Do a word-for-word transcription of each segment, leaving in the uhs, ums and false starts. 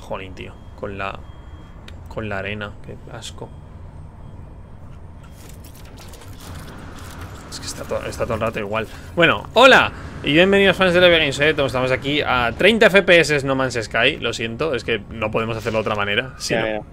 Jolín, tío. Con la... Con la arena. Qué asco. Es que está, to está todo el rato igual. Bueno, hola. Y bienvenidos fans de Leve Games, ¿eh? Estamos aquí a treinta F P S No Man's Sky. Lo siento, es que no podemos hacerlo de otra manera. Si ya, no... ya.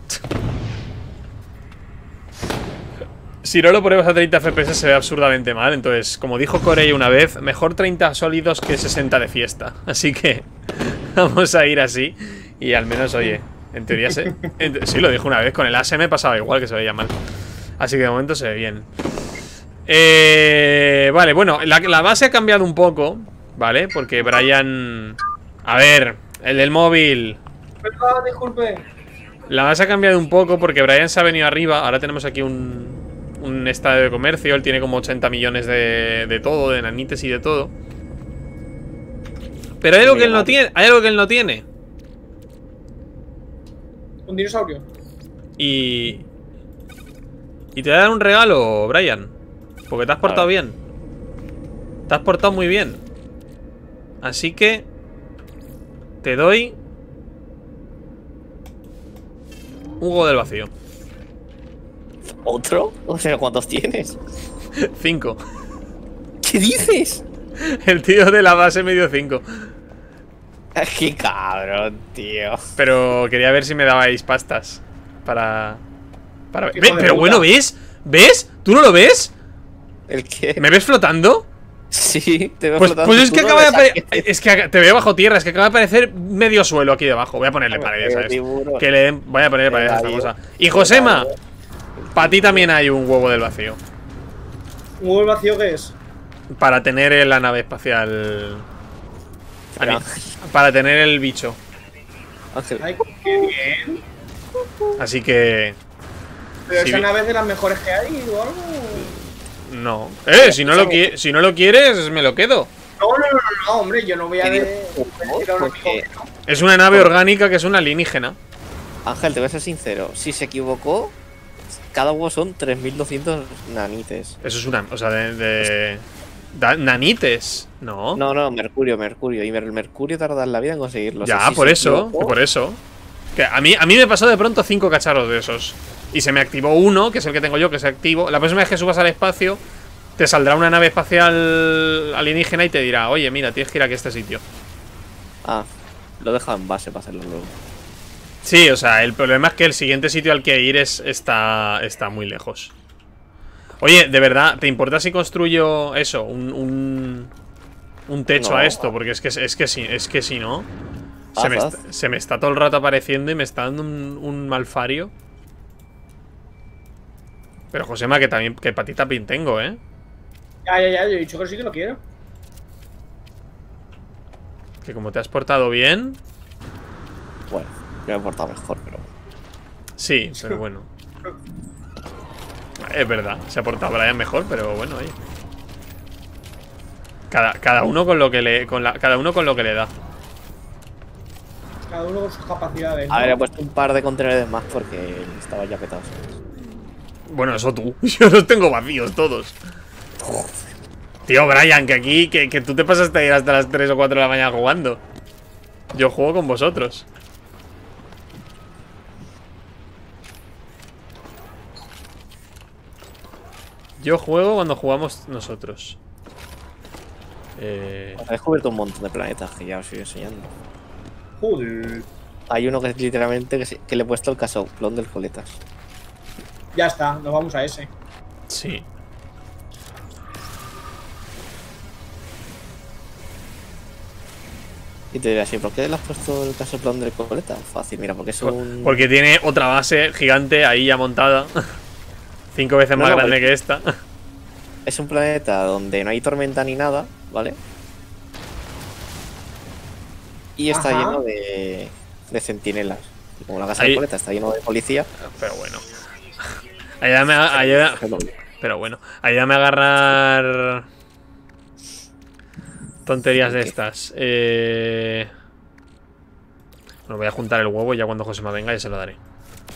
Si no lo ponemos a treinta F P S se ve absurdamente mal. Entonces, como dijo Corey una vez, mejor treinta sólidos que sesenta de fiesta. Así que vamos a ir así. Y al menos, oye, en teoría se... En, sí, lo dijo una vez, con el A S me pasaba igual, que se veía mal. Así que de momento se ve bien. Eh, vale, bueno, la, la base ha cambiado un poco, ¿vale? Porque Brian... A ver, el del móvil... Perdón, disculpe. La base ha cambiado un poco porque Brian se ha venido arriba. Ahora tenemos aquí un... Un estadio de comercio. Él tiene como ochenta millones de, de todo, de nanites y de todo. Pero hay algo que él no tiene. Hay algo que él no tiene. Un dinosaurio. Y... Y te voy a dar un regalo, Brian. Porque te has portado bien. Te has portado muy bien. Así que... Te doy... Un huevo del vacío. ¿Otro? O sea, ¿cuántos tienes? Cinco. ¿Qué dices? El tío de la base me dio cinco. Qué cabrón, tío. Pero quería ver si me dabais pastas. Para... para... Hijo Ve, de pero puta. bueno, ¿ves? ¿Ves? ¿Tú no lo ves? ¿El qué? ¿Me ves flotando? Sí, te veo Pues, flotando. pues es Tú que no acaba de ves aparecer... aquí. Es que te veo bajo tierra. Es que acaba de aparecer medio suelo aquí debajo. Voy a ponerle Joder, paredes, ¿sabes? tiburón. Que le den... Voy a ponerle paredes a esta Qué cosa. gallo. Y Josema, Qué para ti también hay un huevo del vacío. ¿Un huevo vacío qué es? Para tener en la nave espacial... Pero, Para tener el bicho. Ángel, Ay, qué bien. Así que... Pero Sí, esa vi- nave es de las mejores que hay o algo. No. Eh, si no lo, qui- si no lo quieres, me lo quedo. No, no, no, no, no, hombre, yo no voy a ¿Qué de- dices? voy a decir a un amigo Porque- que no. Es una nave orgánica que es una alienígena. Ángel, te voy a ser sincero. Si se equivocó, cada huevo son tres mil doscientos nanites. Eso es una... O sea, de... de- da- nanites. No. No, no, mercurio, mercurio. Y el mercurio tarda en la vida en conseguirlo. Ya, O sea, si por se eso. equivocó- Por eso. Que a mí, a mí me pasó de pronto cinco cacharros de esos. Y se me activó uno, que es el que tengo yo, que se activo. La próxima vez que subas al espacio, te saldrá una nave espacial alienígena y te dirá, oye, mira, tienes que ir aquí a este sitio. Ah, lo he dejado en base para hacerlo luego. Sí, o sea, el problema es que el siguiente sitio al que ir es, está, está muy lejos. Oye, de verdad, ¿te importa si construyo eso? Un, un, un techo No. a esto, porque es que, es que si, es que si no, se Haz, me, haz. está, se me está todo el rato apareciendo y me está dando un, un malfario. Pero Josema, que también, que para ti también tengo, ¿eh? Ya, ya, ya, yo he dicho que sí que lo quiero. Que como te has portado bien. Bueno, yo me he portado mejor, pero. Sí, pero bueno. Es verdad, se ha portado Brian mejor, pero bueno, oye. Cada, cada uno con lo que le. Con la, cada uno con lo que le da. Cada uno con sus capacidades. ¿no? A ver, he puesto un par de contenedores más porque estaba ya petado. ¿sabes? Bueno, eso tú. Yo los tengo vacíos todos. Tío, Brian, que aquí. Que, que tú te pasaste a ir hasta las tres o cuatro de la mañana jugando. Yo juego con vosotros. Yo juego cuando jugamos nosotros. Eh. He descubierto un montón de planetas que ya os estoy enseñando. Joder. Hay uno que es literalmente que, se- que le he puesto el casoplón del coletas. Ya está, nos vamos a ese. Sí. Y te dirás, ¿y por qué le has puesto el casoplón del coletas? Fácil, mira, porque es Por- un. Porque tiene otra base gigante ahí ya montada. Cinco veces No, más no, grande porque- que esta. Es un planeta donde no hay tormenta ni nada, ¿vale? Y está Ajá. lleno de, de centinelas. Y como la casa Ahí- del coleta está lleno de policía, Pero bueno. Ayúdame a, ayuda- es lo- Pero bueno. Ayúdame a agarrar. Tonterías de estas. Eh... Bueno, voy a juntar el huevo y ya cuando Josema venga ya se lo daré.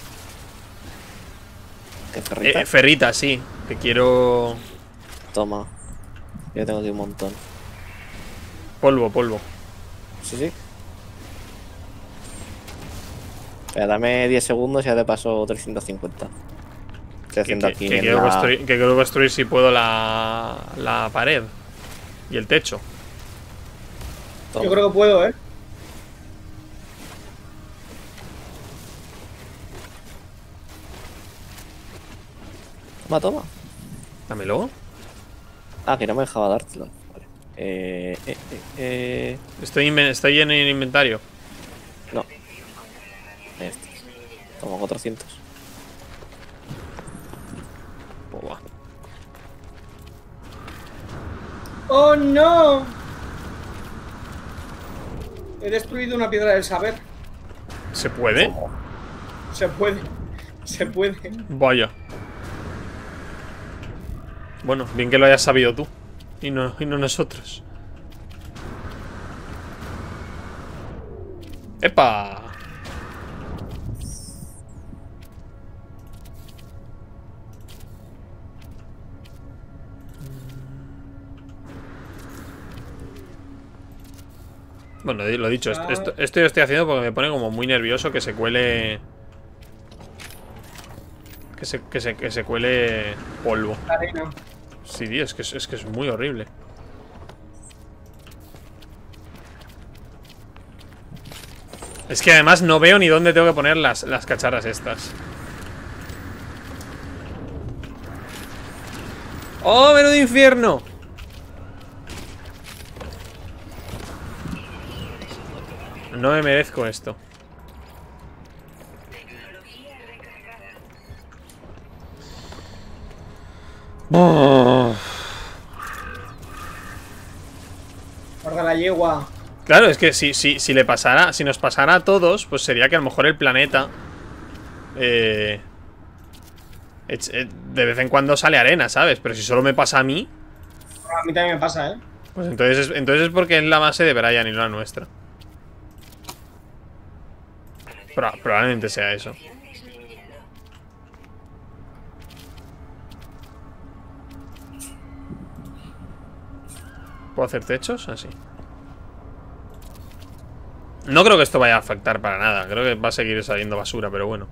¿Qué perrita? Eh, ferrita, sí. Que quiero. Toma. Yo tengo aquí un montón. Polvo, polvo. Sí, sí. Espera, dame diez segundos y ya te paso trescientos cincuenta. Estoy Que, haciendo que- aquí que en quiero la- construir, que quiero construir si puedo la, la pared y el techo. Toma. Yo creo que puedo, ¿eh? Toma, toma. Dámelo. Ah, que no me dejaba dártelo. Vale. Eh, eh, eh, eh. Estoy, inven- estoy en el inventario. No. Este. Toma cuatrocientos. Pues va. ¡Oh, no! He destruido una piedra del saber. ¿Se puede? Se puede. Se puede. Vaya. Bueno, bien que lo hayas sabido tú. Y no, y no nosotros. ¡Epa! Bueno, lo dicho, esto, esto, esto yo estoy haciendo porque me pone como muy nervioso que se cuele... Que se, que se, que se cuele polvo. La arena. Sí, tío, es que es, es que es muy horrible. Es que además no veo ni dónde tengo que poner las, las cacharras estas. ¡Oh, menudo infierno! No me merezco esto. Oh. Guarda la yegua. Claro, es que si, si, si le pasara, si nos pasara a todos, pues sería que a lo mejor el planeta eh, ech- eh, de vez en cuando sale arena, ¿sabes? Pero si solo me pasa a mí, A mí también me pasa, ¿eh? pues entonces es, entonces es porque es la base de Brian y no la nuestra. Pro- probablemente sea eso. ¿Puedo hacer techos? Así. No creo que esto vaya a afectar para nada. Creo que va a seguir saliendo basura, pero bueno.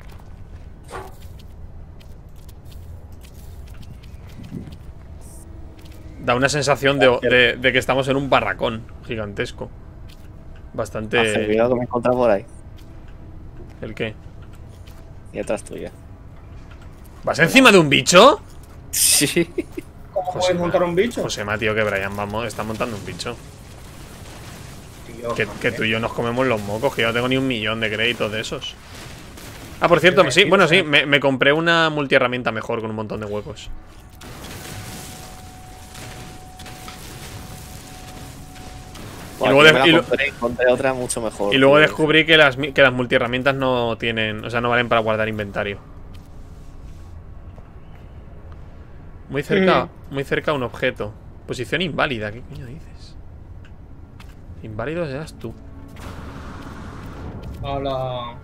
Da una sensación de, de- de que estamos en un barracón gigantesco. Bastante... Ángel, cuidado que me he encontrado por ahí. ¿El qué? Y atrás tuya. ¿Vas encima de un bicho? Sí. ¿Cómo José, puedes montar un bicho? Josema, tío, que Brian vamos, está montando un bicho. Tío, Que, ¿por que qué? tú y yo nos comemos los mocos, que yo no tengo ni un millón de créditos de esos. Ah, por cierto, Qué sí, mentira, bueno, sí, ¿eh? me, me compré una multiherramienta mejor con un montón de huecos. Bueno, luego yo de- me y la lo- compré, encontré otra mucho mejor. Y luego tío. descubrí que las, mi- que las multiherramientas no tienen, o sea, no valen para guardar inventario. Muy cerca, muy cerca un objeto. Posición inválida, ¿qué coño dices? Inválido serás tú. Hola.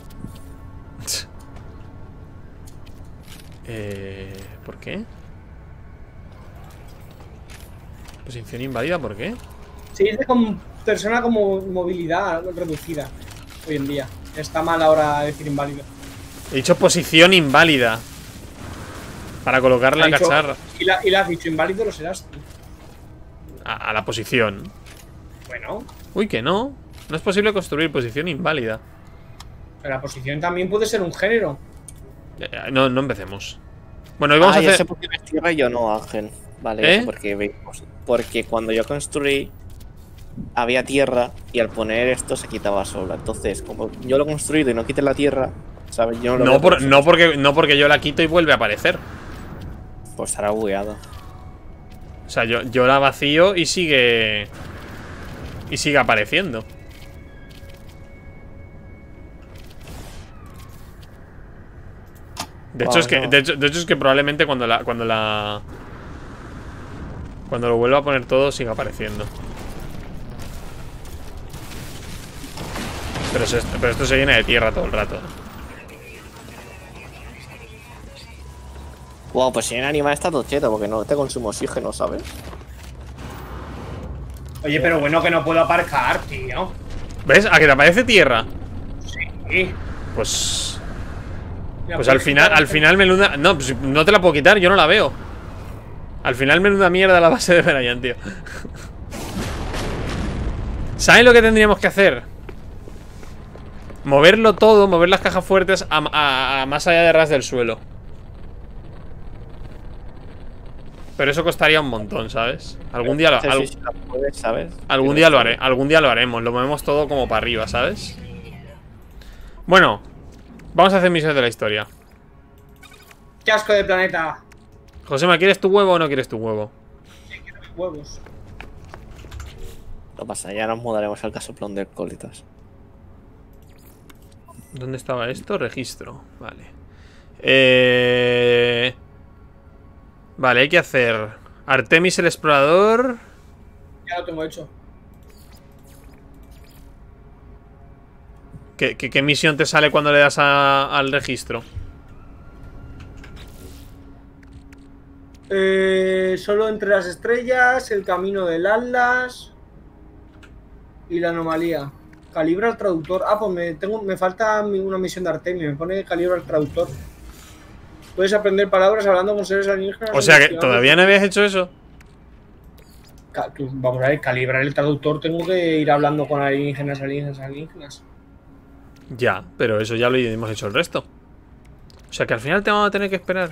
Eh, ¿por qué? Posición inválida, ¿por qué? Se dice con persona con mo- movilidad reducida hoy en día. Está mal ahora decir inválido. He dicho posición inválida. Para colocar la Ha dicho- cacharra Y la, y la has dicho inválido, lo serás tú. a, a la posición. Bueno, Uy, que no. No es posible construir posición inválida. pero la posición también puede ser un género. Eh, eh, No, no empecemos. Bueno, hoy vamos ah, a ya hacer... sé por qué ves tierra y yo no, Ángel. Vale, ¿Eh? porque, veis- porque cuando yo construí había tierra y al poner esto se quitaba sola. Entonces, como yo lo he construido y no quité la tierra, ¿sabes? Yo no lo No, veo por- por no, porque, no porque yo la quito y vuelve a aparecer. Pues estará bugueado. O sea, yo, yo la vacío y sigue... Y sigue apareciendo. De hecho, Wow, es que, no. de, hecho, de hecho es que probablemente cuando la... Cuando la... Cuando lo vuelva a poner todo siga apareciendo. Pero, se- pero esto se llena de tierra todo el rato. Wow, pues si en animal está todo cheto porque no te consume oxígeno, ¿sabes? Oye, pero bueno que no puedo aparcar, tío. ¿Ves? ¿A que te aparece tierra? Sí. Pues... Mira, Pues puedes al final, quitar- al final menuda... No, pues no te la puedo quitar, yo no la veo. Al final menuda mierda la base de Brian, tío. ¿Sabes lo que tendríamos que hacer? Moverlo todo, mover las cajas fuertes a, a- a más allá de ras del suelo. Pero eso costaría un montón, ¿sabes? Algún día lo, Sí, al- sí, sí, la puedes, ¿sabes? algún Pero día lo sí. haré, algún día lo haremos. Lo movemos todo como para arriba, ¿sabes? Bueno, vamos a hacer misiones de la historia. ¡Qué asco de planeta! Josema, ¿quieres tu huevo o no quieres tu huevo? Huevos. No pasa, ya nos mudaremos al casoplón de colitas. ¿Dónde estaba esto? Registro. Vale. Eh... Vale, hay que hacer Artemis el explorador. Ya lo tengo hecho. ¿Qué, qué, qué misión te sale cuando le das a- al registro? Eh, solo entre las estrellas, el camino del Atlas y la anomalía. Calibra el traductor. Ah, pues me, tengo, me falta mi- una misión de Artemis. Me pone calibra el traductor. Puedes aprender palabras hablando con seres alienígenas. O sea que investigando- todavía no habías hecho eso. Ca- tú, Vamos a ver, calibrar el traductor. Tengo que ir hablando con alienígenas, alienígenas, alienígenas. Ya, pero eso ya lo hemos hecho el resto. O sea que al final te vamos a tener que esperar.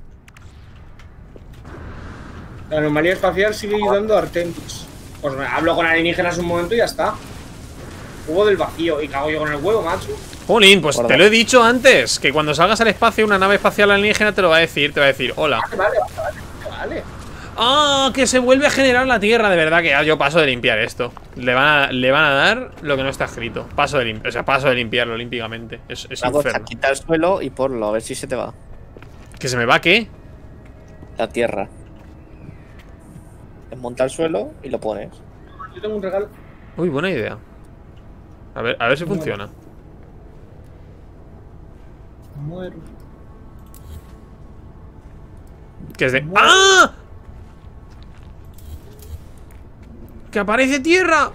La anomalía espacial sigue ayudando a Artemis. Pues me hablo con alienígenas un momento y ya está. Juego del vacío. Y cago yo con el huevo, macho. Jolín, pues Guarda. te lo he dicho antes. Que cuando salgas al espacio, una nave espacial alienígena te lo va a decir. Te va a decir, hola. Vale, vale, vale. Vale. Ah, que se vuelve a generar la Tierra. De verdad que ya yo paso de limpiar esto. Le van a, le van a dar lo que no está escrito. Paso de limpiar, o sea, paso de limpiarlo olímpicamente. Es, es Una cosa, inferno. quita el suelo y ponlo, a ver si se te va. ¿Que se me va qué? La tierra. Desmonta el suelo y lo pones. Yo tengo un regalo. Uy, buena idea. A ver, a ver si Bueno. funciona. Muero. Que es de... ¡Ah! ¡Que aparece tierra!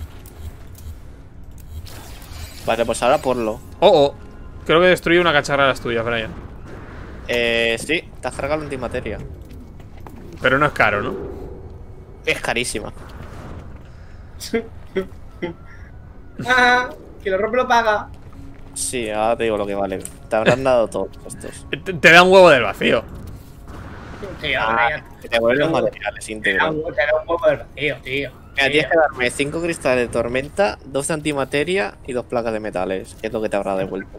Vale, pues ahora ponlo. Oh, oh. Creo que destruí una cacharra de las tuyas, Brian. Eh, sí, te has cargado la antimateria. Pero no es caro, ¿no? Es carísima. Ah, que lo rompe lo paga. Sí, ahora te digo lo que vale. Te habrán dado todos estos. Te, te da un huevo del vacío. Tío, Ah, Brian, que te vuelven los Te materiales te da íntegros. un te da un huevo del vacío, tío. Mira, Tío. tienes que darme cinco cristales de tormenta, dos de antimateria y dos placas de metales, que es lo que te habrá devuelto.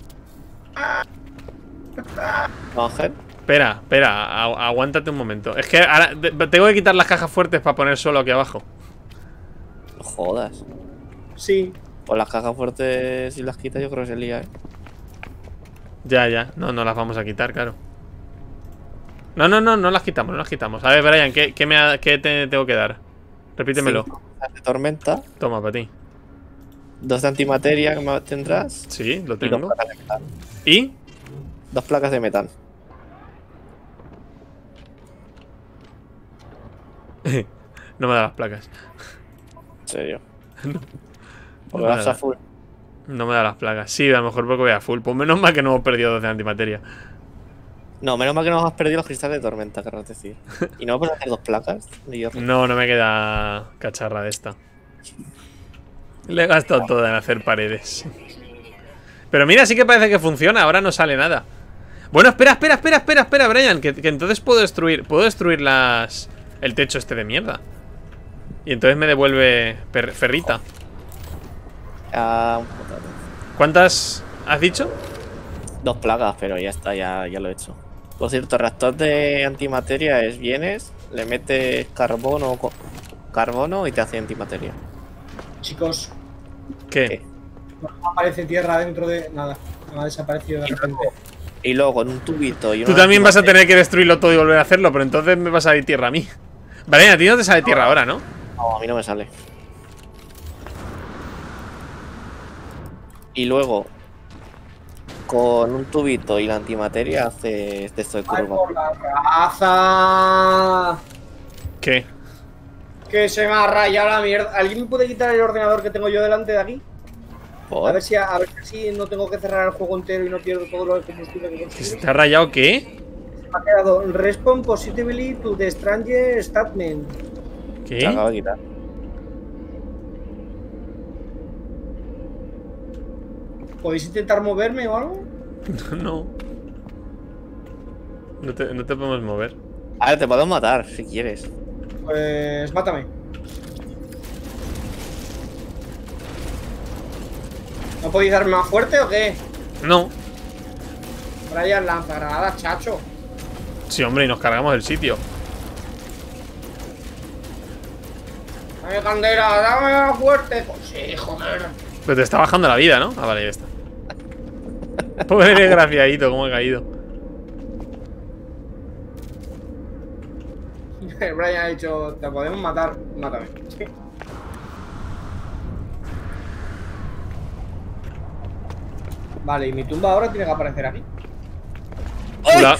¿No, Ángel? Espera, espera, agu- aguántate un momento. Es que ahora te- tengo que quitar las cajas fuertes para poner solo aquí abajo. No jodas. Sí. Pues las cajas fuertes, si las quitas, yo creo que se lía, ¿eh? Ya, ya, no, no las vamos a quitar, claro. No, no, no, no las quitamos, no las quitamos. A ver, Brian, ¿qué, qué, me ha- qué te tengo que dar? Repítemelo. Cinco cristales de tormenta, Toma, para ti. dos de antimateria que más tendrás Sí, lo y dos tengo. placas de metal. ¿Y? Dos placas de metal. No me da las placas. En serio. No Porque me vas da. a full. No me da las placas. Sí, a lo mejor porque voy a full. Pues menos mal que no hemos perdido dos de antimateria. No, menos mal que no has perdido los cristales de tormenta, querrás decir. ¿Y no puedes hacer dos placas? Ni yo. No, no me queda cacharra de esta. Le he gastado todo en hacer paredes. Pero mira, sí que parece que funciona. Ahora no sale nada. Bueno, espera, espera, espera, espera, espera, Brian. Que, que entonces puedo destruir. Puedo destruir las. El techo este de mierda. Y entonces me devuelve per- ferrita. Ah, ¿Cuántas has dicho? dos placas, pero ya está, ya, ya lo he hecho. Por cierto, el reactor de antimateria es vienes, le metes carbono, co- carbono y te hace antimateria. Chicos, ¿Qué? ¿Qué? no aparece tierra dentro de. Nada. Me ha desaparecido de Y repente. luego, y luego en un tubito y Tú una también vas a antimateria- tener que destruirlo todo y volver a hacerlo. Pero entonces me va a salir tierra a mí. Brian, a ti no te sale tierra ahora, ¿no? No, a mí no me sale. Y luego, con un tubito y la antimateria haces de esto de ¡Ay, turbo. por la raza! ¿Qué? Que se me ha rayado la mierda. ¿Alguien me puede quitar el ordenador que tengo yo delante de aquí? ¿Por? A ver si a ver si no tengo que cerrar el juego entero y no pierdo todo lo de combustible que ¿Que se consigo. te ha rayado qué? Me ha quedado Respond positively to the stranger statement. ¿Qué? Se acaba de quitar. ¿Podéis intentar moverme o algo? No. No te, no te podemos mover. A ver, te podemos matar si quieres. Pues mátame. ¿No podéis darme más fuerte o qué? No. Brian, lanza granadas, chacho. Sí, hombre, y nos cargamos el sitio. Dame candela, dame más fuerte. Pues sí, joder. Pero te está bajando la vida, ¿no? Ah, vale, ya está. Pobre desgraciadito, cómo he caído. Brian ha dicho, te podemos matar, mátame. Sí. Vale, y mi tumba ahora tiene que aparecer aquí. Hola.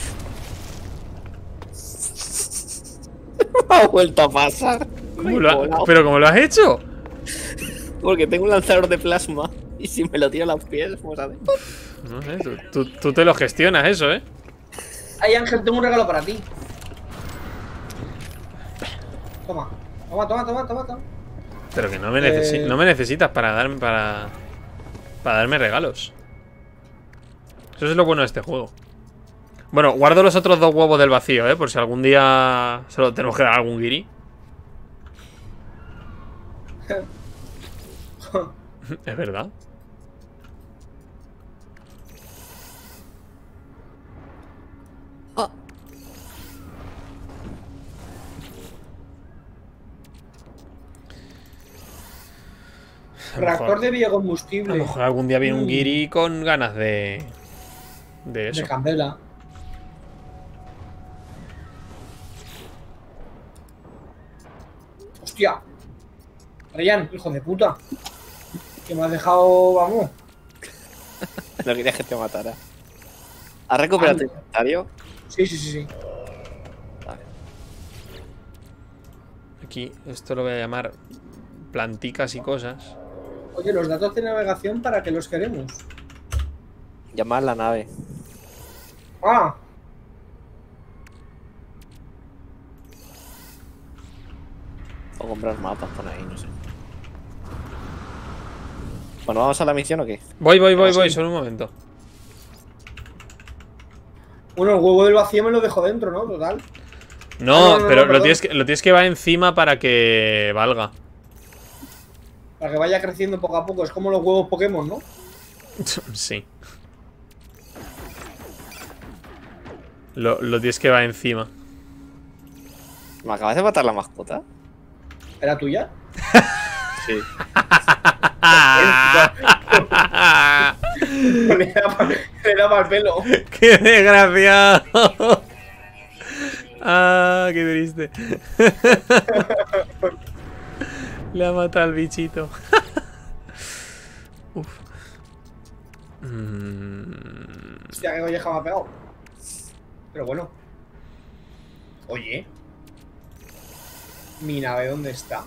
Me ha vuelto a pasar. ¿Cómo lo ha- ¿Pero cómo lo has hecho? Porque tengo un lanzador de plasma. Y si me lo tiro a los pies, pues a ver. No sé, tú, tú, tú te lo gestionas eso, ¿eh? Ay, Ángel, tengo un regalo para ti. Toma, toma, toma, toma, toma, toma. Pero que no me, necesi- Eh. no me necesitas para darme para, para darme regalos. Eso es lo bueno de este juego. Bueno, guardo los otros dos huevos del vacío, ¿eh? Por si algún día se lo tenemos que dar a algún guiri. Es verdad. Ah. A lo Reactor mejor- de A biocombustible. lo mejor algún día viene un Mm. guiri con ganas de... De eso. De candela. Hostia. Brian, hijo de puta. Que me has dejado, vamos. No querías que te matara. ¿Has recuperado tu Anda. inventario? Sí, sí, sí, sí. Vale. Aquí, esto lo voy a llamar planticas y cosas. Oye, los datos de navegación, ¿para qué los queremos? Llamar la nave. Ah, O comprar mapas por ahí, no sé. Bueno, ¿vamos a la misión o qué? Voy, voy, voy, Ah, voy, sí. solo un momento. bueno, el huevo del vacío me lo dejo dentro, ¿no? Total. No, Ah, no, no, pero no, lo, perdón. tienes que, lo tienes que va encima para que valga. Para que vaya creciendo poco a poco. Es como los huevos Pokémon, ¿no? Sí. Lo, lo tienes que va encima. ¿Me acabas de matar la mascota? ¿Era tuya? Sí. Le daba, le daba el pelo. ¡Qué desgraciado! ¡Ah, qué triste! Le ha matado al bichito. Uf. Mm, Hostia, que colleja me ha pegado. Pero bueno. Oye. ¿Mi nave dónde está?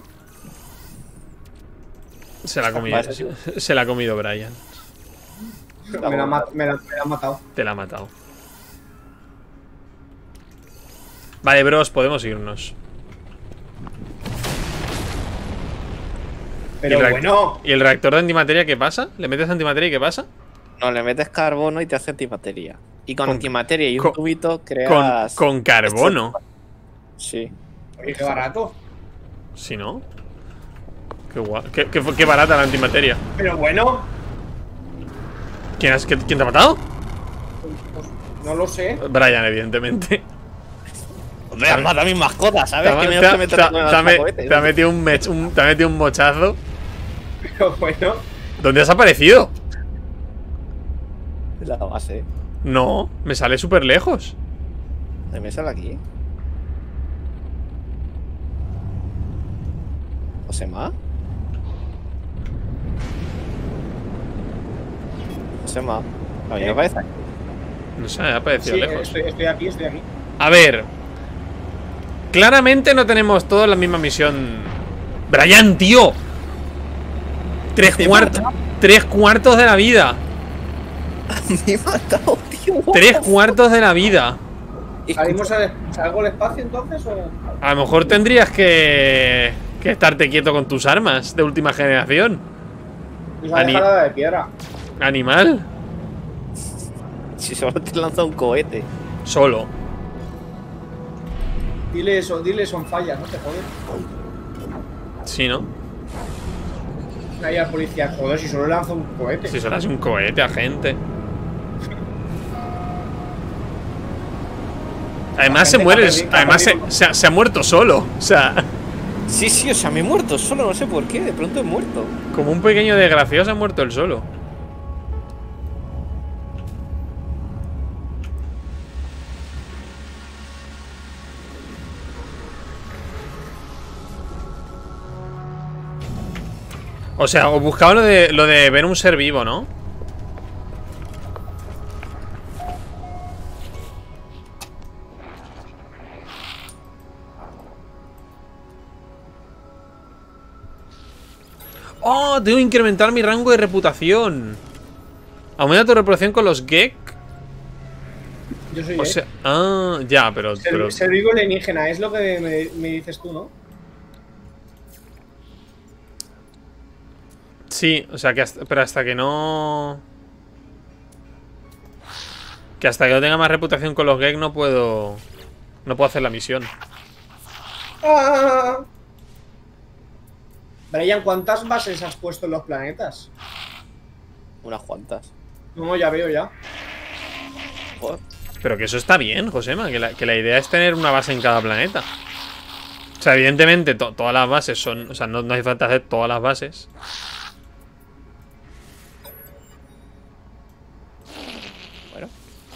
se la ha comido. Vale, sí. Se la ha comido Brian. Me la, ha mat- me la- me la ha matado. Te la ha matado. Vale, bros, podemos irnos. Pero ¿Y el reac- bueno. ¿Y el reactor de antimateria qué pasa? ¿Le metes antimateria y qué pasa? No, le metes carbono y te hace antimateria. Y con, Con- antimateria y un con- tubito Con, creas... con carbono. Sí. Oye, qué barato. Si no. Qué, guay. qué, qué, qué barata la antimateria. Pero bueno. ¿Quién, has- qué- ¿Quién te ha matado? Pues, no lo sé. Brian, evidentemente. Hombre, has matado a mis mascotas, Te ¿sabes? ha, Que me te ha- meter te ha- con el te ha me- alfacohete, te ha ¿no? metido un, mech- un- te ha metido un mochazo. Pero bueno. ¿Dónde has aparecido? La base. No, me sale súper lejos. ¿De me sale aquí? ¿Josema? Josema. A mí me ¿Eh? parece aquí. No sé, ha aparecido Sí, lejos. estoy, estoy aquí, estoy aquí. A ver. Claramente no tenemos todos la misma misión. Brian, tío. Tres Te cuartos. mata. Tres cuartos de la vida. Me he matado, tío. Tres cuartos de la vida. ¿Salimos al, ¿Salgo al espacio entonces o...? A lo mejor tendrías que... Que estarte quieto con tus armas de última generación. Y va a Ani- dejar la de piedra. Animal. Si solo te lanza un cohete. Solo. Dile eso, dile son fallas, no te jodes. Sí, ¿no? Ahí al policía, joder, si solo le lanza un cohete. Si solo es un cohete a gente. Además se gente muere, que ha perdido- además se, que ha se ha, se ha muerto solo. O sea, Sí, sí, o sea, me he muerto solo, no sé por qué. De pronto he muerto. como un pequeño desgraciado se ha muerto él solo. O sea, os buscaba lo de, lo de ver un ser vivo, ¿no? ¡Oh! Tengo que incrementar mi rango de reputación. Aumenta tu reputación con los Gek. Yo soy O Gek. sea, ah, ya, pero, Ser, pero ser vivo alienígena, es lo que me, me dices tú, ¿no? sí, o sea, que hasta, pero hasta que no... Que hasta que no tenga más reputación con los Gek no puedo... No puedo hacer la misión. ¡Ah! Brian, ¿cuántas bases has puesto en los planetas? Unas cuantas. No, ya veo ya. Joder. Pero que eso está bien, Josema, que la, que la idea es tener una base en cada planeta. O sea, evidentemente to- todas las bases son... O sea, no, no hace falta hacer todas las bases. Bueno.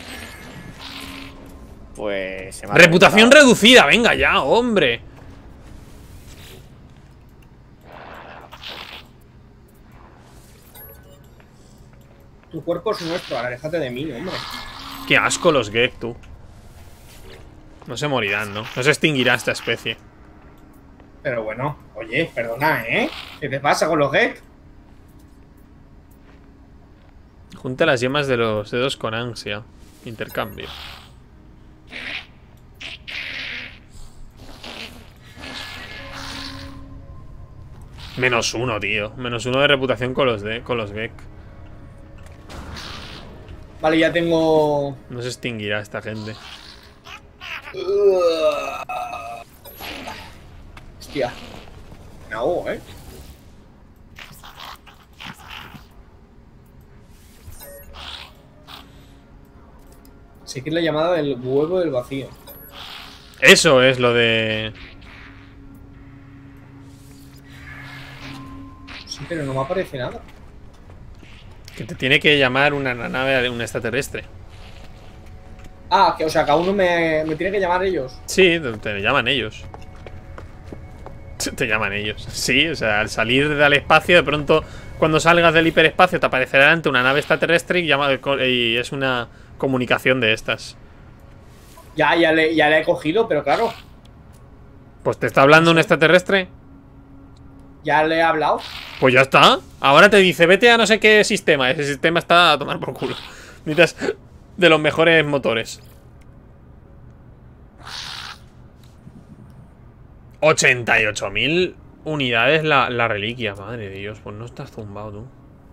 Pues se me ha Reputación reventado. reducida, venga ya, hombre. Tu cuerpo es nuestro, aléjate de mí, hombre. Qué asco los Gek, tú. No se morirán, ¿no? No se extinguirá esta especie. Pero bueno, oye, perdona, ¿eh? ¿Qué te pasa con los Gek? Junta las yemas de los dedos con ansia. Intercambio. Menos uno, tío. Menos uno de reputación con los de con los Gek. Vale, ya tengo... No se extinguirá esta gente. Hostia. Me ahogo, ¿eh? Sé que es la llamada del huevo del vacío. Eso es lo de... Sí, pero no me aparece nada. Que te tiene que llamar una nave de un extraterrestre. Ah, que o sea, que aún no me, me tiene que llamar ellos. Sí, te, te llaman ellos. Te llaman ellos. Sí, o sea, al salir del espacio, de pronto, cuando salgas del hiperespacio, te aparecerá ante una nave extraterrestre y, llama, y es una comunicación de estas. Ya, ya le, ya le he cogido, pero claro, Pues te está hablando un extraterrestre. ya le he hablado. Pues ya está. Ahora te dice, vete a no sé qué sistema. Ese sistema está a tomar por culo. Necesitas de los mejores motores. ochenta y ocho mil unidades la, la reliquia. Madre de Dios, pues no estás zumbado tú.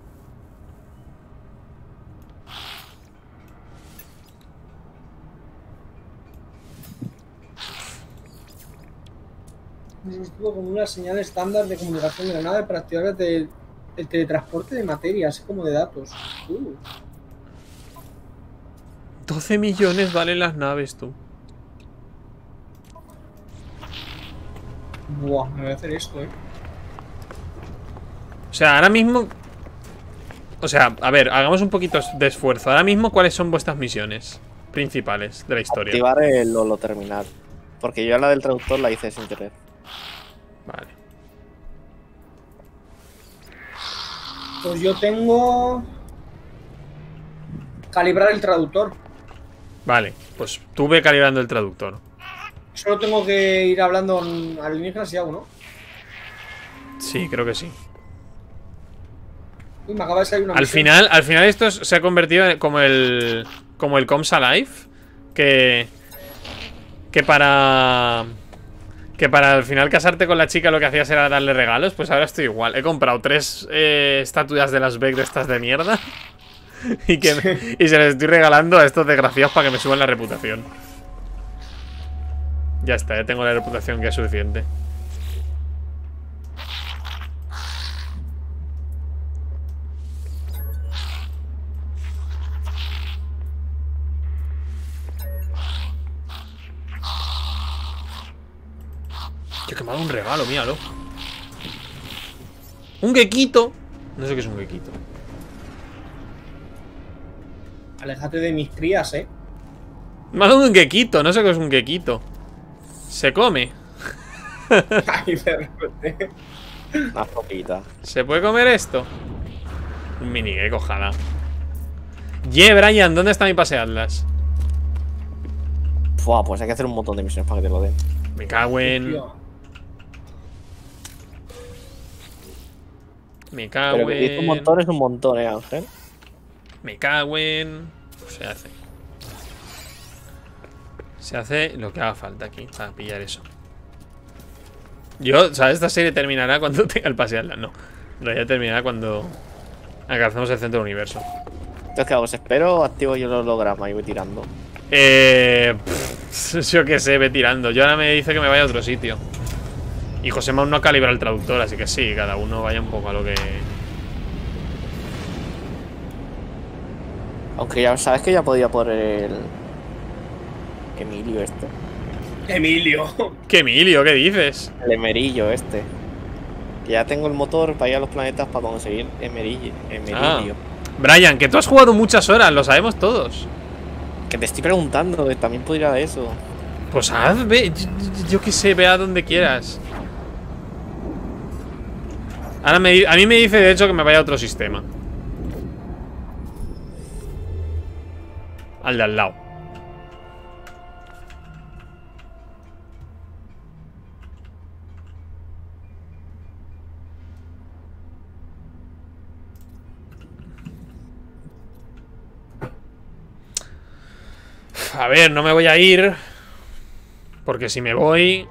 Un dispositivo con una señal estándar de comunicación de la nave para activar el, tele- el teletransporte de materia, así como de datos. Uh. doce millones valen las naves, tú. Buah, me voy a hacer esto, eh. O sea, ahora mismo... O sea, a ver, hagamos un poquito de esfuerzo. Ahora mismo, ¿cuáles son vuestras misiones principales de la historia? Activar el holo terminal. Porque yo la del traductor la hice sin querer. Vale. Pues yo tengo... Calibrar el traductor. Vale, pues tú ve calibrando el traductor. Solo tengo que ir hablando en alienígenas y hago, ¿no? Sí, creo que sí. Uy, me acaba de salir una Al misión. final, al final esto se ha convertido en como el. Como el Coms Alive. Que. Que para. Que para al final casarte con la chica lo que hacías era darle regalos. Pues ahora estoy igual. He comprado tres eh, estatuas de las Beck de estas de mierda. Y que me- y se les estoy regalando a estos desgraciados para que me suban la reputación. Ya está, ya tengo la reputación que es suficiente. Tío, que me ha dado un regalo, míralo. Un gequito. No sé qué es un gequito. Aléjate de mis crías, eh. Me ha dado un gequito, no sé qué es un gequito. Se come. Ay, de repente. Una poquita. ¿Se puede comer esto? Un mini gecko, ojalá. Ye, Brian, ¿dónde está mi pase Atlas? Fua, pues hay que hacer un montón de misiones para que te lo den. Me cago en. Tío. Me cago Pero que dice un en. montón es un montón, eh, Ángel. Me cago en. Se hace. Se hace lo que haga falta aquí para pillar eso. Yo, o sea, esta serie terminará cuando tenga el pase Atlas. No. En realidad terminará cuando alcancemos el centro del universo. Entonces, ¿qué hago? ¿Os espero o activo yo el holograma y voy tirando? Eh. Pff, yo qué sé, ve tirando. Yo ahora me dice que me vaya a otro sitio. Y José Maun no ha calibrado el traductor, así que sí, cada uno vaya un poco a lo que. Aunque ya sabes que ya podía por el. Emilio este. Emilio. ¿Qué Emilio? ¿Qué dices? El emerillo este. Que ya tengo el motor para ir a los planetas para conseguir emerillo. Emerillo. Brian, que tú has jugado muchas horas, lo sabemos todos. Que te estoy preguntando, que también podría de eso. Pues haz, ve, yo, yo qué sé, ve a donde quieras. Ahora me, di- a mí me dice de hecho que me vaya a otro sistema. Al de al lado. A ver, no me voy a ir. Porque si me voy...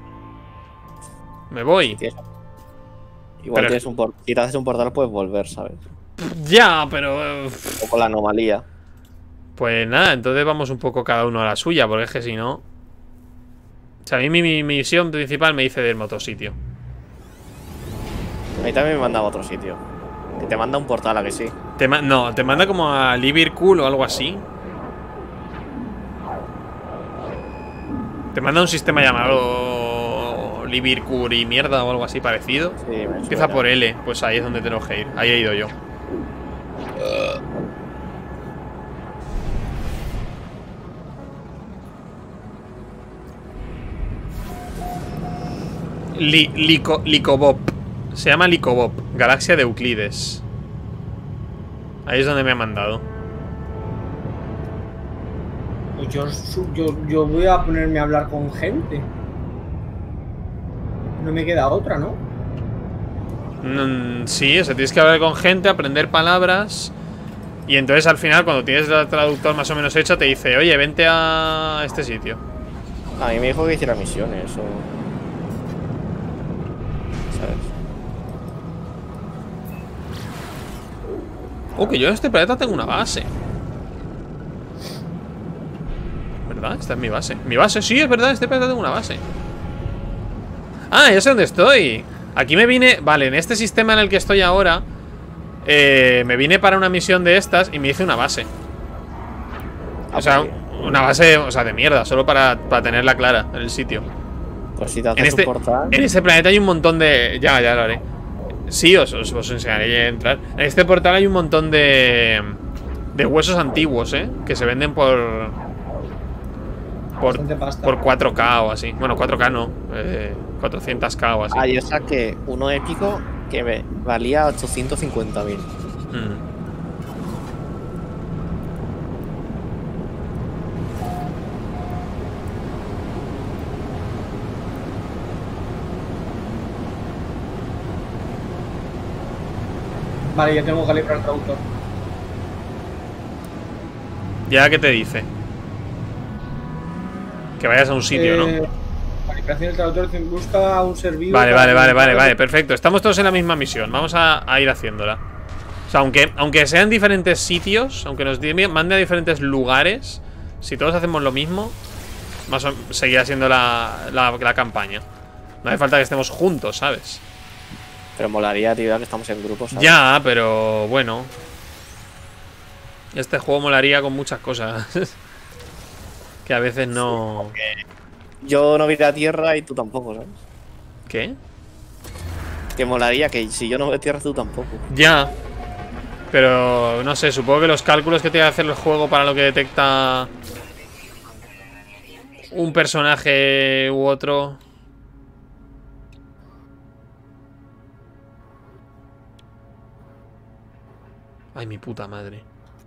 Me voy. Tienes- Igual Pero- tienes un por... si te haces un portal puedes volver, ¿sabes? Ya, pero... eh, O con la anomalía. Pues nada, entonces vamos un poco cada uno a la suya. Porque es que si no... O sea, a mí mi, mi misión principal me dice de irme a otro sitio. A mí también me mandaba a otro sitio. Que te manda un portal, ¿a que sí? Te ma- no, te manda como a Liverpool o algo así. Te manda un sistema llamado Liverpool y mierda o algo así parecido. Sí, me Empieza suena. por L, pues ahí es donde tengo que ir. Ahí he ido yo. Li, Lico, Licobop. Se llama Licobop, galaxia de Euclides. Ahí es donde me ha mandado. Pues yo, su- yo, yo voy a ponerme a hablar con gente. No me queda otra, ¿no? Mm, sí, o sea, tienes que hablar con gente, aprender palabras. Y entonces al final, cuando tienes el traductor más o menos hecho, te dice, oye, vente a este sitio. A mí me dijo que hiciera misiones o. ¿Sabes? Oh, que yo en este planeta tengo una base. ¿Verdad? Esta es mi base. Mi base, sí, es verdad, en este planeta tengo una base. Ah, ya sé dónde estoy. Aquí me vine... Vale, en este sistema en el que estoy ahora eh, me vine para una misión de estas y me hice una base. O sea, una base, o sea, de mierda, solo para, para tenerla clara en el sitio. Pues si te haces En este, un portal. en este planeta hay un montón de... Ya, ya lo haré. Sí, os, os, os enseñaré a entrar. En este portal hay un montón de... De huesos antiguos, ¿eh? Que se venden por... Por, Bastante pasta. por cuatro K o así. Bueno, cuatro K no. Eh, cuatrocientos K o así. Ah, yo saqué uno épico que me valía ochocientos cincuenta mil. Mm. Vale, ya tengo que calibrar el traductor. ¿Ya qué te dice? Que vayas a un sitio, eh, ¿no? Calibración del traductor, busca un servidor. Vale, para vale, vale, vale, calificar- vale, perfecto. Estamos todos en la misma misión. Vamos a, a ir haciéndola. O sea, aunque, aunque sean diferentes sitios, aunque nos di- mande a diferentes lugares, si todos hacemos lo mismo, más o seguirá siendo la, la, la campaña. No hace falta que estemos juntos, ¿sabes? Pero molaría, tío, que estamos en grupos, ¿sabes? Ya, pero bueno. Este juego molaría con muchas cosas. Que a veces no... Yo no iré a tierra y tú tampoco, ¿sabes? ¿Qué? Que molaría que si yo no voy a tierra, tú tampoco. Ya. Pero no sé, supongo que los cálculos que tiene que hacer el juego para lo que detecta un personaje u otro. Ay, mi puta madre.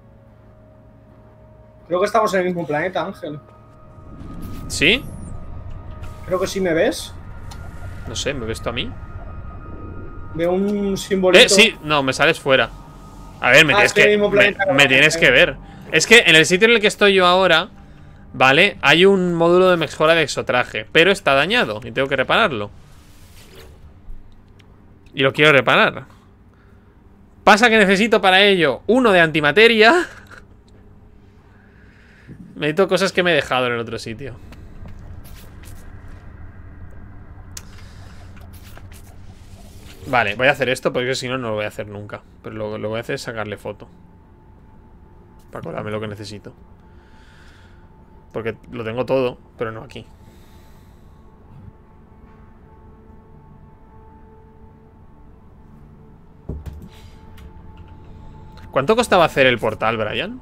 Creo que estamos en el mismo planeta, Ángel. ¿Sí? Creo que sí me ves. No sé, ¿me ves tú a mí? Veo un simbolito. Eh, sí, no, me sales fuera. A ver, me Ah, tienes estoy en el que. mismo Me, planeta que me vamos, tienes eh. que ver. Es que en el sitio en el que estoy yo ahora, ¿vale? Hay un módulo de mejora de exotraje, pero está dañado y tengo que repararlo. Y lo quiero reparar. Pasa que necesito para ello uno de antimateria. Necesito cosas que me he dejado en el otro sitio. Vale, voy a hacer esto porque si no, no lo voy a hacer nunca. Pero lo, lo voy a hacer es sacarle foto. Para acordarme lo que necesito. Porque lo tengo todo, pero no aquí. ¿Cuánto costaba hacer el portal, Brian?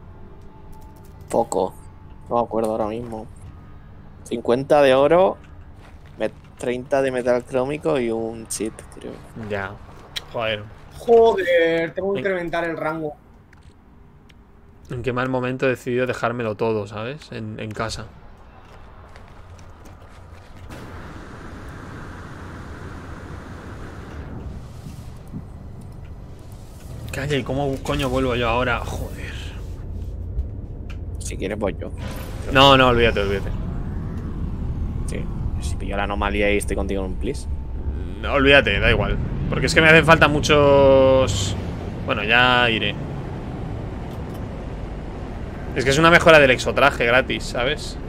Poco. No me acuerdo ahora mismo. cincuenta de oro, me- treinta de metal crómico y un chip, creo. Ya. Joder. Joder, tengo que Venga. incrementar el rango. En qué mal momento he decidido dejármelo todo, ¿sabes? En, en casa. Calla, ¿y cómo coño vuelvo yo ahora? Joder. Si quieres, voy yo. No, no, olvídate, olvídate. Sí. Si pillo la anomalía y estoy contigo en un please. No, olvídate, da igual. Porque es que me hacen falta muchos... Bueno, ya iré. Es que es una mejora del exotraje gratis, ¿sabes?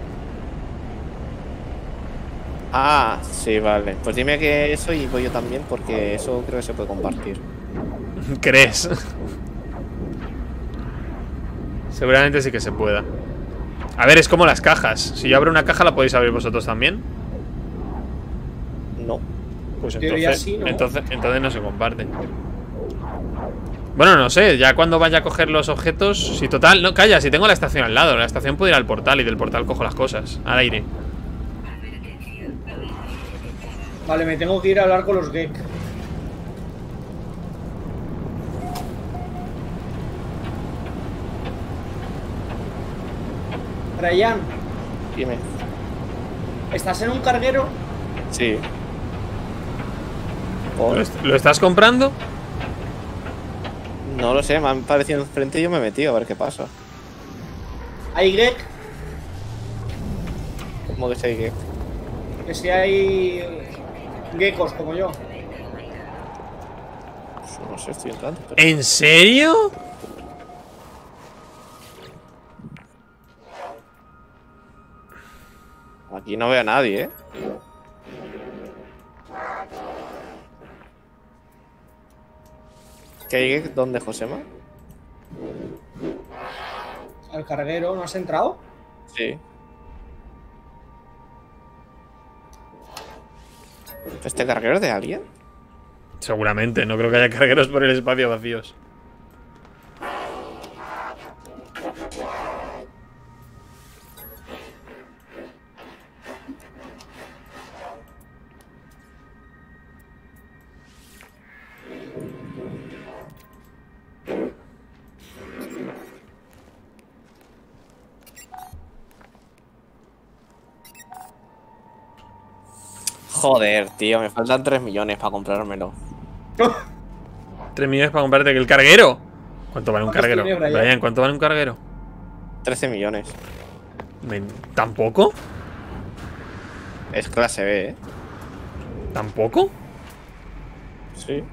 Ah, sí, vale. Pues dime que eso y voy yo también, porque eso creo que se puede compartir. ¿Crees? Seguramente sí que se pueda. A ver, es como las cajas. Si yo abro una caja, ¿la podéis abrir vosotros también? No. Pues Teoría entonces, sí, ¿no? entonces, entonces no se comparte. Bueno, no sé, ya cuando vaya a coger los objetos. Si total, no, calla, si tengo la estación al lado. La estación puede ir al portal y del portal cojo las cosas. Al aire. Vale, me tengo que ir a hablar con los Gek. Brian, Dime. ¿estás en un carguero? Sí. ¿Lo, Por- est- lo estás comprando? No lo sé, me han parecido enfrente y yo me he metido a ver qué pasa. ¿Hay Gek? ¿Cómo que sé que? Que si hay geckos como yo. Pues no sé, estoy entrando. pero- ¿En serio? Aquí no veo a nadie, ¿eh? ¿Qué hay? ¿Dónde, Josema? Al carguero, ¿no has entrado? Sí. ¿Este carguero es de alguien? Seguramente, no creo que haya cargueros por el espacio vacíos. Joder, tío, me faltan tres millones para comprármelo. tres millones para comprarte que el carguero. ¿Cuánto vale un ¿Cuántos carguero? tiene, Brian? Brian, ¿cuánto vale un carguero? trece millones. Men- ¿Tampoco? Es clase B, ¿eh? ¿Tampoco? Sí.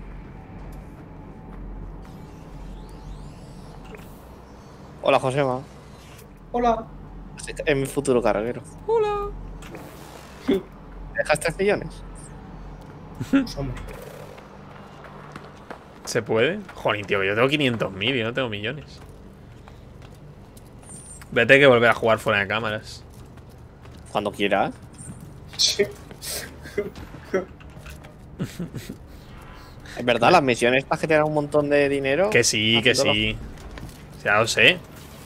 Hola, Josema. Hola. Es mi futuro carguero. Hola. ¿Me dejas tres millones? Pues, hombre. ¿Se puede? Joder, tío, yo tengo quinientos mil y no tengo millones. Vete que volver a jugar fuera de cámaras. Cuando quieras. Sí. Es verdad, las misiones para generar un montón de dinero. Que sí, que haciéndolo. sí. Ya lo sé.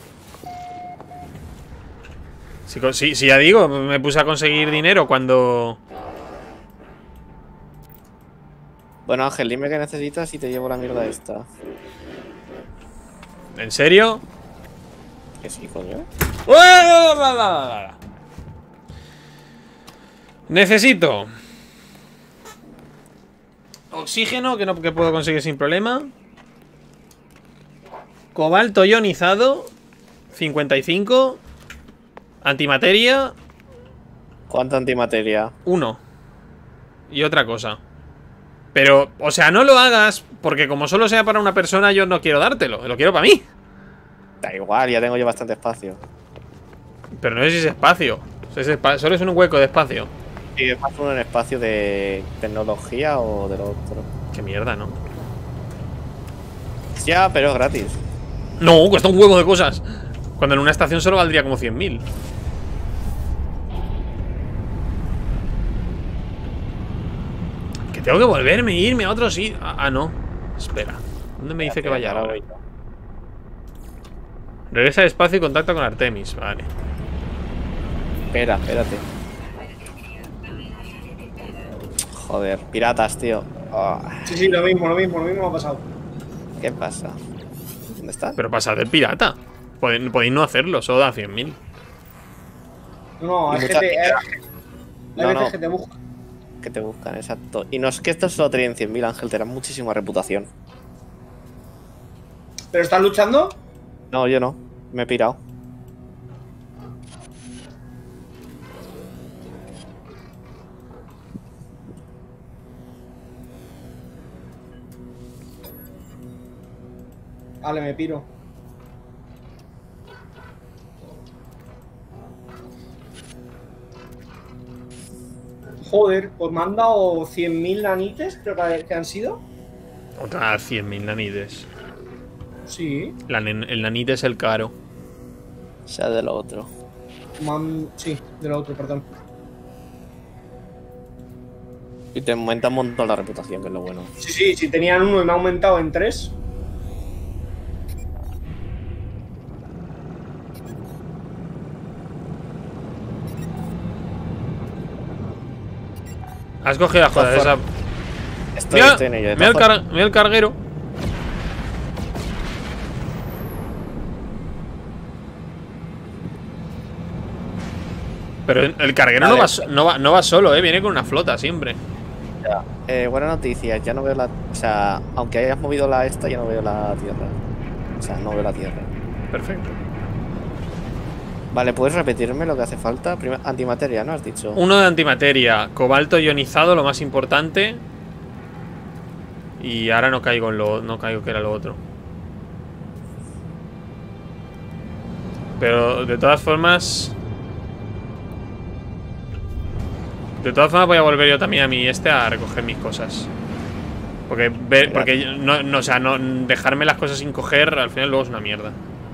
Si, co- si, si ya digo, me puse a conseguir dinero cuando... Bueno, Ángel, dime qué necesitas y te llevo la mierda esta. ¿En serio? Que sí, coño. Necesito oxígeno, que no que puedo conseguir sin problema. Cobalto ionizado cincuenta y cinco. Antimateria ¿Cuánta antimateria? uno. Y otra cosa. Pero, o sea, no lo hagas porque como solo sea para una persona, yo no quiero dártelo. Lo quiero para mí. Da igual, ya tengo yo bastante espacio. Pero no sé si es espacio. Es espa- Solo es un hueco de espacio. Y es más un espacio de tecnología o de lo otro. Qué mierda, ¿no? Ya, pero es gratis. No, cuesta un huevo de cosas. Cuando en una estación solo valdría como cien mil. Que tengo que volverme, irme a otro sitio. Ah, ah, no. Espera. ¿Dónde me dice que vaya ahora? Regresa al espacio y contacta con Artemis. Vale. Espera, espérate. Joder, piratas, tío. Ah, Sí, sí, lo mismo, lo mismo, lo mismo me ha pasado. ¿qué pasa? ¿Dónde están? Pero pasad del pirata. Podéis, podéis no hacerlo, solo da cien mil. No, no, hay Y gente, mucha- hay, hay No, veces no. que te busca. Que te buscan, exacto. Y no es que estos solo tenían cien mil, Ángel, te dan muchísima reputación. ¿Pero estás luchando? No, yo no. Me he pirado. Vale, me piro. Joder, pues me han dado cien mil nanites, creo que, que han sido. Otra cien mil nanites. Sí. La nen- el nanite es el caro. O sea, de lo otro. Me han- Sí, de lo otro, perdón. Y te aumenta un montón la reputación, que es lo bueno. Sí, sí, si tenían uno y me ha aumentado en tres. Has cogido la joda de esa. Estoy, Mira, estoy en ello. de mira el, todas car- mira el carguero. Pero el carguero no, Vale. va, so- no, va, no va solo, ¿eh? Viene con una flota siempre. formas, eh, buena noticia, ya no veo la... O sea, aunque hayas movido la esta, ya no veo la tierra. O sea, no veo la tierra. Perfecto. Vale, ¿puedes repetirme lo que hace falta? Primero, antimateria, ¿no? Has dicho. Uno de antimateria, cobalto ionizado, lo más importante. Y ahora no caigo en lo. No caigo que era lo otro. Pero de todas formas. De todas formas voy a volver yo también a mi este a recoger mis cosas. Porque ver, porque no, no, o sea, no dejarme las cosas sin coger al final luego es una mierda.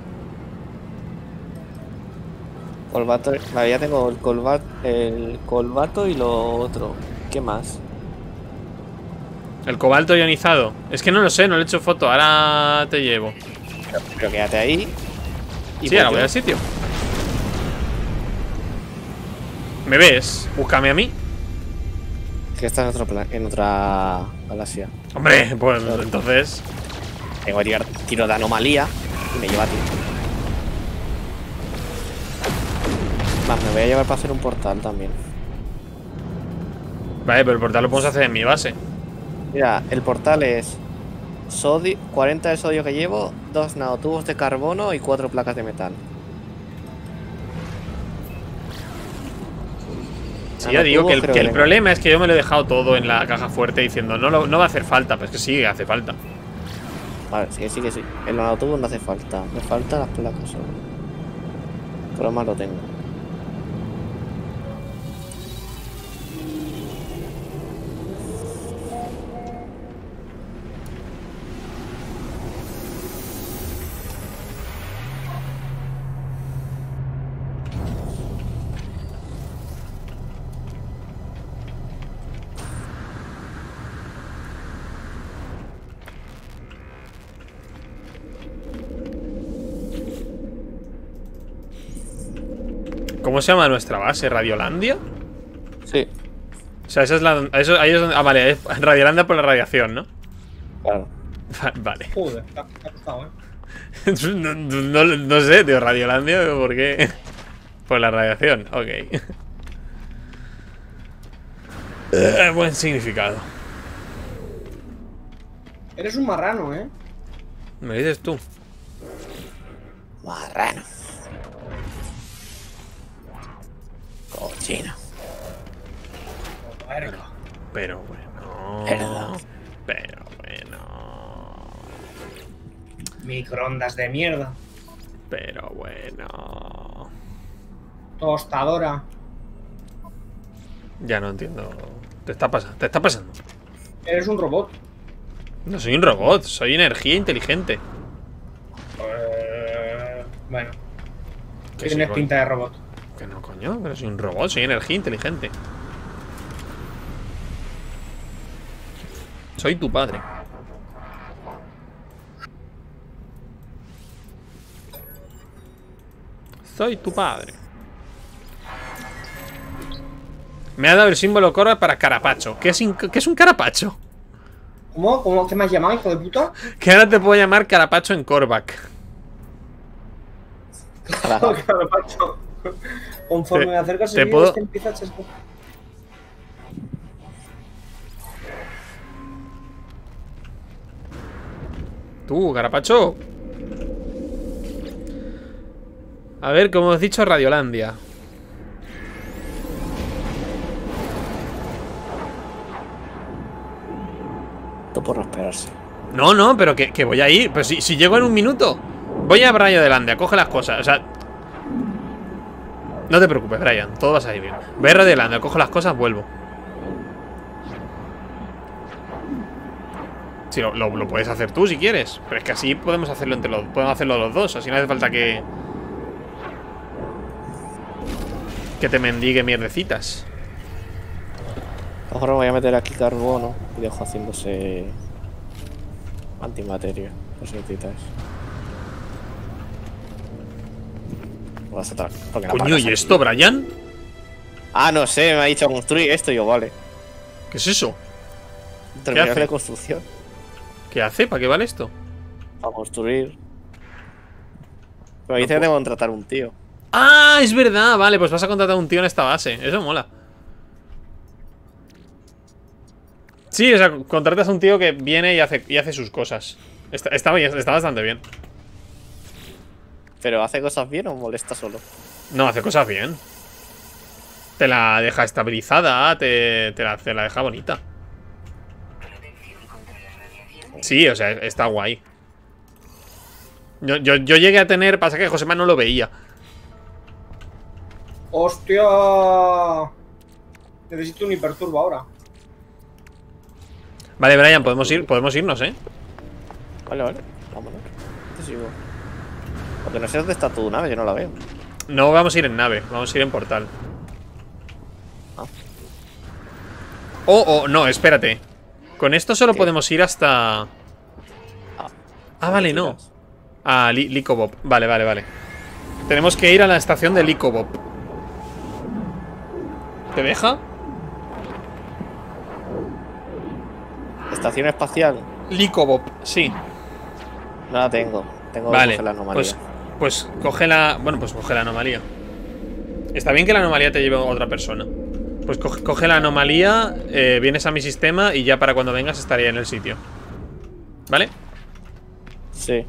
Colbato. Vale, ya tengo el colbato, el colbato y lo otro. ¿Qué más? El cobalto ionizado. Es que no lo sé, no le he hecho foto. Ahora te llevo. Pero, pero quédate ahí. Sí, voy ahora yo. voy al sitio. ¿Me ves? Búscame a mí. Que está en otro plan, en otra galaxia. Hombre, pues entonces. Tengo que tirar tiro de anomalía y me lleva a ti. Más, me voy a llevar para hacer un portal también. Vale, pero el portal lo podemos hacer en mi base. Mira, el portal es Sodio, cuarenta de sodio que llevo, dos nanotubos de carbono y cuatro placas de metal. Sí, ya digo que el, que el problema es que yo me lo he dejado todo en la caja fuerte diciendo no, lo, no va a hacer falta, pero es que sí que hace falta. Vale, sí, sí que sí. El nanotubo no hace falta. Me faltan las placas solo. Pero más lo tengo. ¿Cómo se llama nuestra base? ¿Radiolandia? Sí. O sea, esa es la. Eso, ahí es donde, ah, vale, es Radiolandia por la radiación, ¿no? Claro. Vale. Joder, te ha, te ha costado, ¿eh? no, no, no sé, tío, Radiolandia, ¿por qué? Por la radiación, ok. Eh, buen significado. Eres un marrano, ¿eh? Me dices tú. Marrano. Cochino. Verga. Pero bueno. Verdad. Pero bueno. Microondas de mierda. Pero bueno. Tostadora. Ya no entiendo. Te está pasando. Te está pasando. Eres un robot. No soy un robot, soy energía inteligente. Eh, bueno. Que Tienes sí, pinta de robot. Que no, coño, pero soy un robot, soy energía inteligente. Soy tu padre. Soy tu padre. Me ha dado el símbolo Korvac para carapacho. ¿Qué es, ¿Qué es un carapacho? ¿Cómo? ¿Cómo? ¿Qué me has llamado, hijo de puta? Que ahora te puedo llamar carapacho en Korvac. Carapacho. Conforme Te- me acercas te el puedo- vídeo, este empieza a chascar. Tú, carapacho. A ver, como has dicho, Radiolandia. Todo por no esperarse. No, no, pero que, que voy a ir. Pero si, si llego en un minuto. Voy a Radiolandia, coge las cosas. O sea, no te preocupes, Brian. Todo va a salir bien. Ve a Radiolandia, cojo las cosas, vuelvo. Sí, lo, lo, lo puedes hacer tú si quieres. Pero es que así podemos hacerlo entre los, podemos hacerlo los dos. Así no hace falta que Que te mendigue mierdecitas. Ahora voy a meter aquí carbono y dejo haciéndose antimateria. No sé si necesitáis. Vas a tra- porque la Coño, apagas ¿y aquí. esto, Brian? Ah, no sé, me ha dicho construir esto y yo, vale. ¿Qué es eso? Terminar hace? de construcción. ¿Qué hace? ¿Para qué vale esto? Para construir. Pero me dice No que tengo que contratar un tío. ¡Ah! Es verdad, vale, pues vas a contratar a un tío en esta base. Eso mola. Sí, o sea, contratas a un tío que viene y hace, y hace sus cosas. Está, está, bien, está bastante bien. Pero ¿hace cosas bien o molesta solo? No, hace cosas bien. Te la deja estabilizada, te, te, la, te la deja bonita. Sí, o sea, está guay. Yo, yo, yo llegué a tener... Pasa que Josema no lo veía. ¡Hostia! Necesito un hiperturbo ahora. Vale, Brian, podemos ir, podemos irnos, ¿eh? Vale, vale. Vámonos. Te sigo. Porque no sé dónde está tu nave, yo no la veo. No vamos a ir en nave, vamos a ir en portal. Ah. Oh, oh, no, espérate. Con esto solo ¿Qué? podemos ir hasta... Ah, Ah, vale, no. Ah, Li- Licobop. Vale, vale, vale. Tenemos que ir a la estación de Licobop. ¿Te deja? Estación espacial. Licobop, sí. No la tengo. Tengo Vale, que coger la anomalía. pues, pues coge la... Bueno, pues coge la anomalía. Está bien que la anomalía te lleve a otra persona. Pues coge, coge la anomalía, eh, vienes a mi sistema y ya para cuando vengas estaría en el sitio. ¿vale? Sí.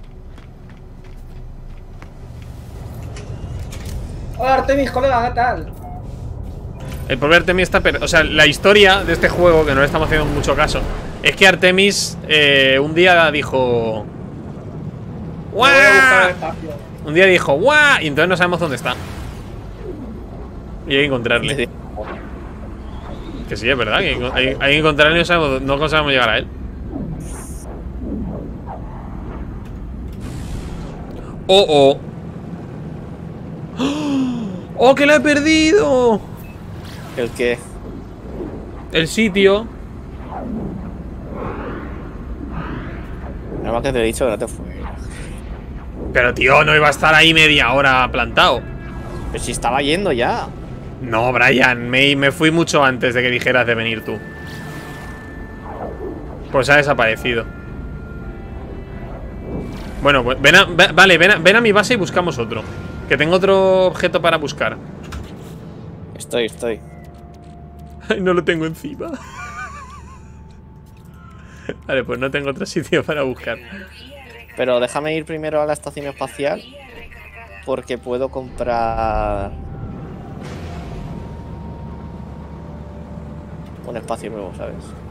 Hola Artemis, colega, ¿qué tal? El pobre Artemis está per... O sea, la historia de este juego, que no le estamos haciendo mucho caso, es que Artemis eh, un día dijo... Voy a buscar el ¡Guau! espacio. Un día dijo ¡guau! Y entonces no sabemos dónde está. Y hay que encontrarle. Que sí, es verdad, que hay, hay que encontrarle y no sabemos, no conseguimos llegar a él. ¡Oh, oh! ¡Oh, que lo he perdido! ¿El qué? El sitio. Nada más que te he dicho que no te fue. Pero tío, no iba a estar ahí media hora plantado. Pero si estaba yendo ya. No, Brian, me, me fui mucho antes de que dijeras de venir tú. Pues ha desaparecido. Bueno, pues ven a, ve- vale, ven a, ven a mi base y buscamos otro. Que tengo otro objeto para buscar. Estoy, estoy. Ay, no lo tengo encima. Vale, pues no tengo otro sitio para buscar. Pero déjame ir primero a la estación espacial. Porque puedo comprar un espacio nuevo, ¿sabes?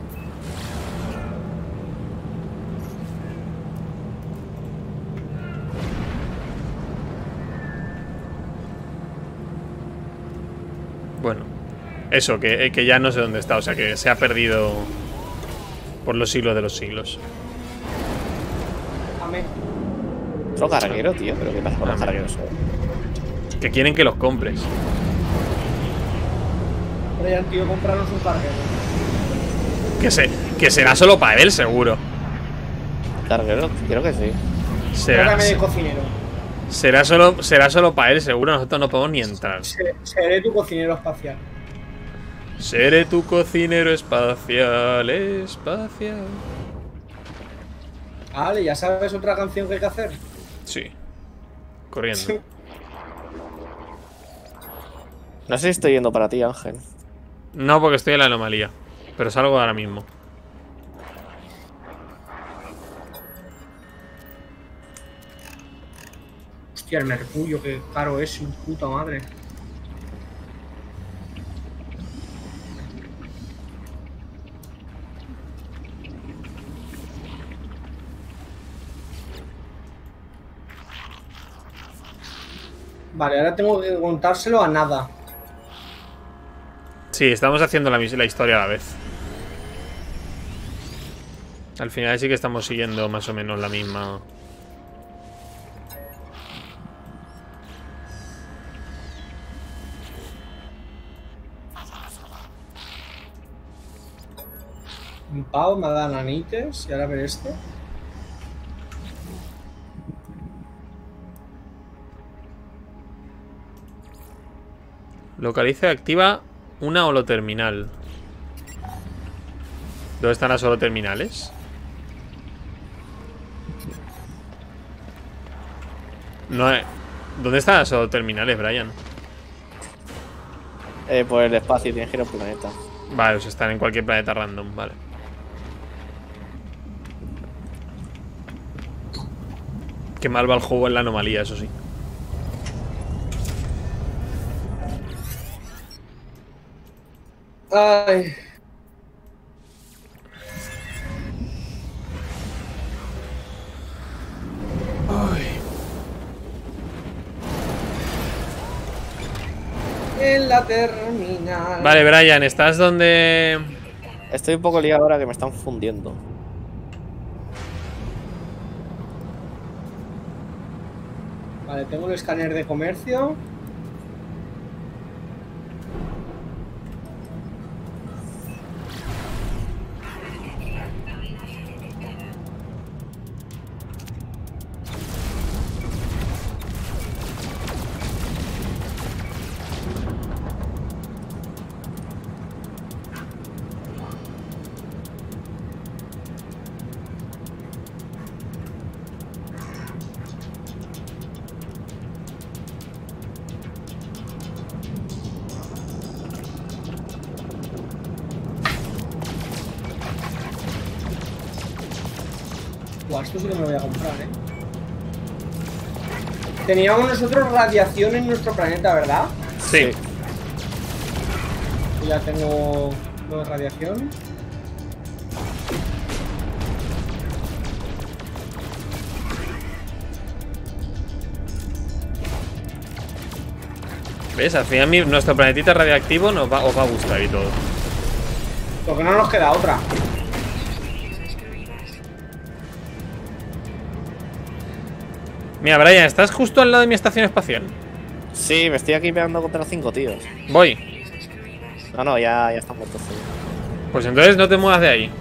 Bueno, eso, que, que ya no sé dónde está. O sea, que se ha perdido por los siglos de los siglos. Amén. Otro carguero, tío. ¿Pero qué pasa con los cargueros? Que quieren que los compres. Brian, tío, compraros un carguero. Que, se, que será solo para él, seguro. ¿Carguero? Creo que sí. Será, Trágame de cocinero. será solo, será solo para él, seguro. Nosotros no podemos ni entrar. Se- Seré tu cocinero espacial. Seré tu cocinero espacial, espacial. Vale, ¿ya sabes otra canción que hay que hacer? Sí. Corriendo. No sé si estoy yendo para ti, Ángel. No, porque estoy en la anomalía. Pero salgo ahora mismo. Hostia, el mercurio, qué caro es, su puta madre. Vale, ahora tengo que contárselo a nada. Sí, estamos haciendo la, mis- la historia a la vez. Al final sí que estamos siguiendo más o menos la misma. Un pavo me da nanites y ahora ver este. Localiza y activa una holoterminal. ¿Dónde están las holoterminales? No, eh, ¿dónde están las holoterminales, Brian? Eh, por el espacio, tienes que ir a un planeta. Vale, o sea, están en cualquier planeta random, vale. Qué mal va el juego en la anomalía, eso sí. Ay. En la terminal. Vale, Brian, ¿estás donde...? Estoy un poco liado ahora que me están fundiendo. Vale, tengo el escáner de comercio. esto sí que me lo voy a comprar, eh. Teníamos nosotros radiación en nuestro planeta, ¿verdad? Sí. Y ya tengo lo de radiación. ¿Ves? Al final mi- nuestro planetita radiactivo nos va, os va a gustar y todo. Porque no nos queda otra. Mira, Brian, estás justo al lado de mi estación espacial. Sí, me estoy aquí pegando contra cinco tíos. Voy. No, no, ya, ya están muertos. Sí. Pues entonces no te muevas de ahí.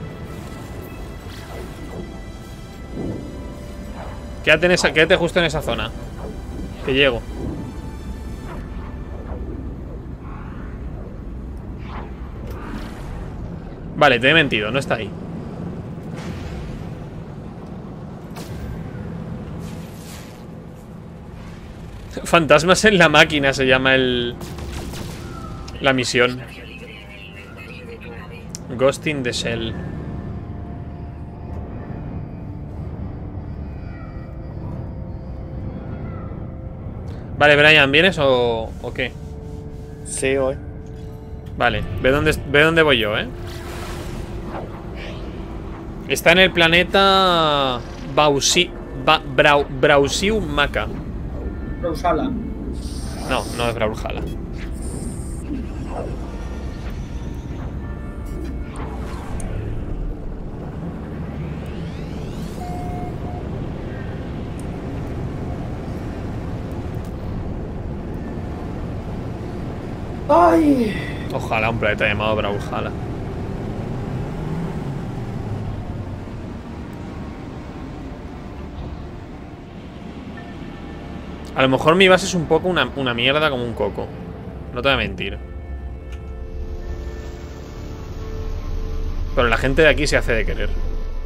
Quédate, en esa, quédate justo en esa zona. Que llego. Vale, te he mentido, no está ahí. Fantasmas en la máquina se llama el... La misión. Ghost in the Shell. Vale, Brian, ¿vienes o, o qué? Sí, voy. Vale, ve dónde, ve dónde voy yo, ¿eh? Está en el planeta Bausi, ba, Brau, Brausiu Maca. Rousala. No, no es Brawlhalla. ¡Ay! Ojalá un planeta llamado Brawlhalla. A lo mejor mi base es un poco una, una mierda como un coco. No te voy a mentir. Pero la gente de aquí se hace de querer.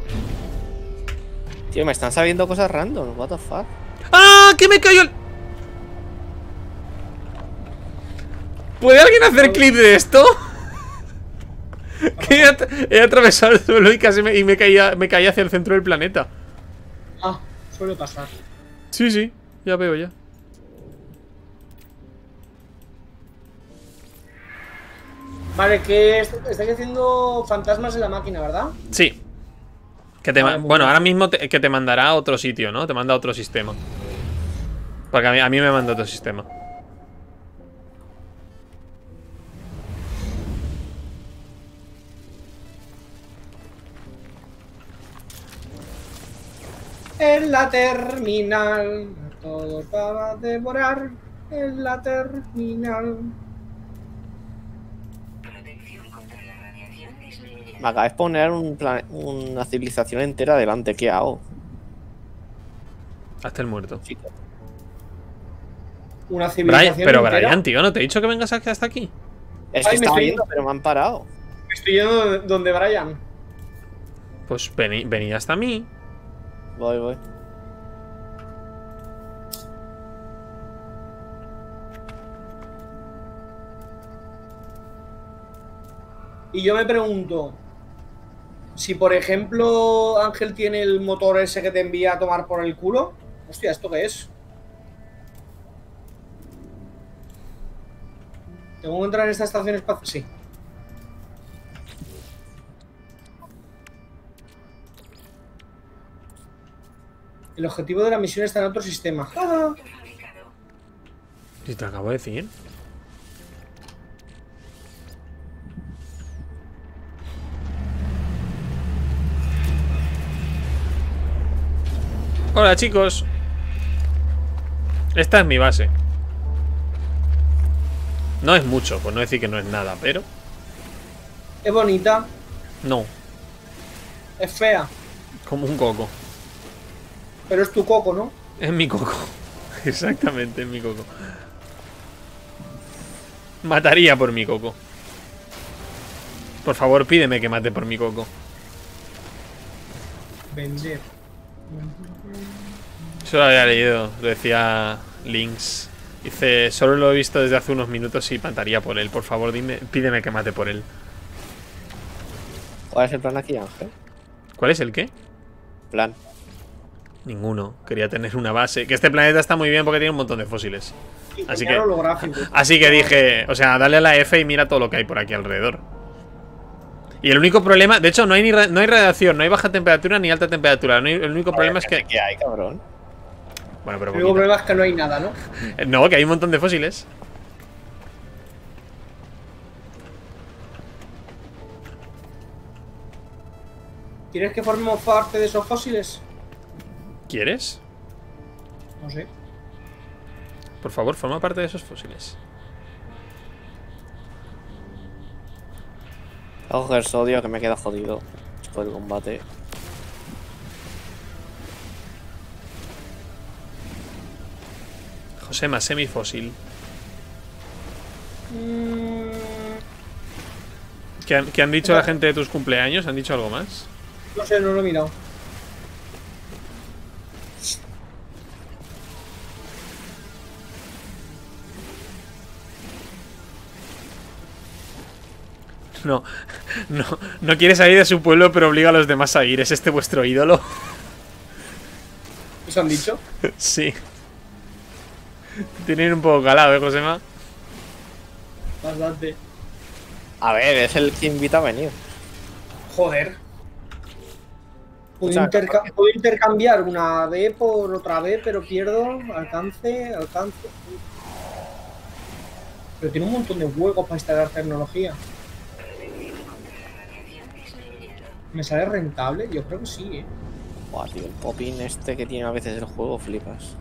Tío, me están sabiendo cosas random. What the fuck. ¡Ah! ¡Que me cayó el... ¿Puede alguien hacer clip de esto? Que he, at he atravesado el suelo y casi me, y me, caía, me caía hacia el centro del planeta. Ah, suele pasar. Sí, sí, ya veo ya. Vale, que est- estáis haciendo fantasmas en la máquina, ¿verdad? Sí. Que te Vale, ma- muy bueno, bien. ahora mismo te- que te mandará a otro sitio, ¿no? Te manda a otro sistema. Porque a mí, a mí me manda a otro sistema. En la terminal, todos para devorar. En la terminal. Me acabas de poner un plane- una civilización entera delante. ¿Qué hago? Hasta el muerto. Chico. Una Brian, civilización pero entera. Brian, tío, ¿no te he dicho que vengas aquí hasta aquí? Es Ay, que me estaba estoy- viendo, pero me han parado. Estoy yendo donde Brian. Pues vení, venid hasta mí. Voy, voy. Y yo me pregunto, si por ejemplo Ángel tiene el motor ese que te envía a tomar por el culo. Hostia, ¿esto qué es? ¿Tengo que entrar en esta estación espacial? Sí. El objetivo de la misión está en otro sistema. ¡Ah! Si te acabo de decir. Hola, chicos. Esta es mi base. No es mucho, por no decir que no es nada, pero... Es bonita, No, es fea, como un coco. pero es tu coco, ¿no? Es mi coco. Exactamente, es mi coco. Mataría por mi coco. Por favor, pídeme que mate por mi coco. Vender. Eso lo había leído, lo decía Lynx. Dice, solo lo he visto desde hace unos minutos y mataría por él. Por favor, dime, pídeme que mate por él. ¿Cuál es el plan aquí, Ángel? ¿Cuál es el qué? Plan. Ninguno. Quería tener una base. Que este planeta está muy bien porque tiene un montón de fósiles. Y Así cambiar que, holográfico. así que dije, o sea, dale a la F y mira todo lo que hay por aquí alrededor. Y el único problema, de hecho, no hay ni no hay radiación, no hay baja temperatura ni alta temperatura. No hay, el único problema es que. ¿Qué hay, cabrón? Bueno, pero El único poquito. problema es que no hay nada, ¿no? No, que hay un montón de fósiles. ¿Quieres que formemos parte de esos fósiles? ¿Quieres? No sé. Por favor, forma parte de esos fósiles. Voy a coger sodio que me queda jodido después del combate. Josema, semifósil. Mm, ¿Qué han, qué han dicho la gente de tus cumpleaños? ¿Han dicho algo más? no sé, no lo he mirado. No, no, no quiere salir de su pueblo, pero obliga a los demás a ir. ¿Es este vuestro ídolo? ¿Eso han dicho? Sí. Tienen un poco calado, ¿eh, Josema? Bastante. A ver, es el que invita a venir. Joder. Puedo, O sea, interca- puedo intercambiar una B por otra B, pero pierdo alcance, alcance. Pero tiene un montón de huecos para instalar tecnología. ¿Me sale rentable? Yo creo que sí, eh. Buah, tío, el popping este que tiene a veces el juego, flipas.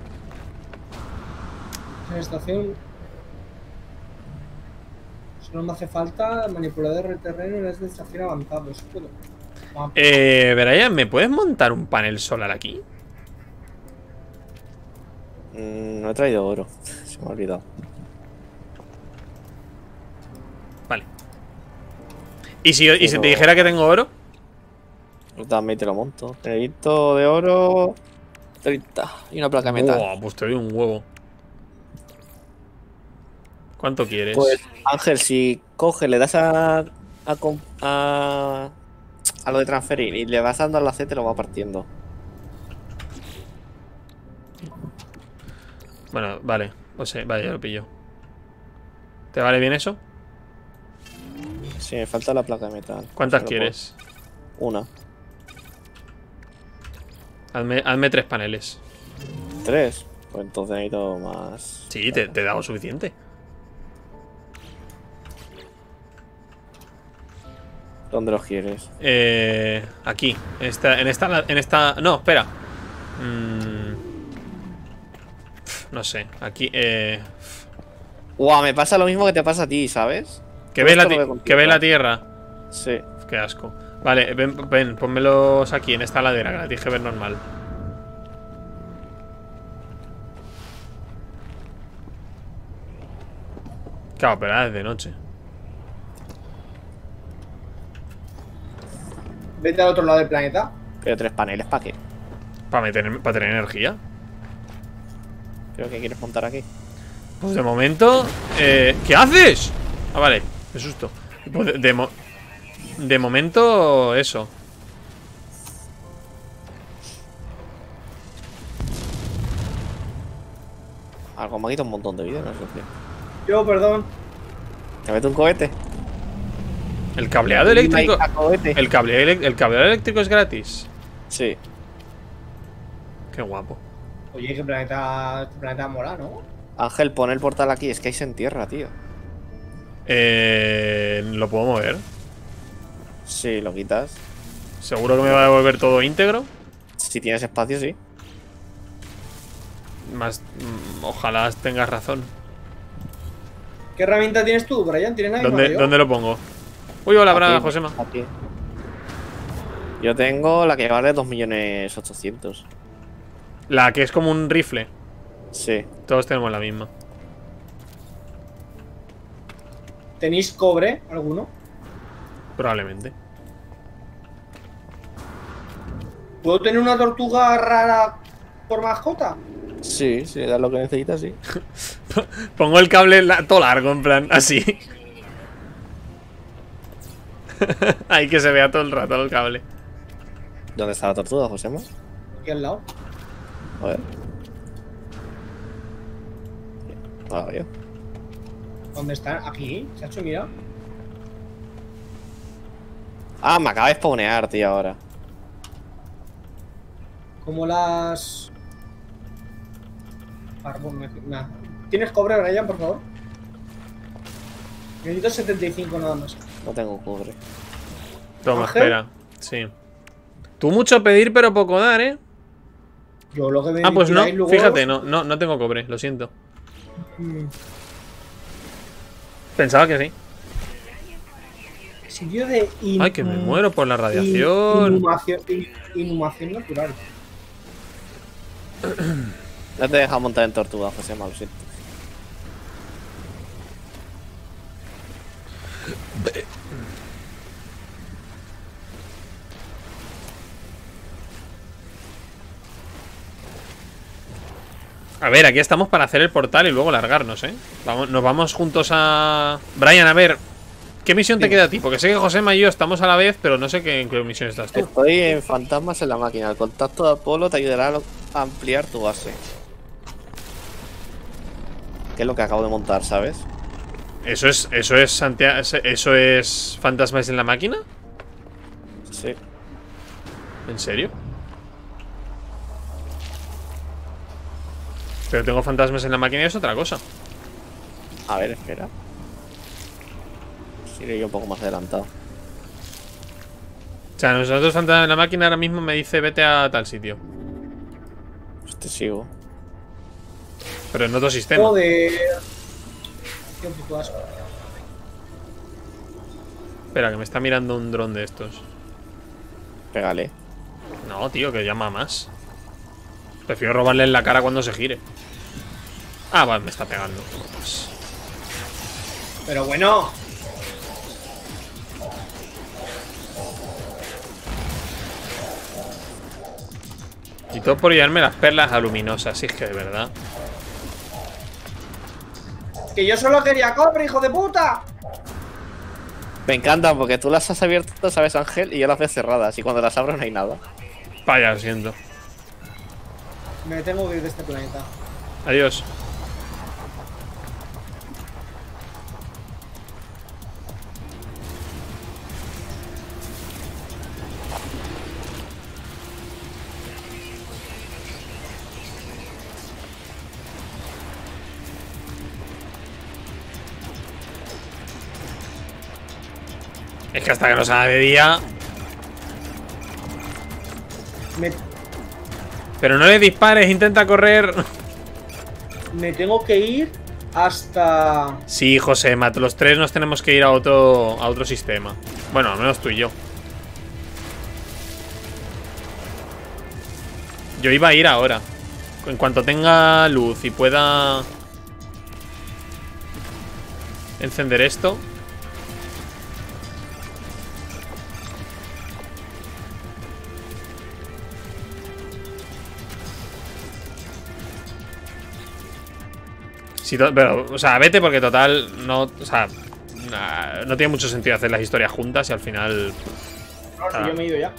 En la estación. Solo me hace falta manipulador de terreno en esta estación avanzado. Eso puedo. Ah, Eh, Brian, ¿me puedes montar un panel solar aquí? Mm, no he traído oro, se me ha olvidado. Vale. ¿Y si, y si te Pero- dijera que tengo oro? Dame y te lo monto. Necesito de oro treinta y una placa de metal. Buah, pues te doy un huevo. ¿Cuánto quieres? Pues, Ángel, si coges, le das a a, com- a a lo de transferir y le vas dando al C, te lo va partiendo. Bueno, vale. O sea, vale, ya lo pillo. ¿Te vale bien eso? Sí, me falta la placa de metal. ¿Cuántas Se lo quieres? puedo- Una. Hazme, hazme tres paneles. ¿Tres? Pues entonces necesito más. Sí, te, te he dado suficiente. ¿Dónde los quieres? Eh, aquí. En esta, en esta, en esta. No, espera. Mm, no sé. Aquí. Eh, Guau, me pasa lo mismo que te pasa a ti, ¿sabes? que Todo ve la, esto lo ti- veo contigo. que ve la tierra. Sí. Qué asco. Vale, ven, ven, pónmelos aquí en esta ladera, que la tienes que ver normal. Claro, pero ahora es de noche. Vete al otro lado del planeta. Pero tres paneles, ¿para qué? Para meter, para tener energía. Creo que quieres montar aquí. Pues de momento. Eh, ¿Qué haces? Ah, vale, qué susto. Pues de, de, mo- de momento, eso. Algo me ha quitado un montón de vida, no sé qué. Yo, perdón. ¿Te mete un cohete? El cableado eléctrico. ¿A cohete? El, cable, ele- el cableado eléctrico es gratis. Sí. Qué guapo. Oye, qué planeta, este planeta mola, ¿no? Ángel, pon el portal aquí, es que ahí se entierra, tío. Eh, ¿Lo puedo mover? Sí, lo quitas. ¿Seguro que me va a devolver todo íntegro? Si tienes espacio, sí. Más, mm, ojalá tengas razón. ¿Qué herramienta tienes tú, Brian? ¿Tienes la misma ¿Dónde, que yo? ¿Dónde lo pongo? Uy, hola, Bra, Aquí, Josema. aquí. Yo tengo la que vale dos millones ochocientos. La que es como un rifle. Sí. Todos tenemos la misma. ¿Tenéis cobre alguno? Probablemente. ¿Puedo tener una tortuga rara por mascota? Sí, si le das lo que necesitas, sí. Pongo el cable la- todo largo, en plan, así. Ahí que se vea todo el rato el cable. ¿Dónde está la tortuga, Josema? Aquí al lado. A ver. Ah, vaya. ¿Dónde está? Aquí. ¿Se ha hecho mira? Ah, me acaba de spawnear, tío, ahora. Como las... Carbón, me- nah. ¿Tienes cobre, Brian, por favor? Necesito setenta y cinco nada más. No tengo cobre. Toma, Ángel. espera. Sí. Tú mucho pedir, pero poco dar, ¿eh? Yo lo que me Ah, pues no. tiráis luego- Fíjate, no, no, no tengo cobre, lo siento. Mm. Pensaba que sí. Sitio de... in- Ay, que me mm, muero por la in- radiación. Inhumación, in- inhumación natural. No te deja montar en tortuga, José, mal, lo siento. A ver, aquí estamos para hacer el portal y luego largarnos, ¿eh? Vamos, nos vamos juntos a... Brian, a ver, ¿qué misión te Sí. queda a ti? Porque sé que Josema y yo estamos a la vez, pero no sé qué, en qué misión estás tú. Estoy en fantasmas en la máquina. El contacto de Apolo te ayudará a lo- a ampliar tu base. Que es lo que acabo de montar, ¿sabes? ¿Eso es, eso es Santiago, eso es fantasmas en la máquina? Sí. ¿En serio? Pero tengo fantasmas en la máquina y es otra cosa. A ver, espera. Sigue yo un poco más adelantado. O sea, nosotros fantasmas en la máquina ahora mismo me dice vete a tal sitio. Pues te sigo. Pero en otro sistema. Joder. Qué puto asco. Espera, que me está mirando un dron de estos. Pégale. No, tío, que llama más. Prefiero robarle en la cara cuando se gire. Ah, vale, me está pegando. Pero bueno. Y todo por llevarme las perlas aluminosas, sí, es que de verdad. Que yo solo quería cobre, hijo de puta. Me encantan porque tú las has abierto, ¿sabes, Ángel? Y yo las veo cerradas. Y cuando las abro no hay nada. Vaya, lo siento. Me tengo que ir de este planeta. Adiós. Es que hasta que nos haga de día. Me, Pero no le dispares, intenta correr. me tengo que ir hasta... Sí, José, Mat, los tres nos tenemos que ir a otro, a otro sistema. Bueno, al menos tú y yo. Yo iba a ir ahora. En cuanto tenga luz y pueda encender esto. Sí, to- pero, o sea, vete porque total no, o sea, nah, no tiene mucho sentido hacer las historias juntas y al final. No, si Ah. yo me he ido ya.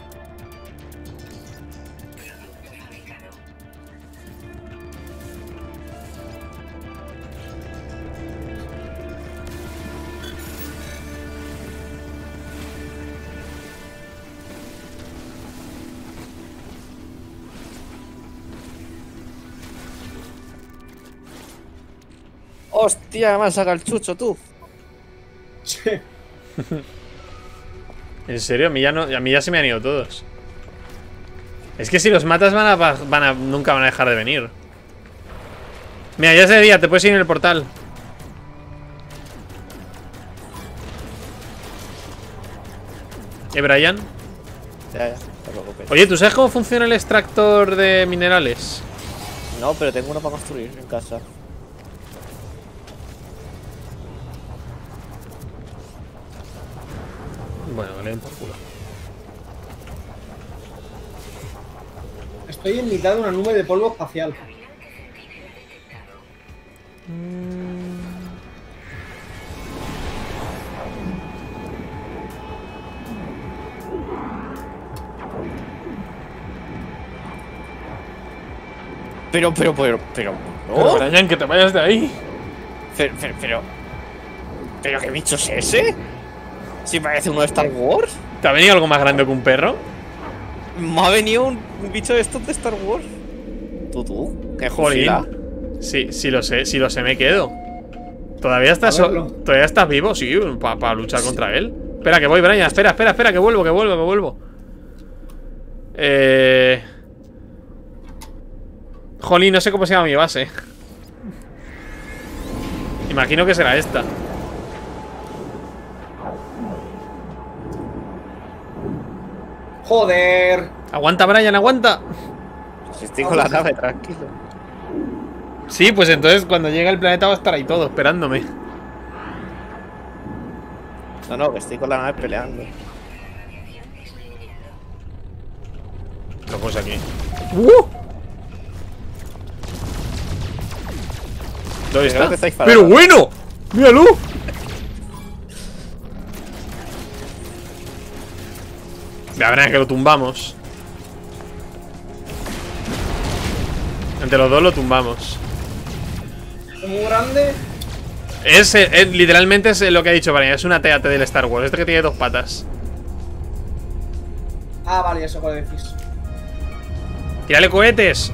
¡Hostia! Me han sacado el chucho, tú. Sí. En serio, a mí ya no, a mí ya se me han ido todos. Es que si los matas van a, van a nunca van a dejar de venir. Mira, ya es de día, te puedes ir en el portal. ¿Eh, Brian? Ya, ya, no te preocupes. Oye, ¿tú sabes cómo funciona el extractor de minerales? No, pero tengo uno para construir en casa. Bueno, le den por culo. Estoy en mitad de una nube de polvo espacial. Pero, pero, pero, pero. Pero, ¿no? Brian, que te vayas de ahí. Pero, pero, pero. ¿Pero qué bicho es ese? Si parece uno de Star Wars. ¿Te ha venido algo más grande que un perro? Me ha venido un, un bicho de estos de Star Wars. Tú, tú. Qué Jolín. jolín. Sí, sí lo sé, sí lo sé, me quedo. ¿Todavía estás, A verlo. ¿todavía estás vivo? Sí, para luchar contra él. Espera, que voy, Brian. Espera, espera, espera, que vuelvo, que vuelvo, que vuelvo. Eh... Jolín, no sé cómo se llama mi base. Imagino que será esta. Joder. Aguanta, Brian, aguanta. Si estoy con la nave, tranquilo. Sí, pues entonces cuando llegue el planeta va a estar ahí todo, esperándome. No, no, que estoy con la nave peleando. Lo puse aquí. ¡Uh! ¿Dónde Creo está? que estáis parados. ¡Pero bueno! ¡Míralo! La verdad es que lo tumbamos. Entre los dos lo tumbamos. Es muy grande. Es, eh, es- literalmente es lo que ha dicho Brian. Es una T A T del Star Wars. Este que tiene dos patas. Ah, vale, eso cuál decís. ¡Tírale cohetes!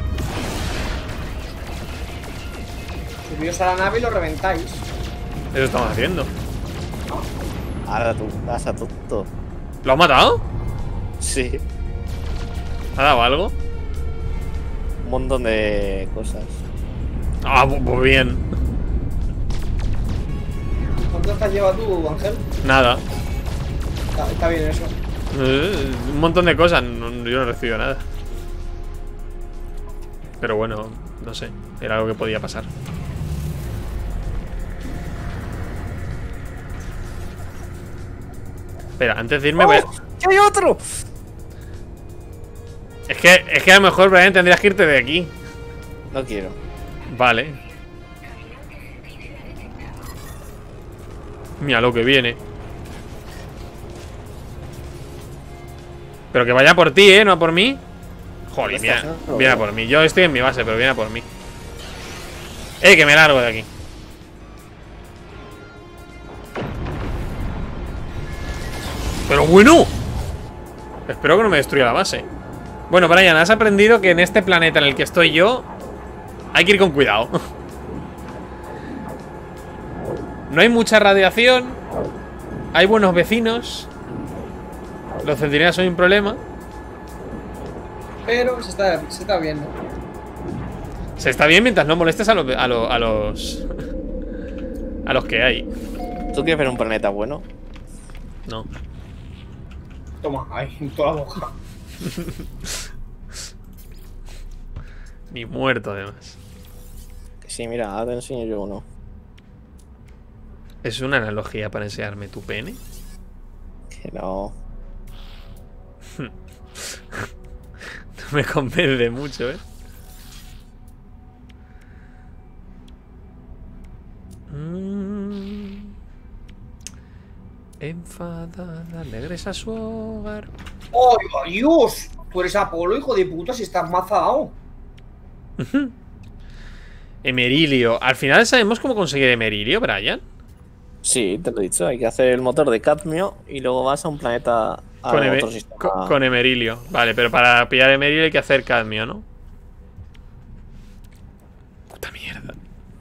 Subíos a la nave y lo reventáis. Eso estamos haciendo. Ahora tú, vas a tonto. ¿Lo has matado? Sí, ¿Ha dado algo? un montón de cosas. Ah, pues pues bien. ¿Cuánto te has llevado tú, Ángel? Nada. Está, está bien eso. Eh, Un montón de cosas. No- yo no he recibido nada. Pero bueno, no sé. Era algo que podía pasar. Espera, antes de irme voy a... ¡Oh! ¡Que hay otro! Es que, es que a lo mejor, Brian, tendrías que irte de aquí. No quiero. Vale. Mira lo que viene. Pero que vaya por ti, ¿eh? No a por mí. Joder, ¿Dónde mira, estás, no? viene a por mí. Yo estoy en mi base, pero viene a por mí. Eh, que me largo de aquí. Pero bueno. Espero que no me destruya la base. Bueno, Brian, has aprendido que en este planeta en el que estoy yo hay que ir con cuidado. No hay mucha radiación. Hay buenos vecinos. Los centinelas son un problema. Pero se está, se está viendo. Se está bien mientras no molestes a los a, lo- a los a los que hay. ¿Tú quieres ver un planeta bueno? No. Toma, ahí, en toda la boca. Ni muerto además. Que sí, mira, ahora te enseño yo uno. ¿Es una analogía para enseñarme tu pene? Que no. No me convence mucho, ¿eh? Mm. Enfadada, regresa a su hogar. ¡Ay, Dios! Tú eres Apolo, hijo de puta, si estás mazado. Emerilio. Al final sabemos cómo conseguir Emerilio, Brian. Sí, te lo he dicho. Hay que hacer el motor de cadmio y luego vas a un planeta. A Con, Eme- otro sistema. con- con Emerilio. Vale, pero para pillar Emerilio hay que hacer cadmio, ¿no? Puta mierda.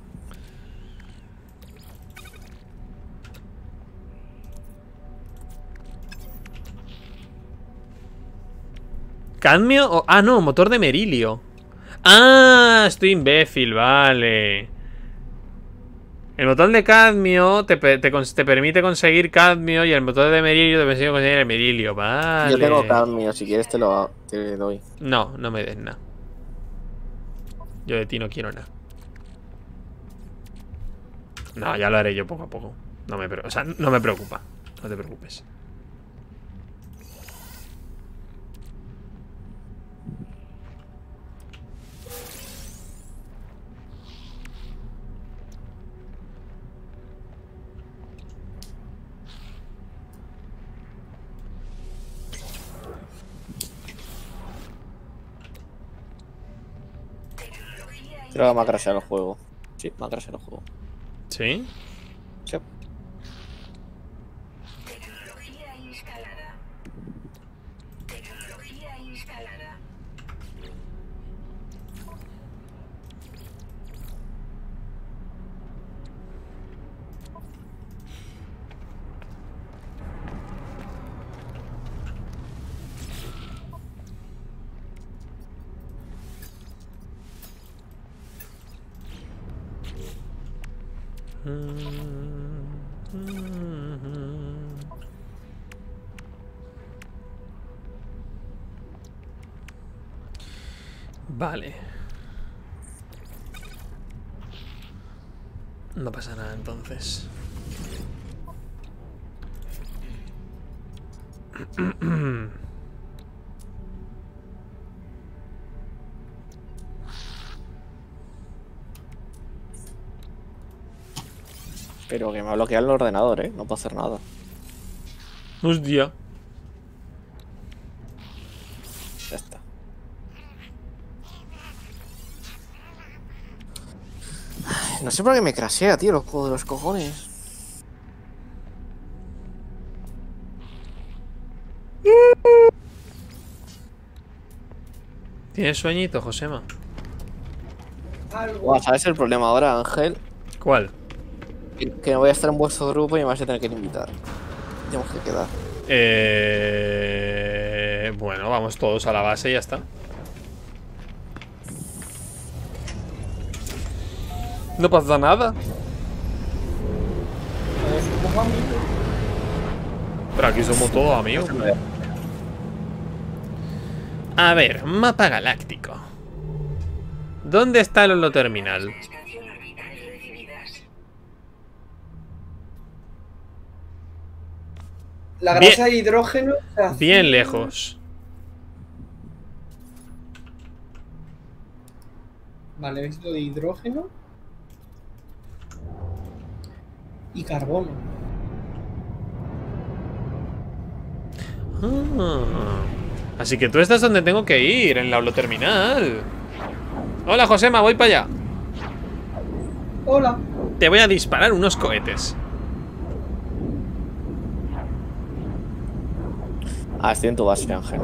¿Cadmio? o- Ah, no, motor de Emerilio. Ah, estoy imbécil, vale. El motor de cadmio te, pe- te cons- te permite conseguir cadmio y el motor de Emerilio te permite conseguir Emerilio, vale. Yo tengo cadmio, si quieres te lo te doy. No, no me des nada. Yo de ti no quiero nada. No, ya lo haré yo poco a poco. No me, pre- o sea, no me preocupa. No te preocupes. Creo que me ha crasheado el juego. Sí, me ha crasheado el juego. ¿Sí? Sí. Tecnología instalada. Tecnología instalada. Vale. No pasa nada entonces. Pero que me ha bloqueado el ordenador, ¿eh? No puedo hacer nada. Hostia. Ya está. Ay, no sé por qué me crashea, tío, los juegos de los cojones. ¿Tienes sueñito, Josema? Algo. Buah, ¿sabes el problema ahora, Ángel? ¿Cuál? Que que no voy a estar en vuestro grupo y me vais a tener que invitar. Tenemos que quedar. Eh... Bueno, vamos todos a la base y ya está. No pasa nada. Todos somos amigos. Pero aquí somos todos amigos. A ver, mapa galáctico. ¿Dónde está el holoterminal? Estación orbital recibidas. La Bien. grasa de hidrógeno. se hace- Bien lejos. Vale, ¿ves lo de hidrógeno? Y carbono. Ah. Así que tú estás donde tengo que ir, en la holoterminal. Hola, Josema, voy para allá. Hola. Te voy a disparar unos cohetes. Ah, estoy en tu base, Ángel.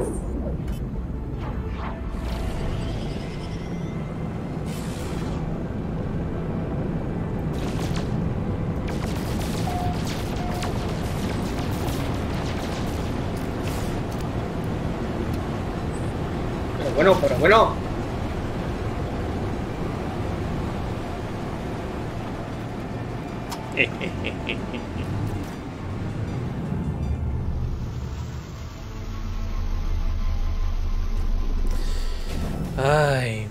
Pero bueno, pero bueno. Ay.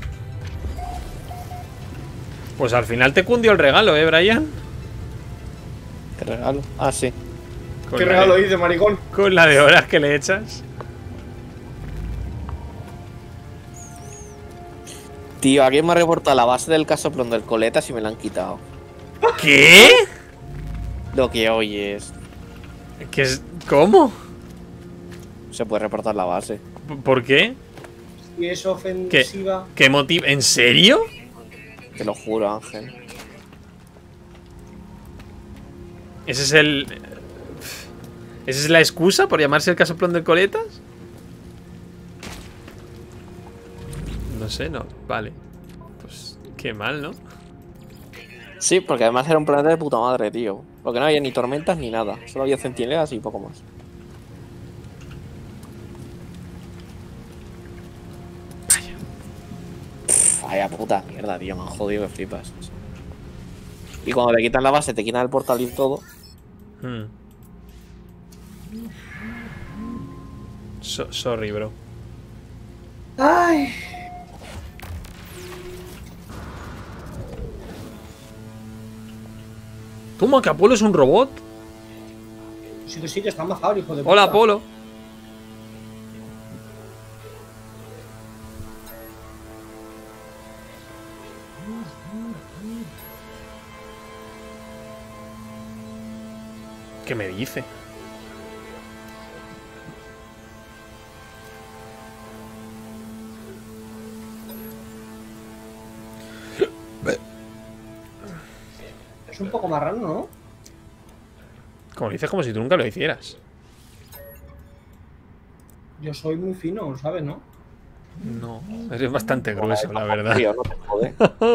Pues al final te cundió el regalo, ¿eh, Brian? ¿Qué regalo? Ah, sí. Con ¿Qué la regalo de- dice, maricón? Con la de horas que le echas. Tío, alguien me ha reportado la base del casoplón del Coletas y me la han quitado. ¿Qué? Lo que oyes. ¿Qué es? ¿Cómo? Se puede reportar la base. ¿Por qué? Si es ofensiva. ¿Qué motivo? ¿En serio? Te lo juro, Ángel. ¿Ese es el... ¿Esa es la excusa por llamarse el casoplón del Coletas? No sé, no. Vale. Pues qué mal, ¿no? Sí, porque además era un planeta de puta madre, tío. Porque no había ni tormentas ni nada. Solo había centinelas y poco más. Pff, Vaya puta mierda, tío. Me han jodido que flipas. Y cuando te quitan la base, te quitan el portal y todo. Hmm. So- sorry, bro. Ay. Toma, que Apolo es un robot. Sí que sí, que está majado, hijo de Hola, puta. Apolo. ¿Qué me dice? Es un poco marrano, ¿no? Como lo dices, como si tú nunca lo hicieras. Yo soy muy fino, ¿sabes, no? No, eres bastante grueso, la verdad. Tío, no te jode.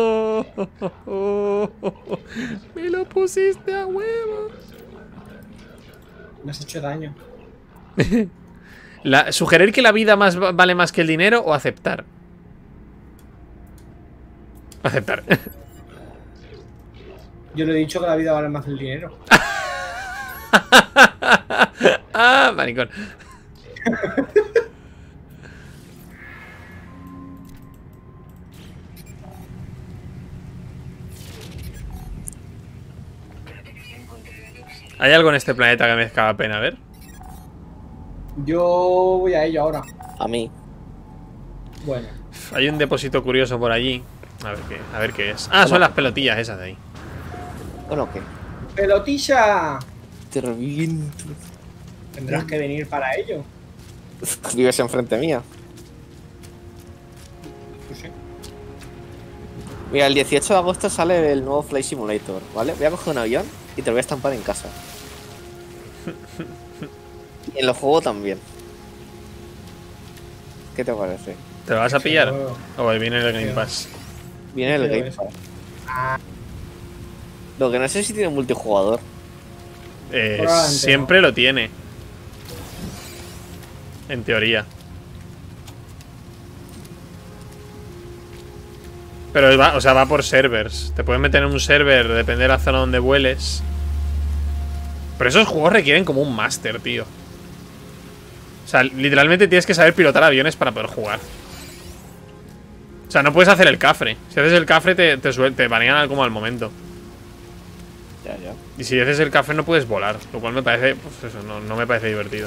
Me lo pusiste a huevo. Me has hecho daño. La, ¿Sugerir que la vida más va- vale más que el dinero o aceptar? Aceptar. Yo le he dicho que la vida vale más que el dinero. Ah, maricón. ¿Hay algo en este planeta que merezca la pena ver? Yo voy a ello ahora. A mí. Bueno. Hay un depósito curioso por allí. A ver qué, a ver qué es. Ah, son las pelotillas esas de ahí. Bueno, ¿qué? ¡Pelotilla! Te reviento. Tendrás que venir para ello. Vives enfrente mía. Pues sí. Mira, el dieciocho de agosto sale el nuevo Flight Simulator, ¿vale? Voy a coger un avión y te lo voy a estampar en casa. Y en los juegos también. ¿Qué te parece? ¿Te lo vas a pillar? Seguro. O ahí viene el Game Sí. Pass. Viene el Pero Game es- Pass. Lo que no sé si tiene multijugador. Eh, Probablemente siempre lo tiene. En teoría. Pero va, o sea, va por servers. Te puedes meter en un server, depende de la zona donde vueles. Pero esos juegos requieren como un máster, tío. O sea, literalmente tienes que saber pilotar aviones para poder jugar. O sea, no puedes hacer el cafre. Si haces el cafre te, te, suel- te banean como al momento. Ya, ya. Y si haces el cafre no puedes volar. Lo cual me parece, pues eso, no, no me parece divertido.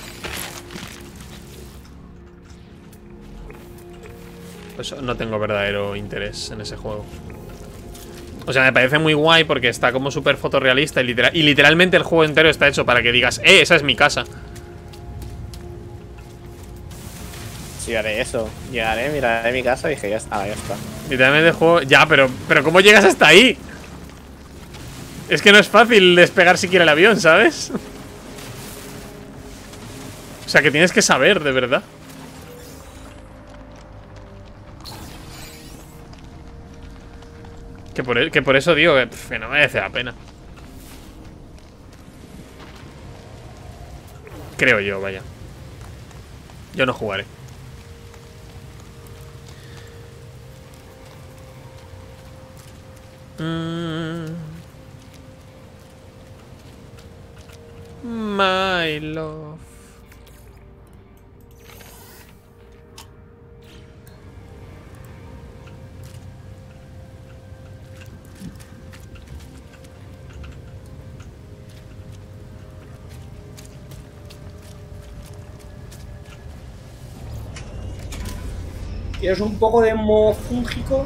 Pues no tengo verdadero interés en ese juego. O sea, me parece muy guay porque está como súper fotorrealista y, literal, y literalmente el juego entero está hecho para que digas, ¡eh, esa es mi casa! Sí, haré eso. Llegaré, miraré mi casa y dije, ya está, ya está. Literalmente el juego... Ya, pero, pero ¿cómo llegas hasta ahí? Es que no es fácil despegar siquiera el avión, ¿sabes? O sea, que tienes que saber, de verdad. Que por, que por eso digo que, pf, que no merece la pena. Creo yo, vaya. Yo no jugaré. Mm. My love. ¿Quieres un poco de mo fúngico?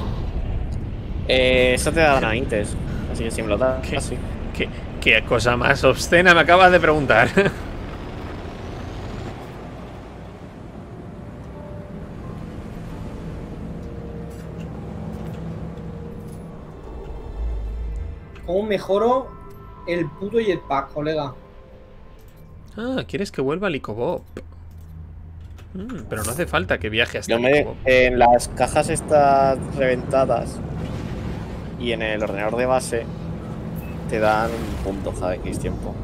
Eh, eso te da granites. Así que si me lo das, ¿Qué? así. ¿Qué, qué cosa más obscena me acabas de preguntar? ¿Cómo mejoro el puto jetpack, colega? Ah, ¿quieres que vuelva al Icobop? Mm, pero no hace falta que viaje hasta Yo el me, Icobop. en las cajas estas reventadas y en el ordenador de base te dan un punto cada X tiempo.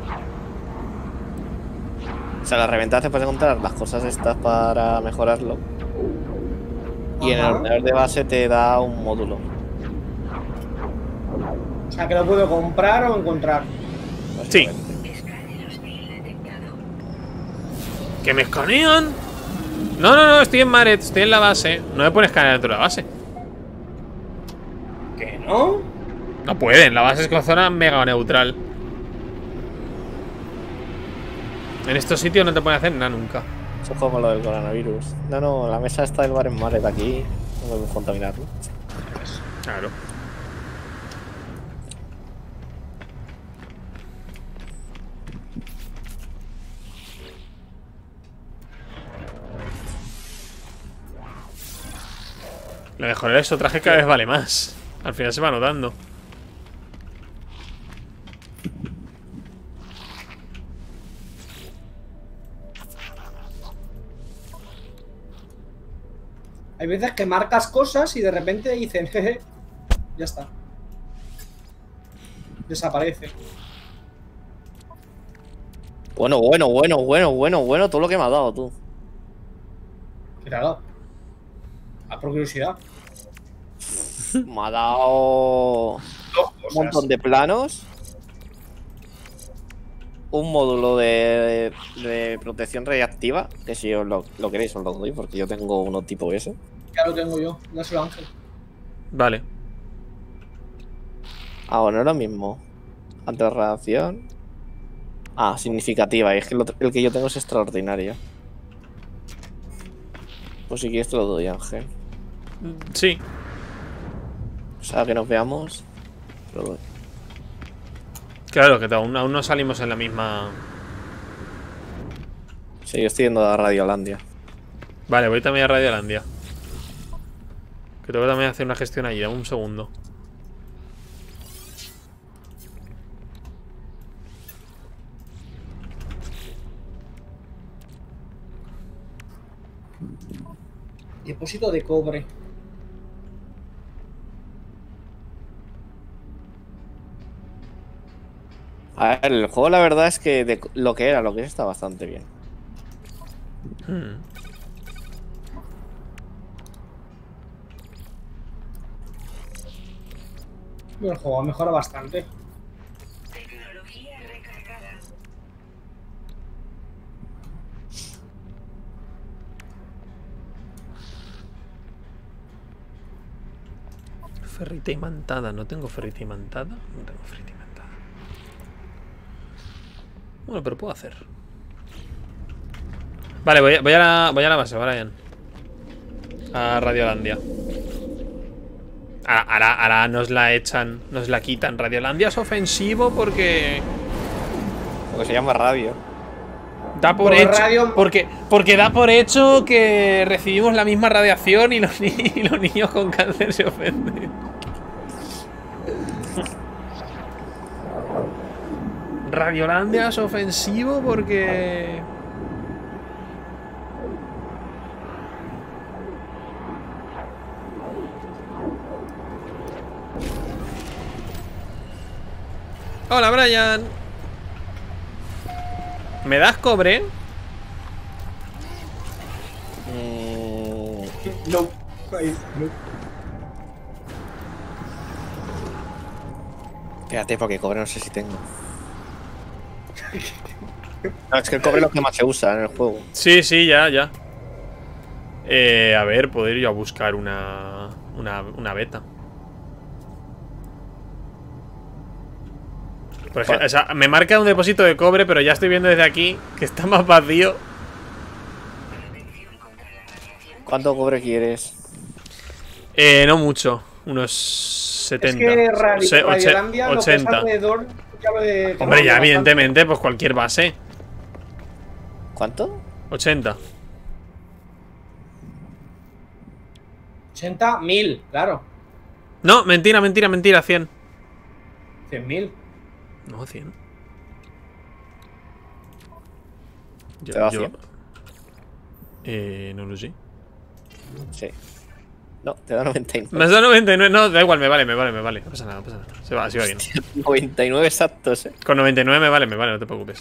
O sea, las reventadas te puedes encontrar las cosas estas para mejorarlo. Y en el Ajá. ordenador de base te da un módulo. O sea, que lo puedo comprar o encontrar. Sí. básicamente. Escáner hostil detectado. ¿Que me escanean? No, no, no, estoy en Maret, estoy en la base. No me pueden escanear dentro de la base. ¿Qué no? No pueden, la base es con zona mega neutral. En estos sitios no te pueden hacer nada nunca. Eso es como lo del coronavirus. No, no, la mesa está del bar en Maret aquí. No podemos contaminarlo. Claro. Lo mejor es que su traje cada vez vale más. Al final se va notando. Hay veces que marcas cosas y de repente dicen, jeje, ya está. Desaparece. Bueno, bueno, bueno, bueno, bueno, bueno, todo lo que me ha dado tú. ¿Qué te ha dado? Ah, por curiosidad. Me ha dado Dos un cosas. montón de planos. Un módulo de, de protección radiactiva. Que si os lo, lo queréis os lo doy, porque yo tengo uno tipo ese. Ya lo tengo yo. Dáselo a Ángel. Vale. Ah, bueno, es lo mismo. Ante la radiación. Ah, significativa. Y es que el, otro- el que yo tengo es extraordinario. Pues si quieres te lo doy, Ángel. Sí. O sea, que nos veamos. Te lo doy. Claro, que aún, aún no salimos en la misma... Sí, yo estoy yendo a Radiolandia. Vale, voy también a Radiolandia. Que tengo que también hacer una gestión allí. Dame un segundo. Depósito de cobre. A ver, el juego la verdad es que de lo que era, lo que es, está bastante bien. Hmm. El juego mejora bastante. Tecnología recargada. Ferrita imantada. No tengo ferrita imantada. No tengo ferrita imantada. Bueno, pero puedo hacer. Vale, voy a, voy a, la, voy a la base, Brian. A Radiolandia. Ahora, ahora, ahora nos la echan, nos la quitan. Radiolandia es ofensivo porque Porque se llama radio. da por Por hecho, radio- porque, porque da por hecho que recibimos la misma radiación y los, ni- y los niños con cáncer se ofenden. Radiolandia es ofensivo porque... Hola, Brian. ¿Me das cobre? Mm, No. Ahí, no. Espérate, porque cobre no sé si tengo. No, es que el cobre es lo que más se usa en el juego. Sí, sí, ya, ya. Eh, a ver, poder ir a buscar una, una, una beta. Por ejemplo, Vale. o sea, me marca un depósito de cobre, pero ya estoy viendo desde aquí que está más vacío. Protección contra la radiación. ¿Cuánto cobre quieres? Eh, no mucho, unos Es setenta. que Radi- Se- oche- Radiolandia lo que es ochenta. alrededor ya lo de- Hombre, ya bastante. evidentemente, pues cualquier base. ¿Cuánto? ochenta. ochenta mil, claro. No, mentira, mentira, mentira, cien. cien mil. No, cien. Yo, ¿Te da yo- cien? Eh, no lo sé. Sí. No, te da noventa y nueve. Me has dado noventa y nueve. No, da igual, me vale, me vale, me vale. No pasa nada, no pasa nada. Se va, se va bien. noventa y nueve exactos, eh. Con noventa y nueve me vale, me vale, no te preocupes.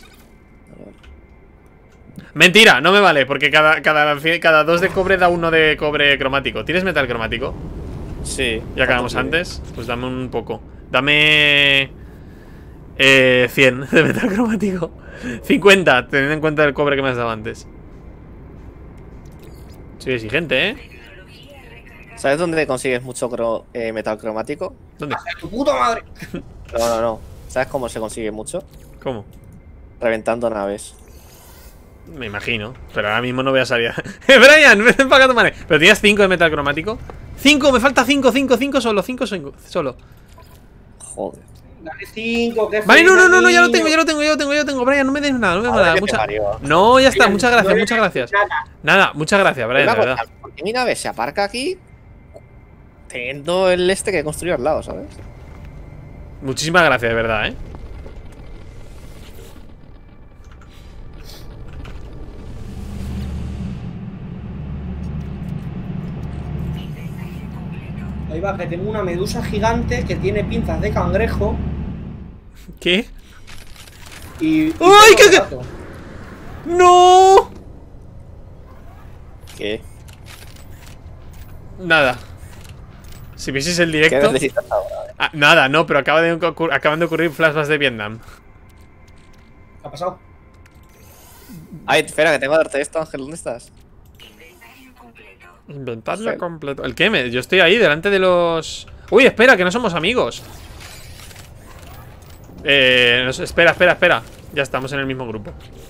Mentira, no me vale, porque cada, cada, cada dos de cobre da uno de cobre cromático. ¿Tienes metal cromático? Sí. Ya acabamos antes. Pues dame un poco. Dame... Eh, cien de metal cromático. cincuenta, teniendo en cuenta el cobre que me has dado antes. Soy exigente, ¿eh? Tecnología recargada. ¿Sabes dónde consigues mucho cro- eh, metal cromático? ¿Dónde? ¡Tu puta madre! No, no, no. ¿Sabes cómo se consigue mucho? ¿Cómo? Reventando naves. Me imagino, pero ahora mismo no voy a salir. ¡Eh, Brian! ¡Ven para acá tu madre! ¿Pero tienes cinco de metal cromático? ¡cinco! ¡Me falta cinco, cinco, cinco solo! cinco solo. Joder. Dale cinco, que Vale, no, no, no, no, ya lo niño. tengo, ya lo tengo, ya lo tengo, ya lo tengo. Brian, no me des nada, no me des Madre nada. que te Mucha... parió. No, ya está, Brian, muchas no gracias, eres muchas gracias. nada. Nada, muchas gracias, Brian, de Una verdad. cosa, ¿por qué mi nave se aparca aquí? Teniendo el este que construir al lado, ¿sabes? Muchísimas gracias, de verdad, ¿eh? va, que tengo una medusa gigante que tiene pinzas de cangrejo ¿Qué? y... y ¡Ay, pelo qué- de gato. ¡No! ¿Qué? Nada. Si vieseis el ¿Qué directo... necesitas ahora? Ah, nada, no, pero acaba de ocur- acaban de ocurrir flashbacks de Vietnam. ¿Qué ha pasado? Ay, espera, que tengo que darte esto, Ángel. ¿Dónde estás? Inventario completo. Inventario Joder. completo. ¿El qué? Me- Yo estoy ahí, delante de los... Uy, espera, que no somos amigos. Eh... nos- Espera, espera, espera. Ya estamos en el mismo grupo.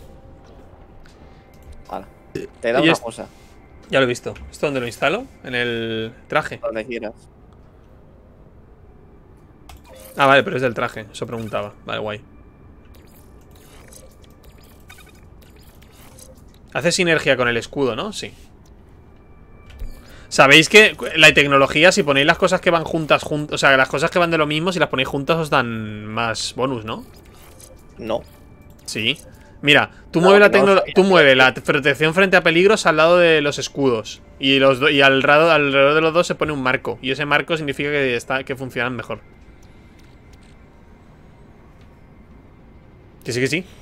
Vale. Te da Y una es- cosa, Ya lo he visto. ¿Esto dónde lo instalo? En el traje. donde quieras. Ah, vale, pero es del traje. Eso preguntaba. Vale, guay. Hace sinergia con el escudo, ¿no? Sí. Sabéis que la tecnología, si ponéis las cosas que van juntas, jun- o sea, las cosas que van de lo mismo, si las ponéis juntas os dan más bonus, ¿no? No. Sí. Mira, tú No, mueves la no, tecno- sí. tú mueves la protección frente a peligros al lado de los escudos. Y los do- y al rado- alrededor de los dos se pone un marco. Y ese marco significa que está, que funcionan mejor. Que sí, que sí.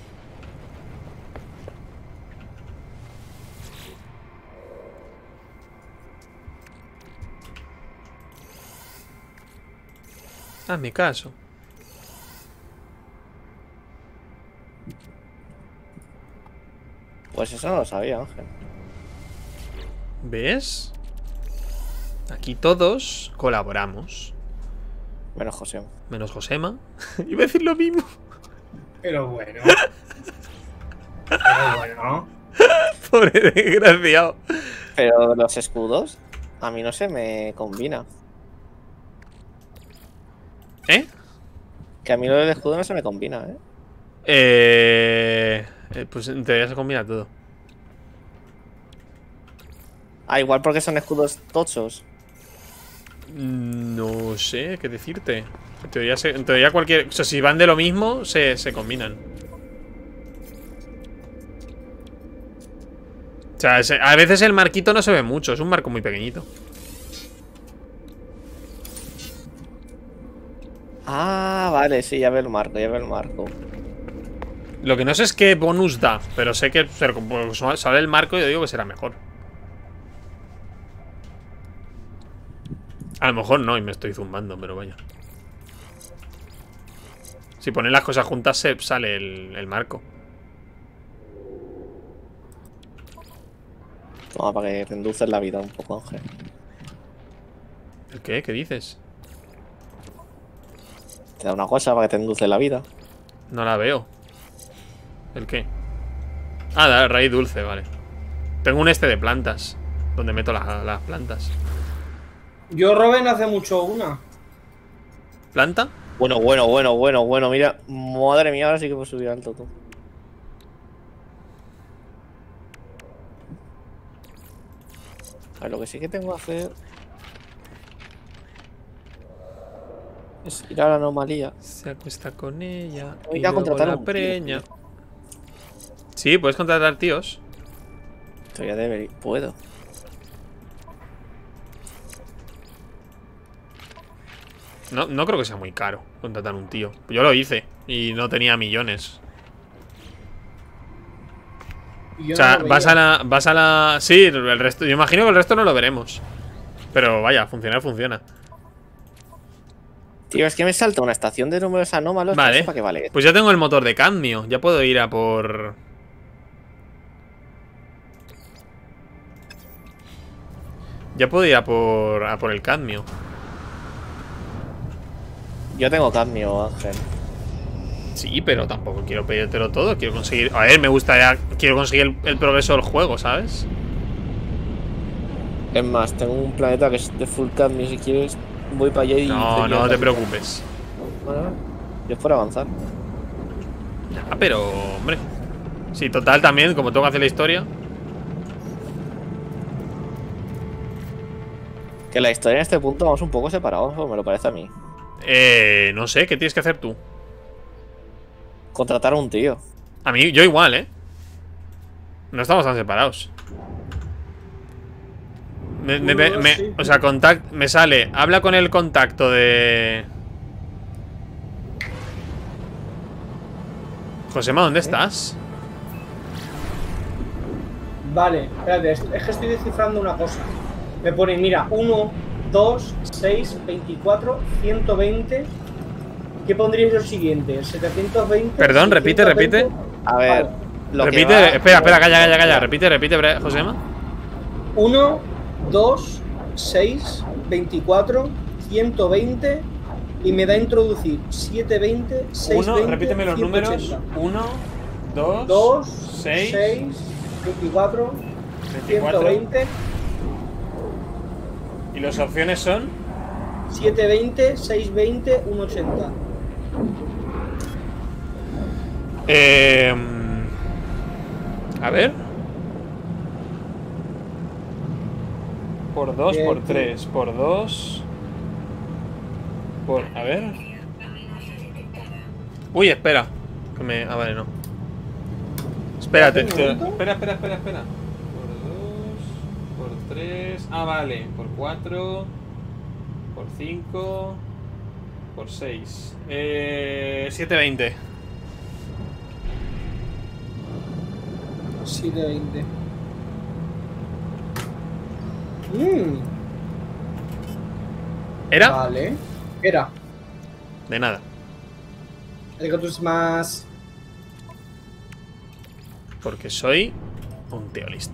Hazme caso. Pues eso no lo sabía, Ángel. ¿Ves? Aquí todos colaboramos. Menos José. Menos Josema. Iba a decir lo mismo. Pero bueno. Pero bueno. Pobre desgraciado. Pero los escudos, a mí no se me combina. ¿Eh? Que a mí lo del escudo no se me combina, ¿eh? Eh... eh, Pues en teoría se combina todo. Ah, igual porque son escudos tochos. No sé qué decirte. En teoría, se- en teoría cualquier... O sea, si van de lo mismo, se, se combinan. O sea, ese- a veces el marquito no se ve mucho. Es un marco muy pequeñito. Ah, vale, sí, ya veo el marco, ya veo el marco. Lo que no sé es qué bonus da. Pero sé que pero como sale el marco y yo digo que será mejor. A lo mejor no, y me estoy zumbando, pero vaya. Si ponen las cosas juntas se sale el, el marco. Toma, para que te endulces la vida un poco, Ángel. ¿El qué? ¿Qué dices? Te da una cosa para que te endulces la vida. No la veo. ¿El qué? Ah, da raíz dulce, vale. Tengo un este de plantas, donde meto la- las plantas. Yo robé no hace mucho una. ¿Planta? Bueno, bueno, bueno, bueno, bueno, mira. Madre mía, ahora sí que puedo subir alto tú. A ver, lo que sí que tengo que hacer es ir a la anomalía. Se acuesta con ella. Voy y a luego contratar a la un tío, preña. tío. Sí, puedes contratar tíos. Todavía debería. Puedo. No, no creo que sea muy caro contratar un tío. Yo lo hice y no tenía millones. Y yo O sea, no lo vas a veía. la. Vas a la. Sí, el resto. Yo imagino que el resto no lo veremos. Pero vaya, funcionar funciona. Tío, es que me salta una estación de números anómalos. No Vale. sé para qué vale. Pues ya tengo el motor de cadmio. Ya puedo ir a por. Ya puedo ir a por. A por el cadmio. Yo tengo cadmio, Ángel. Sí, pero tampoco quiero pedírtelo todo. Quiero conseguir. A ver, me gustaría. Quiero conseguir el, el progreso del juego, ¿sabes? Es más, tengo un planeta que es de full cadmio. Si quieres, voy para allá y. No, no te preocupes. Vale, vale. Yo es por avanzar. Ah, pero, hombre. Sí, total también, como tengo que hacer la historia. Que la historia en este punto vamos un poco separados, o me lo parece a mí. Eh, no sé, ¿qué tienes que hacer tú? Contratar a un tío. A mí, yo igual, ¿eh? No estamos tan separados. Me, me- Uno, dos, me- sí. o sea, contact, me sale. Habla con el contacto de. Josema, ¿dónde estás? Vale, espérate, es es que estoy descifrando una cosa. Me pone, mira, uno, dos, seis, veinticuatro, ciento veinte. ¿Qué pondríais lo siguiente? setecientos veinte. Perdón, repite, seiscientos veinte. A ver, Vale. lo que Repite, va- espera, espera, calla, calla, calla. Repite, repite, bre- Josema. uno, dos, seis, veinticuatro, ciento veinte. Y me da a introducir setecientos veinte, Uno, seiscientos veinte. repíteme los ciento números. ochenta. Uno, dos, dos, seis, seis, veinticuatro, ciento veinticuatro. veinte, Y las opciones son. setecientos veinte, seiscientos veinte, ciento ochenta. Eh, a ver. Por dos, Bien, por sí. tres, por dos. Por. A ver. Uy, espera. Que me. Ah, vale, no. Espérate. ¿Un te- momento? Espera, espera, espera, espera. Por dos. Por tres. Ah, vale. Por cuatro. Por cinco. Por seis. Eh. setecientos veinte. setecientos veinte. Mmm, ¿Era? vale. Era. De nada. El que tú es más. Porque soy un tío listo.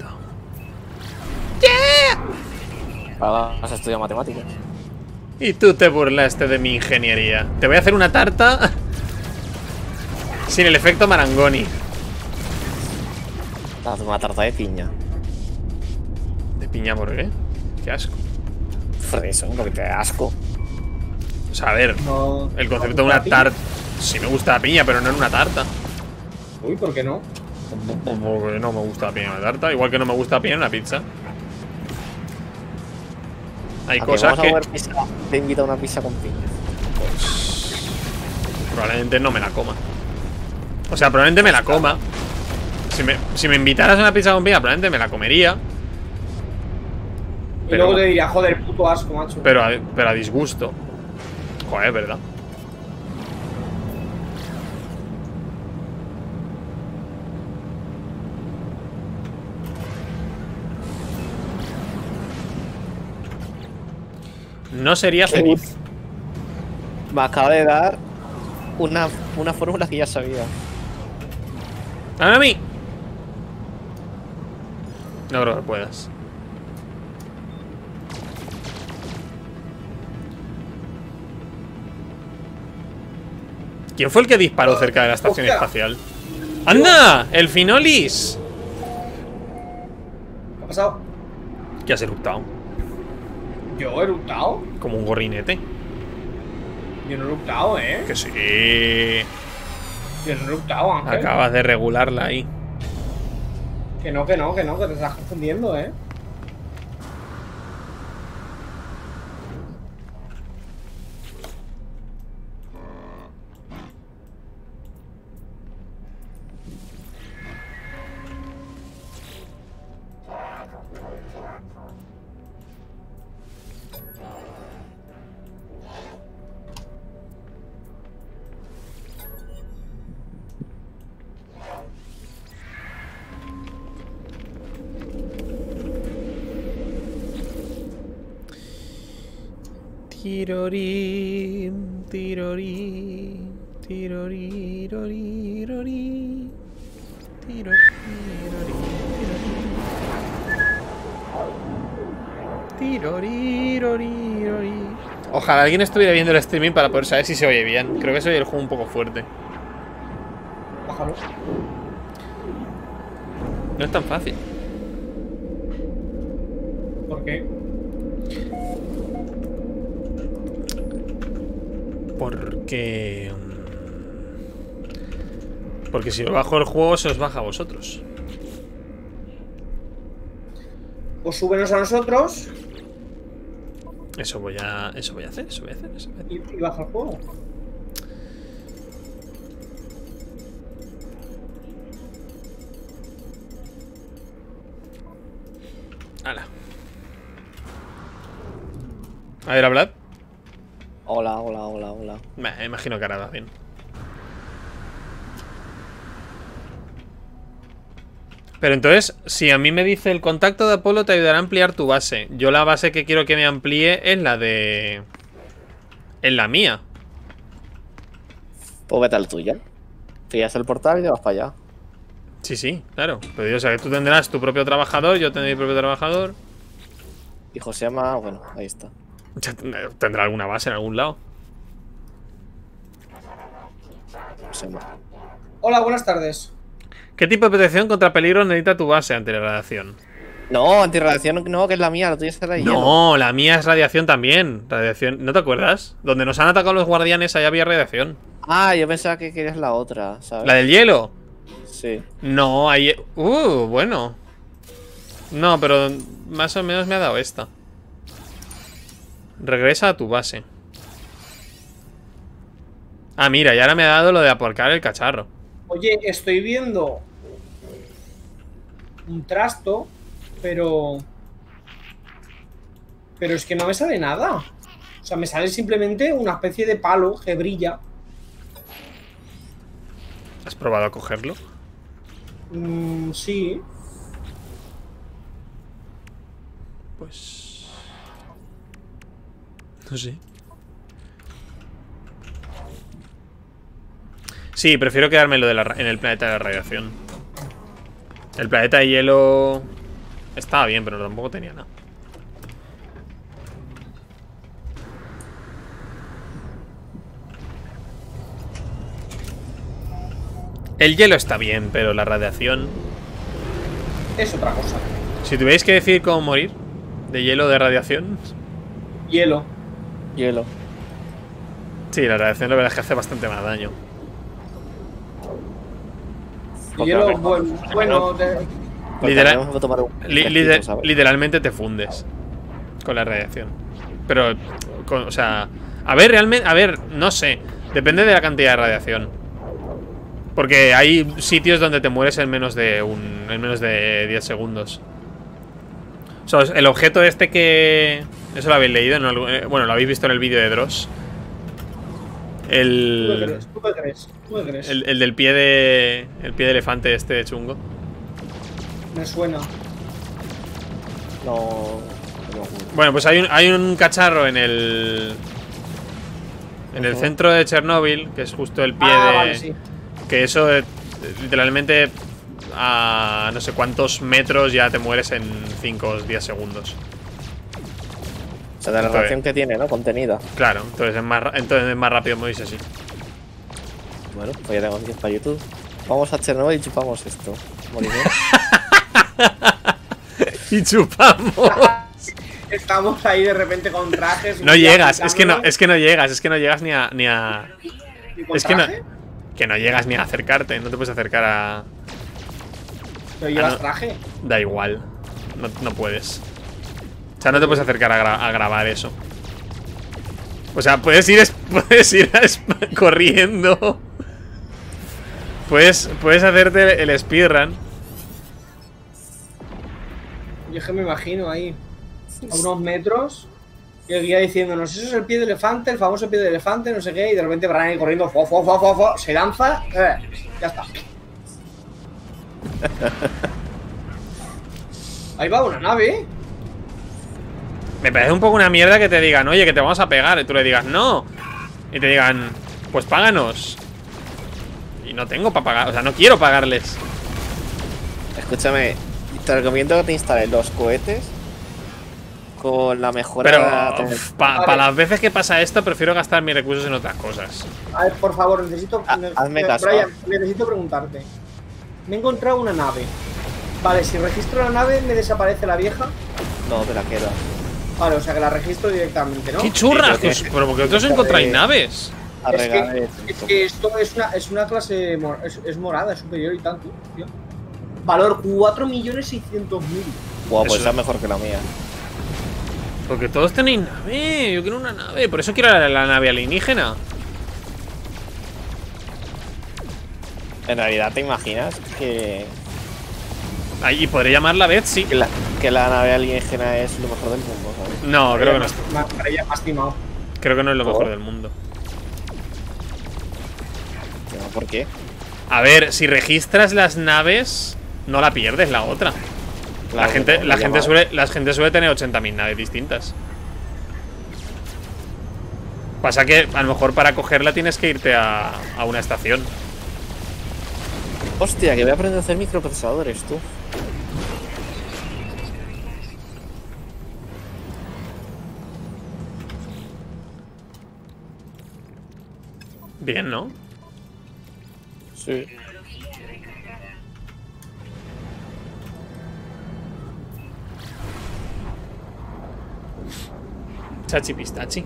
Vas a estudiar matemáticas. Y tú te burlaste de mi ingeniería. Te voy a hacer una tarta sin el efecto Marangoni. Haz una tarta de piña. De piña, ¿por qué? Qué asco. Eso, porque te da asco. O sea, a ver, No. el concepto de una tarta. Sí me gusta la piña, pero no en una tarta. Uy, ¿por qué no? Como que no me gusta la piña en una tarta. Igual que no me gusta la piña en una pizza. Hay ¿A cosas vamos a que comer pizza? Te invito a una pizza con piña. probablemente no me la coma. O sea, probablemente me la coma. Si me, si me invitaras a una pizza con piña, probablemente me la comería. Y Pero- luego te diría, joder, puto asco, macho. Pero a, pero a disgusto. Joder, ¿verdad? No sería feliz. Me acaba de dar una, una fórmula que ya sabía. ¡Dame a mí! No creo que puedas. ¿Quién fue el que disparó cerca de la estación Hostia. espacial? ¡Anda! ¡El Finolis! ¿Qué ha pasado? Que has eructado. ¿Yo he eructado? Como un gorrinete. Yo no he eructado, ¿eh? Que sí. Yo no he eructado, Ángel. Acabas de regularla ahí. Que no, que no, que no, que te estás confundiendo, ¿eh? Tirori, tirori, tirori, tirori, tirori, tirori, tirori, tirori. Ojalá alguien estuviera viendo el streaming para poder saber si se oye bien. Creo que se oye el juego un poco fuerte. Bájalo. No es tan fácil. ¿Por qué? Porque... Porque si lo bajo el juego, se os baja a vosotros. Pues súbenos a nosotros Eso voy a... Eso voy a hacer, eso voy a hacer, eso voy a hacer. y, y baja el juego. Hala. A ver, hablad. Hola, hola, hola, hola. Me imagino que hará bien. Pero entonces, si a mí me dice el contacto de Apolo te ayudará a ampliar tu base. Yo la base que quiero que me amplíe es la de... Es la mía. Pues vete al tuyo. Pillas el portal y te vas para allá. Sí, sí, claro. Pero yo, o sea, que tú tendrás tu propio trabajador, yo tendré mi propio trabajador. Y Josema, bueno, ahí está. Ya tendrá alguna base en algún lado. Josema. Hola, buenas tardes. ¿Qué tipo de protección contra peligro necesita tu base ante la radiación? No, antirradiación no, que es la mía, la tuya será de hielo. No, la mía es radiación también. Radiación, ¿no te acuerdas? Donde nos han atacado los guardianes, allá había radiación. Ah, yo pensaba que querías la otra, ¿sabes? ¿La del hielo? Sí. No, ahí... Uh, bueno. No, pero más o menos me ha dado esta. Regresa a tu base. Ah, mira, y ahora me ha dado lo de aporcar el cacharro. Oye, estoy viendo un trasto, pero... Pero es que no me sale nada. O sea, me sale simplemente una especie de palo que brilla. ¿Has probado a cogerlo? Mm, sí. Pues... No sé. Sí, prefiero quedarme lo de la, en el planeta de la radiación. El planeta de hielo... Estaba bien, pero tampoco tenía nada. El hielo está bien, pero la radiación... Es otra cosa. Si tuvierais que decir cómo morir, de hielo o de radiación... Hielo. Hielo. Sí, la radiación la verdad es que hace bastante más daño. Porque Hielo, mejor- bueno, bueno de- porque Literal- tenemos que tomar un Li- fresquito, lider- ¿sabes? literalmente te fundes con la radiación. Pero, con- o sea, a ver, realmente, a ver, no sé. Depende de la cantidad de radiación. Porque hay sitios donde te mueres en menos de un, en menos de diez segundos. O sea, el objeto este que... Eso lo habéis leído, en algún- eh, bueno, lo habéis visto en el vídeo de Dross. ¿Tú qué El, crees? ¿Tú qué crees? ¿Tú qué crees? el, el del pie de... El pie de elefante este chungo. Me suena. No, no me acuerdo. Bueno, pues hay un, hay un cacharro en el... En el Ujú. centro de Chernóbil, que es justo el pie Ah, de... vale, sí. Que eso, eh, literalmente, a no sé cuántos metros ya te mueres en cinco o diez segundos. O sea, de la Entonces- relación que tiene, ¿no? Contenida. Claro, entonces es más, ra- entonces es más rápido morirse así. Bueno, pues ya tengo tiempo para YouTube. Vamos a Chernobyl y chupamos esto. Moriré. Y chupamos. Estamos ahí de repente con trajes. No y llegas, es que no, aplicándonos. es que no llegas, es que no llegas ni a... Ni a ¿Y con es que no, traje? que no llegas ni a acercarte, no te puedes acercar a... ¿Pero llevas Ah, no. traje? Da igual, no, no puedes. O sea, no te puedes acercar a, gra- a grabar eso. O sea, puedes ir, es- puedes ir a es- corriendo. Puedes, puedes hacerte el speedrun. Yo es que me imagino ahí, a unos metros, y el guía diciéndonos, eso es el pie de elefante, el famoso pie de elefante, no sé qué, y de repente Brian ahí corriendo, fo, fo, fo, fo, fo, se lanza, eh, ya está. Ahí va una nave, ¿eh? Me parece un poco una mierda que te digan, oye, que te vamos a pegar. Y tú le digas, no. Y te digan, pues páganos. Y no tengo para pagar, o sea, no quiero pagarles. Escúchame, te recomiendo que te instales los cohetes con la mejora. Pero de- para Vale. las veces que pasa esto, prefiero gastar mis recursos en otras cosas. A ver, por favor, necesito... Ha- ne- hazme eh, caso. Brian, necesito preguntarte. Me he encontrado una nave. Vale, si registro la nave, ¿me desaparece la vieja? No, te la queda. Vale, o sea que la registro directamente, ¿no? ¡Qué churras! Sí, pero Pues, que- pero porque vosotros que- encontráis que- naves. A Es regar que, el- es que esto es una, es una clase mor- es, es morada, es superior y tanto, tío. Valor cuatro millones seiscientos mil. Buah, pues Eso- esa es mejor que la mía. Porque todos tenéis nave. Yo quiero una nave. Por eso quiero la, la nave alienígena. En realidad, ¿te imaginas que, Ahí podré llamarla Betsy. que, la, que la nave alienígena es lo mejor del mundo, ¿sabes? No, creo que no. Ma- estrella más timado. Creo que no es lo ¿Por? mejor del mundo. No, ¿por qué? A ver, si registras las naves, no la pierdes la otra. La Claro, gente, no, la ya gente va. suele, la gente suele tener ochenta mil naves distintas. Pasa que a lo mejor para cogerla tienes que irte a, a una estación. Hostia, que voy a aprender a hacer microprocesadores, tú. Bien, ¿no? Sí. Chachi pistachi.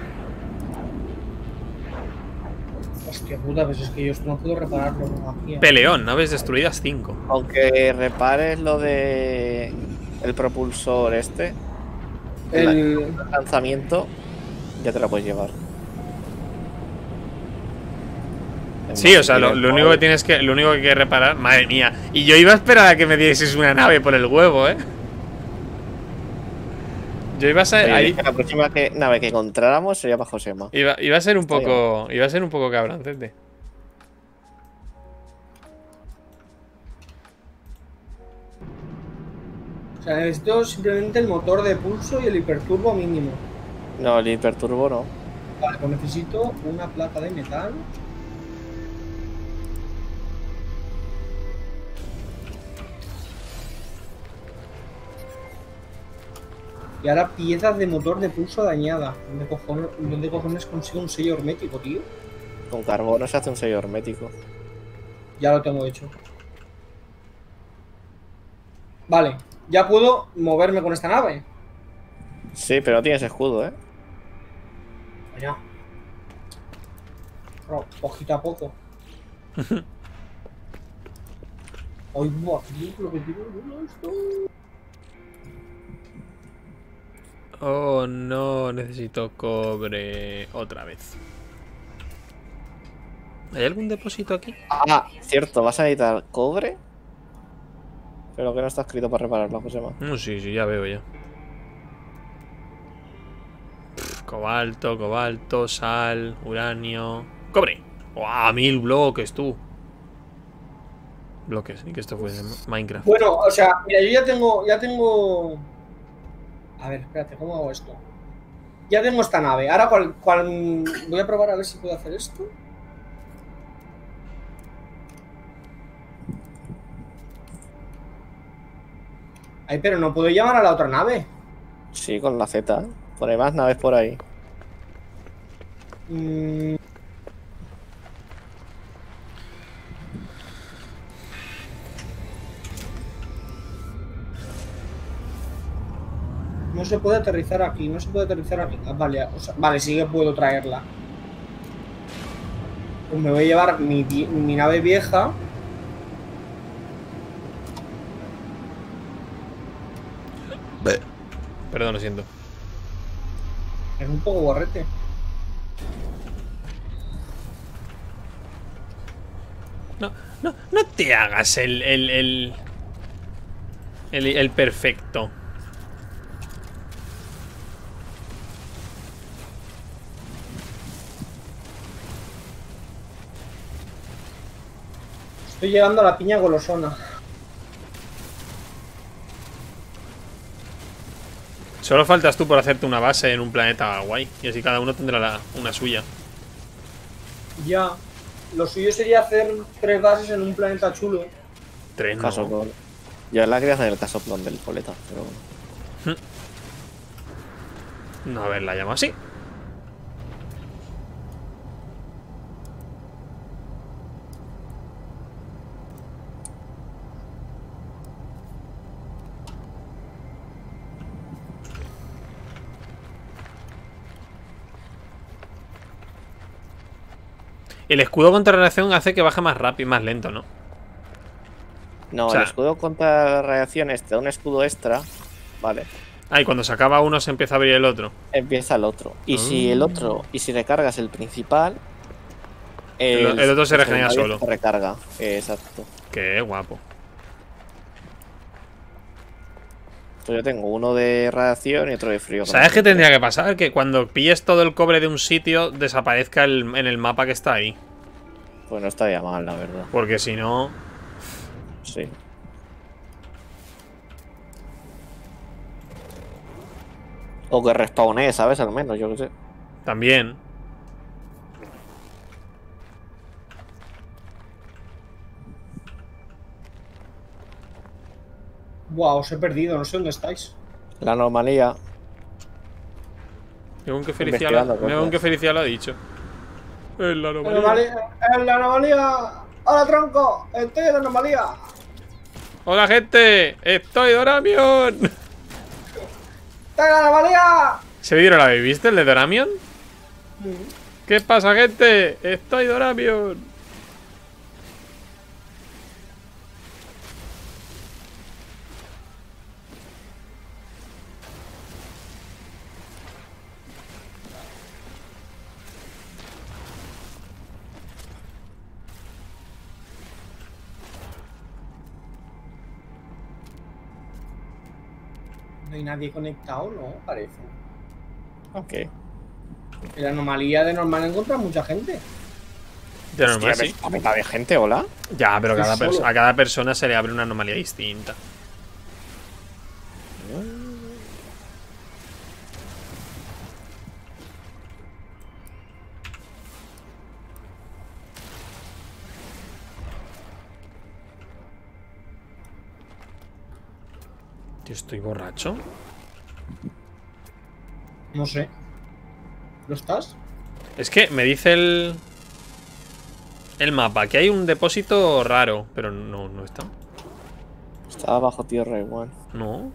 Hostia puta, pues es que yo esto no puedo repararlo aquí. ¿eh? Peleón, naves destruidas cinco. Aunque repares lo de el propulsor este, El... el lanzamiento, ya te lo puedes llevar. Sí, o sea, lo, lo único que tienes que, lo único que hay que reparar, madre mía. Y yo iba a esperar a que me dieses una nave por el huevo, ¿eh? Yo iba a ser Oye, ahí, dije, la próxima que, nave que encontráramos sería para Josema. iba, iba a ser un Está poco, iba a ser un poco cabroncete. O sea, necesito simplemente el motor de pulso y el hiperturbo mínimo. No, el hiperturbo no. Vale, pues necesito una placa de metal. Y ahora piezas de motor de pulso dañada. ¿Dónde cojones, dónde cojones consigo un sello hermético, tío? Con carbono se hace un sello hermético. Ya lo tengo hecho. Vale, ya puedo moverme con esta nave. Sí, pero no tienes escudo, ¿eh? Vaya. Pero, poquito a poco. Ay, buah, tío, lo que tiene esto. Oh, no, necesito cobre otra vez. ¿Hay algún depósito aquí? Ah, cierto, vas a necesitar cobre. Pero que no está escrito para repararlo, Josema. Mm, sí, sí, ya veo ya. Pff, cobalto, cobalto, sal, uranio. ¡Cobre! ¡Guau! Mil bloques, tú. Bloques, ni que esto fuese Minecraft. Bueno, o sea, mira, yo ya tengo, ya tengo. A ver, espérate, ¿cómo hago esto? Ya tengo esta nave. Ahora, ¿cuál, cuál... voy a probar a ver si puedo hacer esto. Ay, pero no puedo llamar a la otra nave. Sí, con la Z. Pone más naves por ahí. Mm. No se puede aterrizar aquí, no se puede aterrizar aquí. Ah, vale, o sea, vale, sí que puedo traerla. Pues me voy a llevar mi, vie- mi nave vieja. Perdón, lo siento. Es un poco borrete. No, no, no te hagas el. el. el. el, el perfecto. Estoy llegando a la piña golosona. Solo faltas tú por hacerte una base en un planeta guay. Y así cada uno tendrá la- una suya. Ya. Lo suyo sería hacer tres bases en un planeta chulo. Tres, no. Casoplón. Yo la quería hacer el casoplón del coleta, pero bueno. No haberla llamado así. El escudo contra radiación hace que baje más rápido, más lento, ¿no? No, O sea- el escudo contra la radiación este da un escudo extra. Vale. Ah, y cuando se acaba uno se empieza a abrir el otro. Empieza el otro. Y si Ah. el otro, y si recargas el principal, El- el otro se regenera secundario solo. Se recarga. Eh, exacto. Qué guapo. Entonces Pues yo tengo uno de radiación y otro de frío. ¿Sabes qué tendría que pasar? Que cuando pilles todo el cobre de un sitio, desaparezca el- en el mapa que está ahí. Pues no estaría mal, la verdad. Porque si no... Sí. O que respawné, ¿sabes? Al menos, yo qué sé. También. Buah, os he perdido, no sé dónde estáis. La anomalía. Mira con qué felicidad, lo, Investigando mira con cosas. qué felicidad lo ha dicho. Es la anomalía. Anomalía, en la anomalía. ¡Hola, tronco! Estoy en la anomalía. Hola, gente. Estoy Doramion. ¡Estoy en la anomalía! ¿Ese vídeo lo habéis visto, el de Doramion? ¿Qué pasa, gente? Estoy Doramion. No hay nadie conectado, ¿no? Parece. Ok. En la anomalía de normal encuentras mucha gente. De normal, Hostia, sí. ¿a mitad de gente, hola? Ya, pero Estoy cada perso- solo. a cada persona se le abre una anomalía distinta. Tío, estoy borracho. No sé. ¿Lo estás? Es que me dice el... El mapa, que hay un depósito raro. Pero no, no está. Estaba bajo tierra igual. No.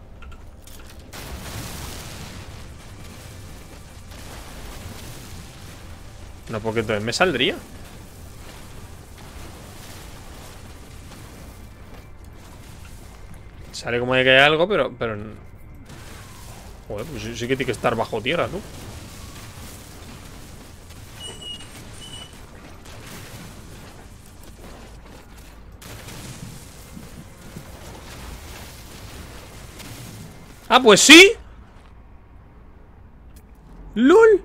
No, porque entonces me saldría. Sale como de que hay algo, pero... pero... Joder, pues sí, sí que tiene que estar bajo tierra, ¿no? Ah, pues sí. ¡Lol!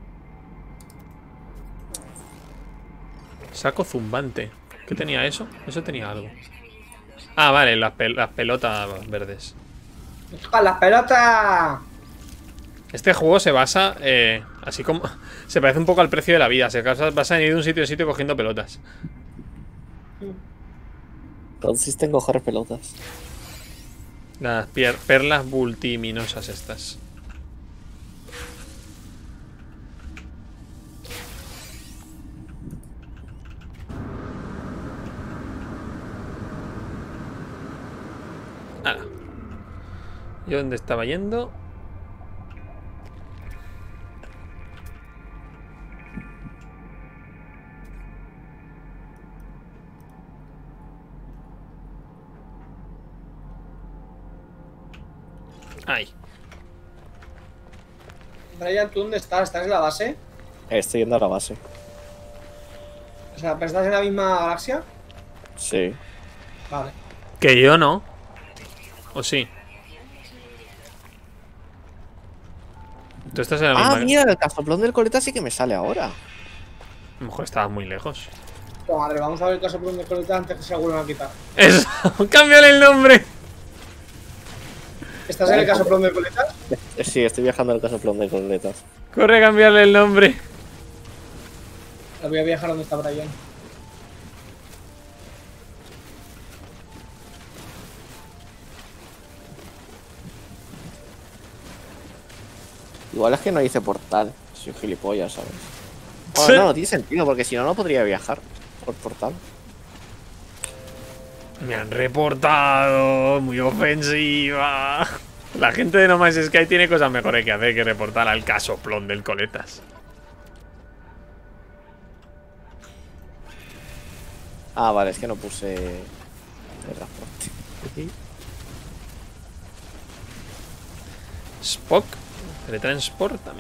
Saco zumbante. ¿Qué tenía eso? Eso tenía algo. Ah, vale, las, pel- las pelotas verdes. ¡Con las pelotas! Este juego se basa, eh, así como... Se parece un poco al precio de la vida. Se basa basa en ir de un sitio a sitio cogiendo pelotas. Consiste en coger pelotas. Las pier- perlas multiminosas estas. Nada. ¿Yo dónde estaba yendo? Ahí. Brian, ¿tú dónde estás? ¿Estás en la base? Estoy yendo a la base. O sea, ¿pero estás en la misma galaxia? Sí. Vale. Que yo no. ¿O sí? Tú estás en la misma... Ah, mira, el casoplón del coleta sí que me sale ahora. A lo mejor estabas muy lejos. Oh, madre, vamos a ver el caso por donde conectar antes que se vuelvan a quitar. ¡Eso! ¡Cámbiale el nombre! ¿Estás en el caso por donde conectas? Eh, Sí, estoy viajando al casoplón del coletas. Corre a cambiarle el nombre. La voy a viajar donde está Brian. Igual es que no hice portal. Soy gilipollas, ¿sabes? Sí. Bueno, no, no tiene sentido, porque si no, no podría viajar por portal. Me han reportado. Muy ofensiva. La gente de No Man's Sky tiene cosas mejores que hacer que reportar al casoplón del coletas. Ah, vale, es que no puse el transporte. Spock. Teletransportame.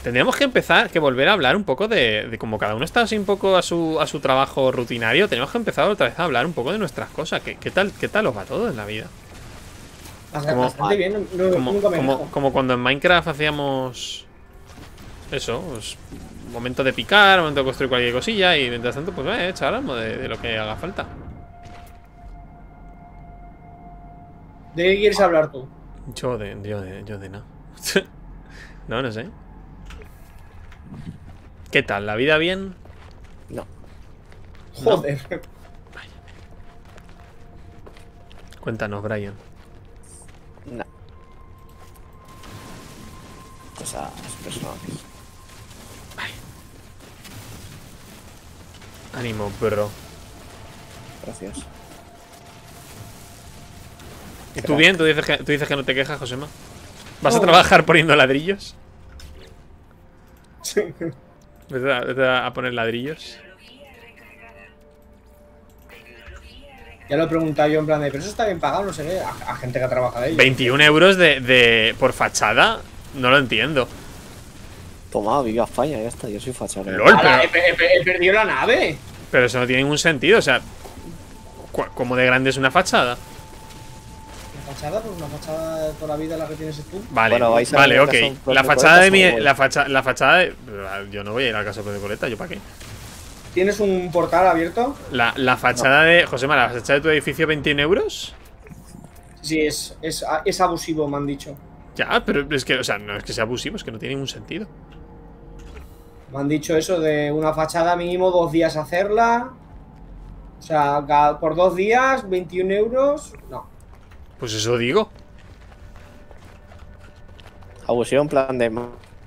Tendríamos que empezar, que volver a hablar un poco de, de como cada uno está así un poco a su, a su trabajo rutinario. Tenemos que empezar otra vez a hablar un poco de nuestras cosas. ¿Qué, qué tal, qué tal os va todo en la vida? Bastante, Como- bastante bien, no, Como, nunca me como, quejo. como cuando en Minecraft hacíamos eso, pues, momento de picar, momento de construir cualquier cosilla. Y mientras tanto, pues eh, charlamos de, de lo que haga falta. ¿De qué quieres hablar tú? Yo de, yo de, yo de nada. No, no sé. ¿Qué tal? ¿La vida bien? No. Joder. Cuéntanos, Brian. No. Cosas personales. Ánimo, bro. Gracias. ¿Y tú bien? ¿Tú dices que, tú dices que no te quejas, Josema? ¿Vas a No. trabajar poniendo ladrillos? Sí. ¿Vete a, vete a poner ladrillos? Ya lo he preguntado yo en plan de, pero eso está bien pagado, no sé qué, a, a gente que trabaja de ello. veintiún euros de, de por fachada. No lo entiendo. Toma, viva España, ya está, yo soy fachada. LOL, ¡Hala, he, pero, pe- he pe- he perdido la nave! pero eso no tiene ningún sentido. O sea, cu- ¿cómo de grande es una fachada? Una fachada, pues una fachada de toda la vida la que tienes tú. Vale, Bueno, vais a vale, ver ok. que son La protocoletas fachada de mi. o voy. La, facha, la fachada de. Yo no voy a ir a la casa de coleta, ¿yo para qué? ¿Tienes un portal abierto? La, la fachada de. Josema, ¿la fachada de tu edificio veintiún euros? Sí, es, es, es abusivo, me han dicho. Ya, pero es que, o sea, no es que sea abusivo, es que no tiene ningún sentido. Me han dicho eso de una fachada mínimo dos días hacerla. O sea, cada- por dos días, veintiún euros. No. Pues eso digo. Abusivo en plan de.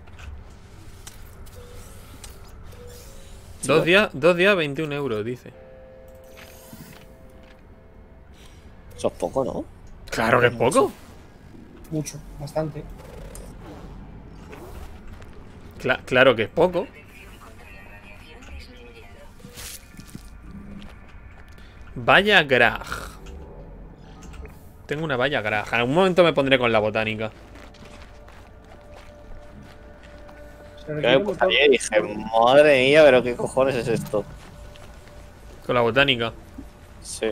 Dos días, dos días, veintiún euros, dice. Eso es poco, ¿no? Claro que es poco. Mucho, bastante. Cla- claro que es poco. Valla Graj. Tengo una valla Graj. En algún momento me pondré con la botánica. Se Yo requiere me un salí y botón- dije, madre mía, pero qué cojones es esto. Con la botánica. Sí.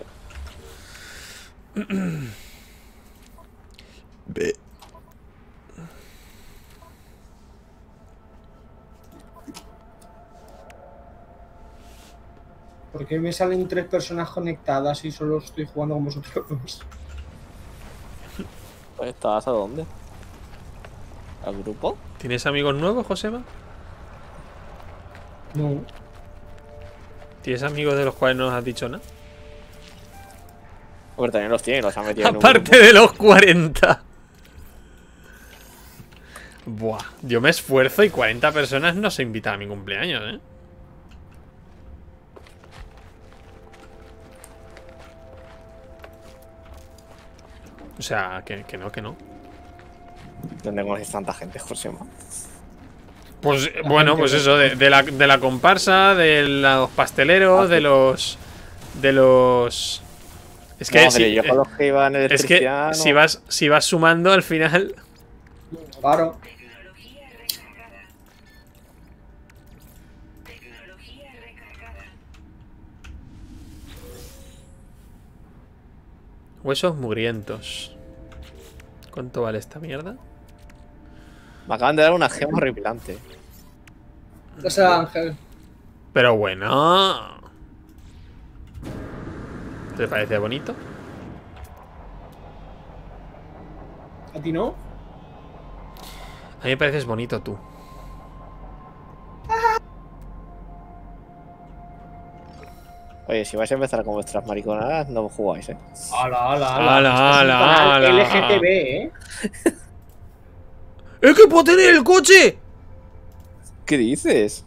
¿Por qué me salen tres personas conectadas y solo estoy jugando con vosotros dos? Pues estabas a dónde? ¿Al grupo? ¿Tienes amigos nuevos, Josema? No. ¿Tienes amigos de los cuales no nos has dicho nada? Porque también los tiene, los ha metido en un Aparte grupo. de los cuarenta. Buah, yo me esfuerzo y cuarenta personas no se invitan a mi cumpleaños, ¿eh? O sea, que, que no, que no. ¿Dónde conoces tanta gente, Josema? Pues eh, bueno, pues eso, de, de la, de la comparsa, de los pasteleros, de los... De los... Es que, No, si, pero yo eh, con los que iban en es que si vas, si vas sumando al final... Claro. Huesos mugrientos. ¿Cuánto vale esta mierda? Me acaban de dar una gema horripilante. O sea, Ángel. Pero bueno. ¿Te parece bonito? ¿A ti no? A mí me pareces bonito tú. Oye, si vais a empezar con vuestras mariconadas, no jugáis, eh. ¡Hala, hala, hala! ¡Hala, Esto es un canal hala! L G T B, ¿eh? ¡Es que puedo tener el coche! ¿Qué dices?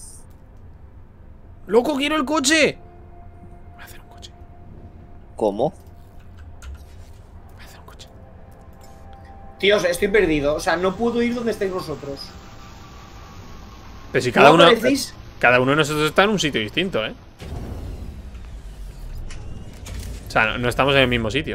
¡Loco, quiero el coche! Voy a hacer un coche. ¿Cómo? Voy a hacer un coche. Tíos, estoy perdido. O sea, no puedo ir donde estáis vosotros. Pero si cada ¿No uno... aparecéis? Cada uno de nosotros está en un sitio distinto, ¿eh? O sea, no, no estamos en el mismo sitio.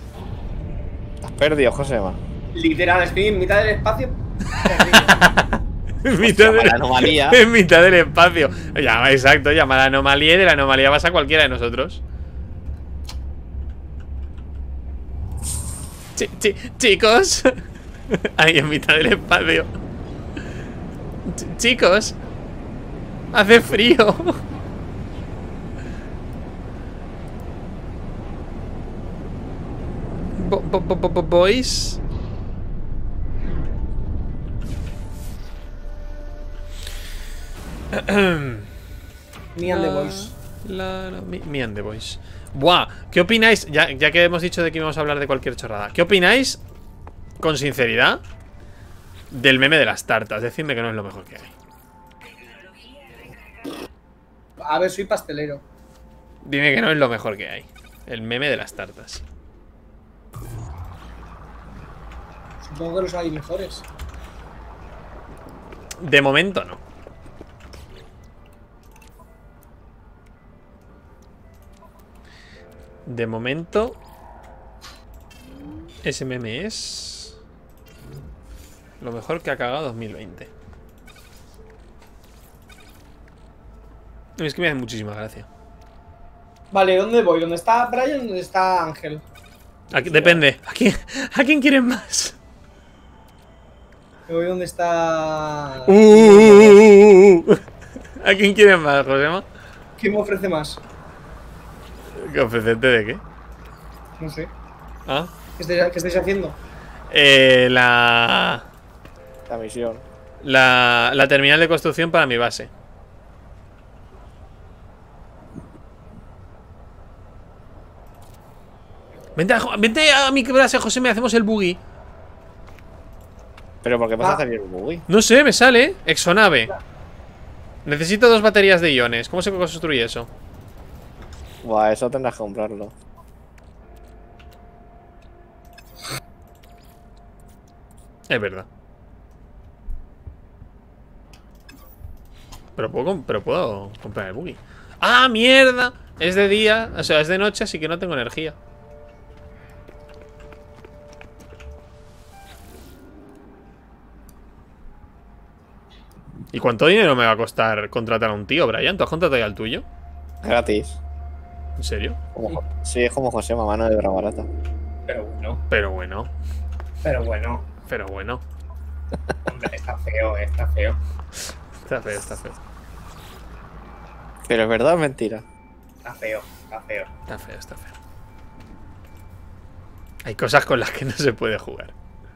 Has perdido, Josema. Literal, estoy en mitad del espacio. perdido. En mitad, llama de- la anomalía. en mitad del espacio. Llama, exacto, llama a la anomalía y de la anomalía vas a cualquiera de nosotros. Chi- chi- chicos. Ahí en mitad del espacio. Ch- chicos. Hace frío. Bo- bo- bo- bo- bo- Boys. Me and the boys. La, la, mi, me and the boys. Buah, ¿qué opináis? Ya, ya que hemos dicho de que íbamos a hablar de cualquier chorrada, ¿qué opináis, con sinceridad, del meme de las tartas? Decidme que no es lo mejor que hay. A ver, soy pastelero. Dime que no es lo mejor que hay. El meme de las tartas. Supongo que los hay mejores. De momento no. De momento ese meme es lo mejor que ha cagado dos mil veinte. Es que me hace muchísima gracia. Vale, ¿dónde voy? ¿Dónde está Brian? ¿Dónde está Ángel? Aquí- depende. ¿A quién, ¿A quién quieren más? Me voy donde está... Uh, uh, uh, uh, uh. ¿A quién quieren más, Josema? ¿Quién me ofrece más? ¿Qué ofrecerte de qué? No sé. ¿Ah? ¿Qué estáis, qué estáis haciendo? Eh, la, La misión. la. La terminal de construcción para mi base. Vente a, vente a mi base, José, me hacemos el buggy. Pero ¿por qué vas Ah. a salir el buggy? No sé, me sale. Exonave. Necesito dos baterías de iones. ¿Cómo se construye eso? Buah, eso tendrás que comprarlo. Es verdad. Pero puedo, com- pero puedo comprar el buggy. ¡Ah, mierda! Es de día, o sea, es de noche, así que no tengo energía. ¿Y cuánto dinero me va a costar contratar a un tío, Brian? ¿Tú has contratado ya al tuyo? Gratis. ¿En serio? Como, Jo- sí, es como José, mano de obra barata. Pero bueno, Pero bueno, pero bueno. pero bueno. Hombre, está feo, está feo. Está feo, está feo. Pero es verdad o es mentira. Está feo, está feo. Está feo, está feo. Hay cosas con las que no se puede jugar.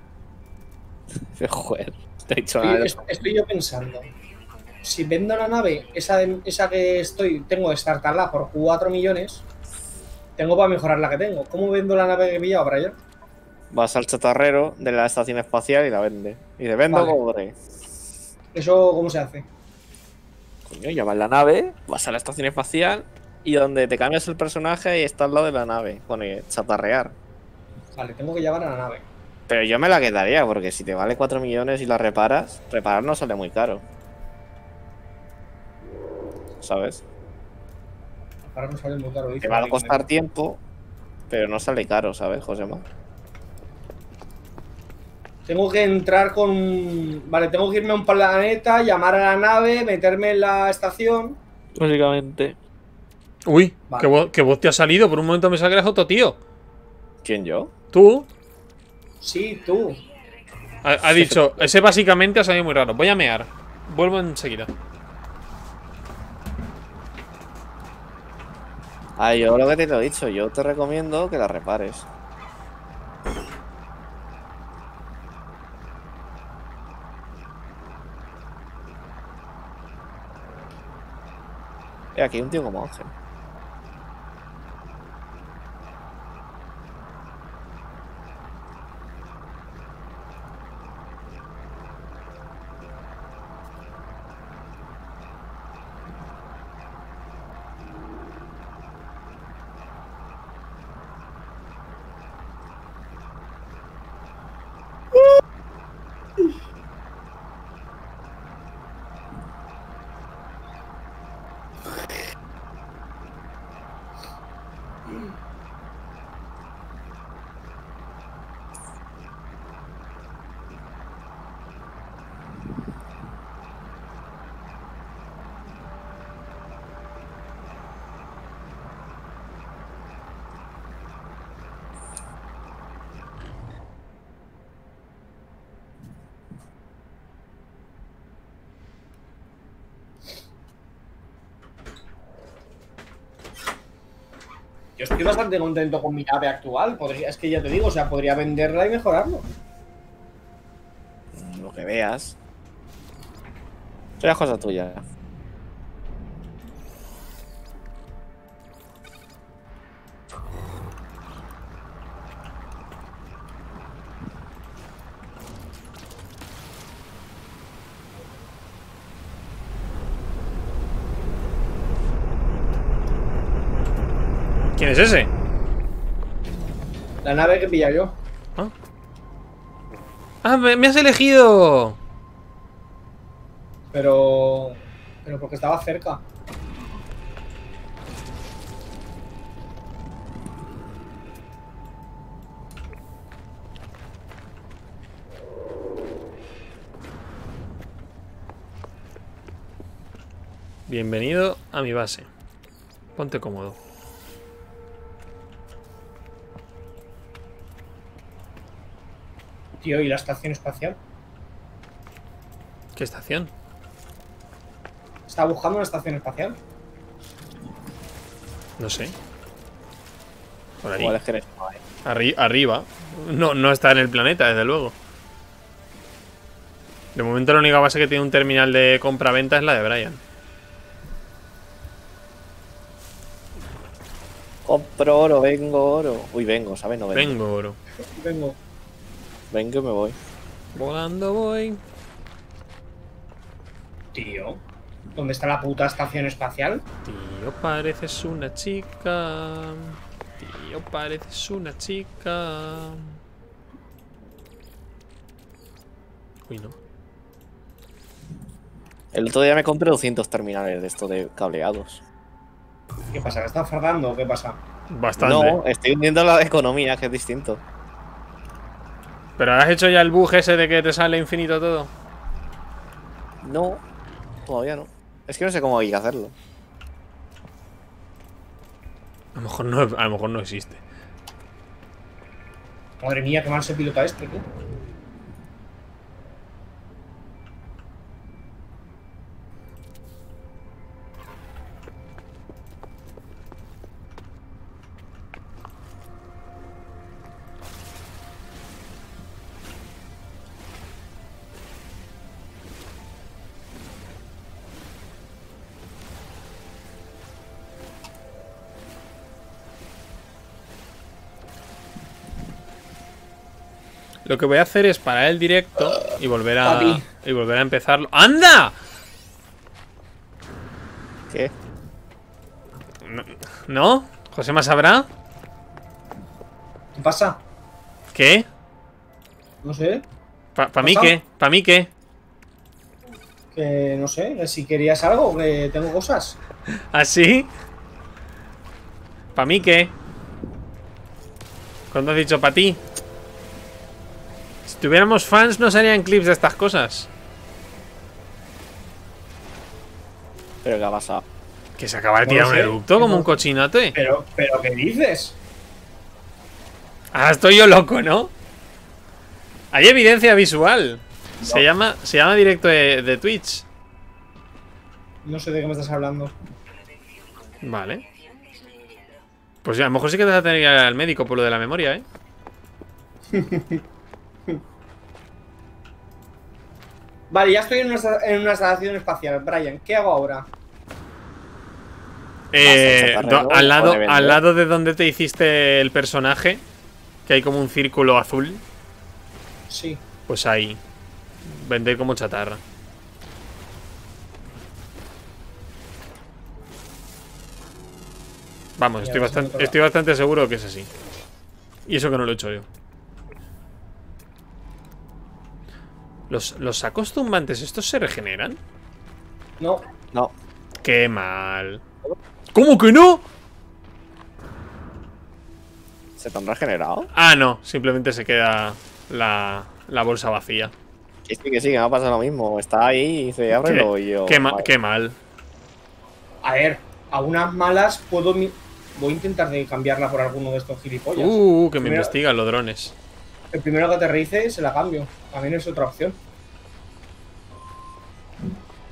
Joder, te he dicho nada. Estoy, estoy yo pensando. Si vendo la nave, esa, de- esa que estoy, tengo que startarla por cuatro millones. Tengo para mejorar la que tengo. ¿Cómo vendo la nave que he pillado, Brian? Vas al chatarrero de la estación espacial y la vende. Y de vendo Vale. cobre. ¿Eso cómo se hace? Coño, llamas la nave, vas a la estación espacial y donde te cambias el personaje y está al lado de la nave. Pone chatarrear. Vale, tengo que llevar a la nave. Pero yo me la quedaría, porque si te vale cuatro millones y la reparas, reparar no sale muy caro. ¿Sabes? Ahora no sale muy caro. dice Te va a Brian. costar tiempo, pero no sale caro, ¿sabes, Josema? Tengo que entrar con... Vale, tengo que irme a un planeta, llamar a la nave, meterme en la estación. Básicamente. Uy, Vale. ¿qué, voz, qué voz te ha salido? Por un momento me sacas otro tío. ¿Quién, yo? ¿Tú? Sí, tú. Ha, ha dicho, ese básicamente ha salido muy raro. Voy a mear. Vuelvo enseguida. Ah, yo lo que te lo he dicho, yo te recomiendo que la repares. Eh, aquí hay un tío como Ángel. Yo estoy bastante contento con mi nave actual. Podría, es que ya te digo, o sea, podría venderla y mejorarlo. Lo que veas. Eso es cosa tuya. ¿Quién es ese? La nave que pilla yo. Ah, ah me, me has elegido. Pero... Pero porque estaba cerca. Bienvenido a mi base. Ponte cómodo. Tío, ¿y la estación espacial? ¿Qué estación? ¿Estaba buscando una estación espacial? No sé. Por ahí. Igual es que eres guay. Arri- arriba. No, no está en el planeta, desde luego. De momento la única base que tiene un terminal de compra-venta es la de Brian. Compro oro, vengo oro. Uy, vengo, ¿sabes? No vengo. Vengo, oro. Vengo. Vengo y me voy. Volando voy. Tío, ¿dónde está la puta estación espacial? Tío, pareces una chica. Tío, pareces una chica. Uy, no. El otro día me compré doscientos terminales de esto de cableados. ¿Qué pasa? ¿Que estás fardando o qué pasa? Bastante. No, estoy hundiendo la economía, que es distinto. ¿Pero has hecho ya el bug ese de que te sale infinito todo? No, todavía no. Es que no sé cómo hay que hacerlo. A lo mejor no, a lo mejor no existe. Madre mía, qué mal se pilota este, tío. Lo que voy a hacer es parar el directo y volver a Papi. y volver a empezarlo. ¡Anda! ¿Qué? ¿No? ¿No? ¿Josema sabrá? ¿Qué pasa? ¿Qué? No sé. ¿Para pa mí ¿Pasa? qué? ¿Para mí qué? Que no sé, que si querías algo, que tengo cosas. ¿Así? ¿Para mí qué? ¿Cuándo has dicho para ti? Si tuviéramos fans no serían clips de estas cosas. ¿Pero qué ha pasado? Que se acaba de No tirar lo un sé. eructo como No. un cochinote. Pero, pero, ¿qué dices? Ahora estoy yo loco, ¿no? Hay evidencia visual. Se llama, se llama directo de, de Twitch. No sé de qué me estás hablando. Vale. Pues ya, a lo mejor sí que te vas a tener que ir al médico por lo de la memoria, ¿eh? Vale, ya estoy en una, esta- en una estación espacial. Brian, ¿qué hago ahora? Eh, Vas a do- sacar al, lado, reloj, al lado de donde te hiciste el personaje, que hay como un círculo azul, Sí. pues ahí. Vender como chatarra. Vamos, Ya, estoy vas a bastante, meterla. estoy bastante seguro que es así. Y eso que no lo he hecho yo. ¿Los, los sacos tumbantes estos se regeneran? No. No. ¡Qué mal! ¿Cómo que no? ¿Se te han regenerado? Ah, no, simplemente se queda la, la bolsa vacía. Que sí, que sí, que me ha pasado lo mismo. Está ahí y dice, ábrelo y yo. Qué, ma- vale. qué mal. A ver, a unas malas puedo... mi- Voy a intentar de cambiarla por alguno de estos gilipollas. Uh, que me Primero- investigan los drones. El primero que aterrice se la cambio. También es otra opción.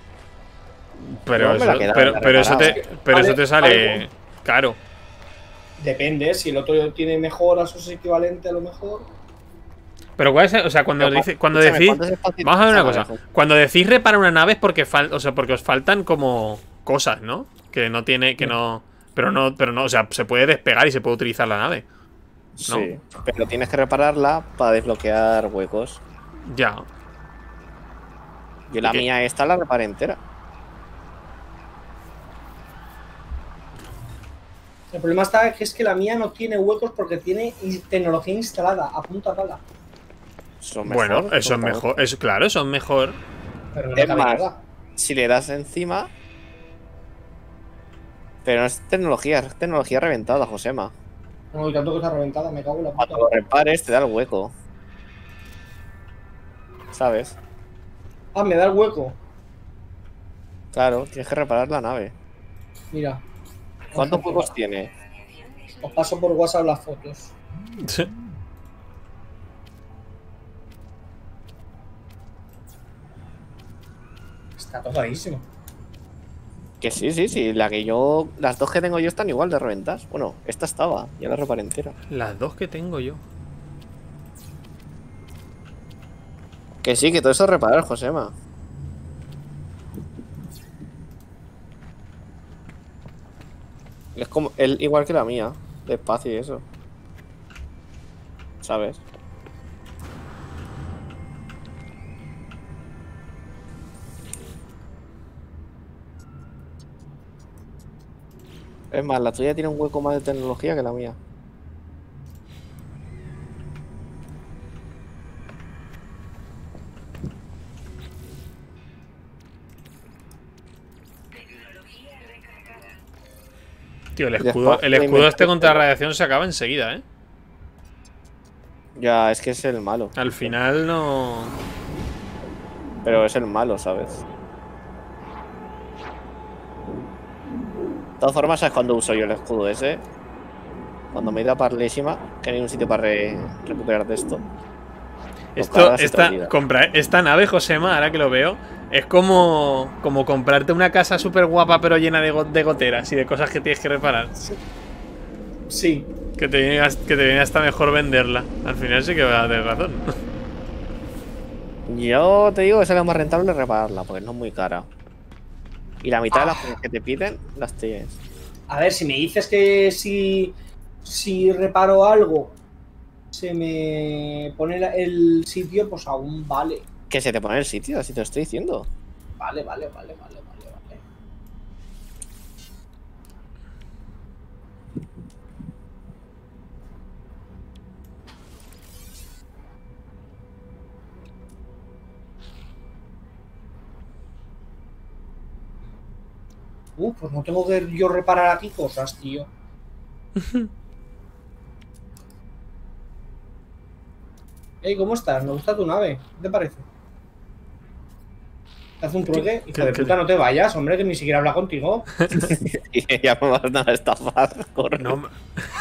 Pero Yo me la eso, quedaba pero, ya pero eso te, reparada. pero Vale, eso te sale vale. caro. Depende, si el otro tiene mejoras o es equivalente a lo mejor. Pero cuál es, o sea, cuando Pero, dice, cuando escúchame, decís, ¿cuántos espacios vamos a ver una tienes, cosa. Alejo? Cuando decís reparar una nave es porque fal, o sea, porque os faltan como cosas, ¿no? Que no tiene, que no, pero no, pero no, o sea, se puede despegar y se puede utilizar la nave. Sí, pero tienes que repararla para desbloquear huecos. Ya. Yo la ¿Y qué? mía esta la reparé entera. El problema está que es que la mía no tiene huecos porque tiene in- tecnología instalada a punta pala. Eso es mejor, Bueno, eso es por favor. mejor, eso, claro, eso es mejor. Pero no Es cabe más, nada. si le das encima. Pero no es tecnología, es tecnología reventada, Josema. No, y tanto que está reventada, me cago en la puta. Cuando lo repares, te da el hueco. ¿Sabes? Ah, me da el hueco. Claro, tienes que reparar la nave. Mira. ¿Cuántos huecos tiene? Os paso por WhatsApp las fotos. Está tocadísimo. Que sí, sí, sí. La que yo. Las dos que tengo yo están igual de reventadas. Bueno, esta estaba, ya la reparé entera. Las dos que tengo yo. Que sí, que todo eso es reparar, Josema. Es como. Él igual que la mía. De espacio y eso. ¿Sabes? Es más, la tuya tiene un hueco más de tecnología que la mía. Tecnología recargada. Tío, el Y escudo, después el la escudo este inventé. contra la radiación se acaba enseguida, ¿eh? Ya, es que es el malo. Al final no. Pero es el malo, ¿sabes? De todas formas, ¿sabes cuándo uso yo el escudo ese? Cuando me he ido a Parlísima, que no hay un sitio para re- recuperar de esto. Lo Esto, cargas y te esta, olvidas. comprar esta nave, Josema, ahora que lo veo, es como, como comprarte una casa súper guapa pero llena de, go- de goteras y de cosas que tienes que reparar. Sí. Que te, viene, hasta- que te viene hasta mejor venderla. Al final sí que va a tener razón. Yo te digo que sale más rentable repararla, porque no es muy cara. Y la mitad de las cosas que te piden, las tienes. A ver, si me dices que si, si reparo algo se me pone la- el sitio, pues aún vale. Que se te pone el sitio, así te lo estoy diciendo. Vale, vale, vale, vale, vale, vale. Uh, pues no tengo que yo reparar aquí cosas, tío. Ey, ¿cómo estás? Me gusta tu nave. ¿Qué te parece? ¿Te hace un trueque? Hijo qué- de qué- puta, no te vayas, hombre, que ni siquiera habla contigo. Y ya me vas a estafar, corre. No me-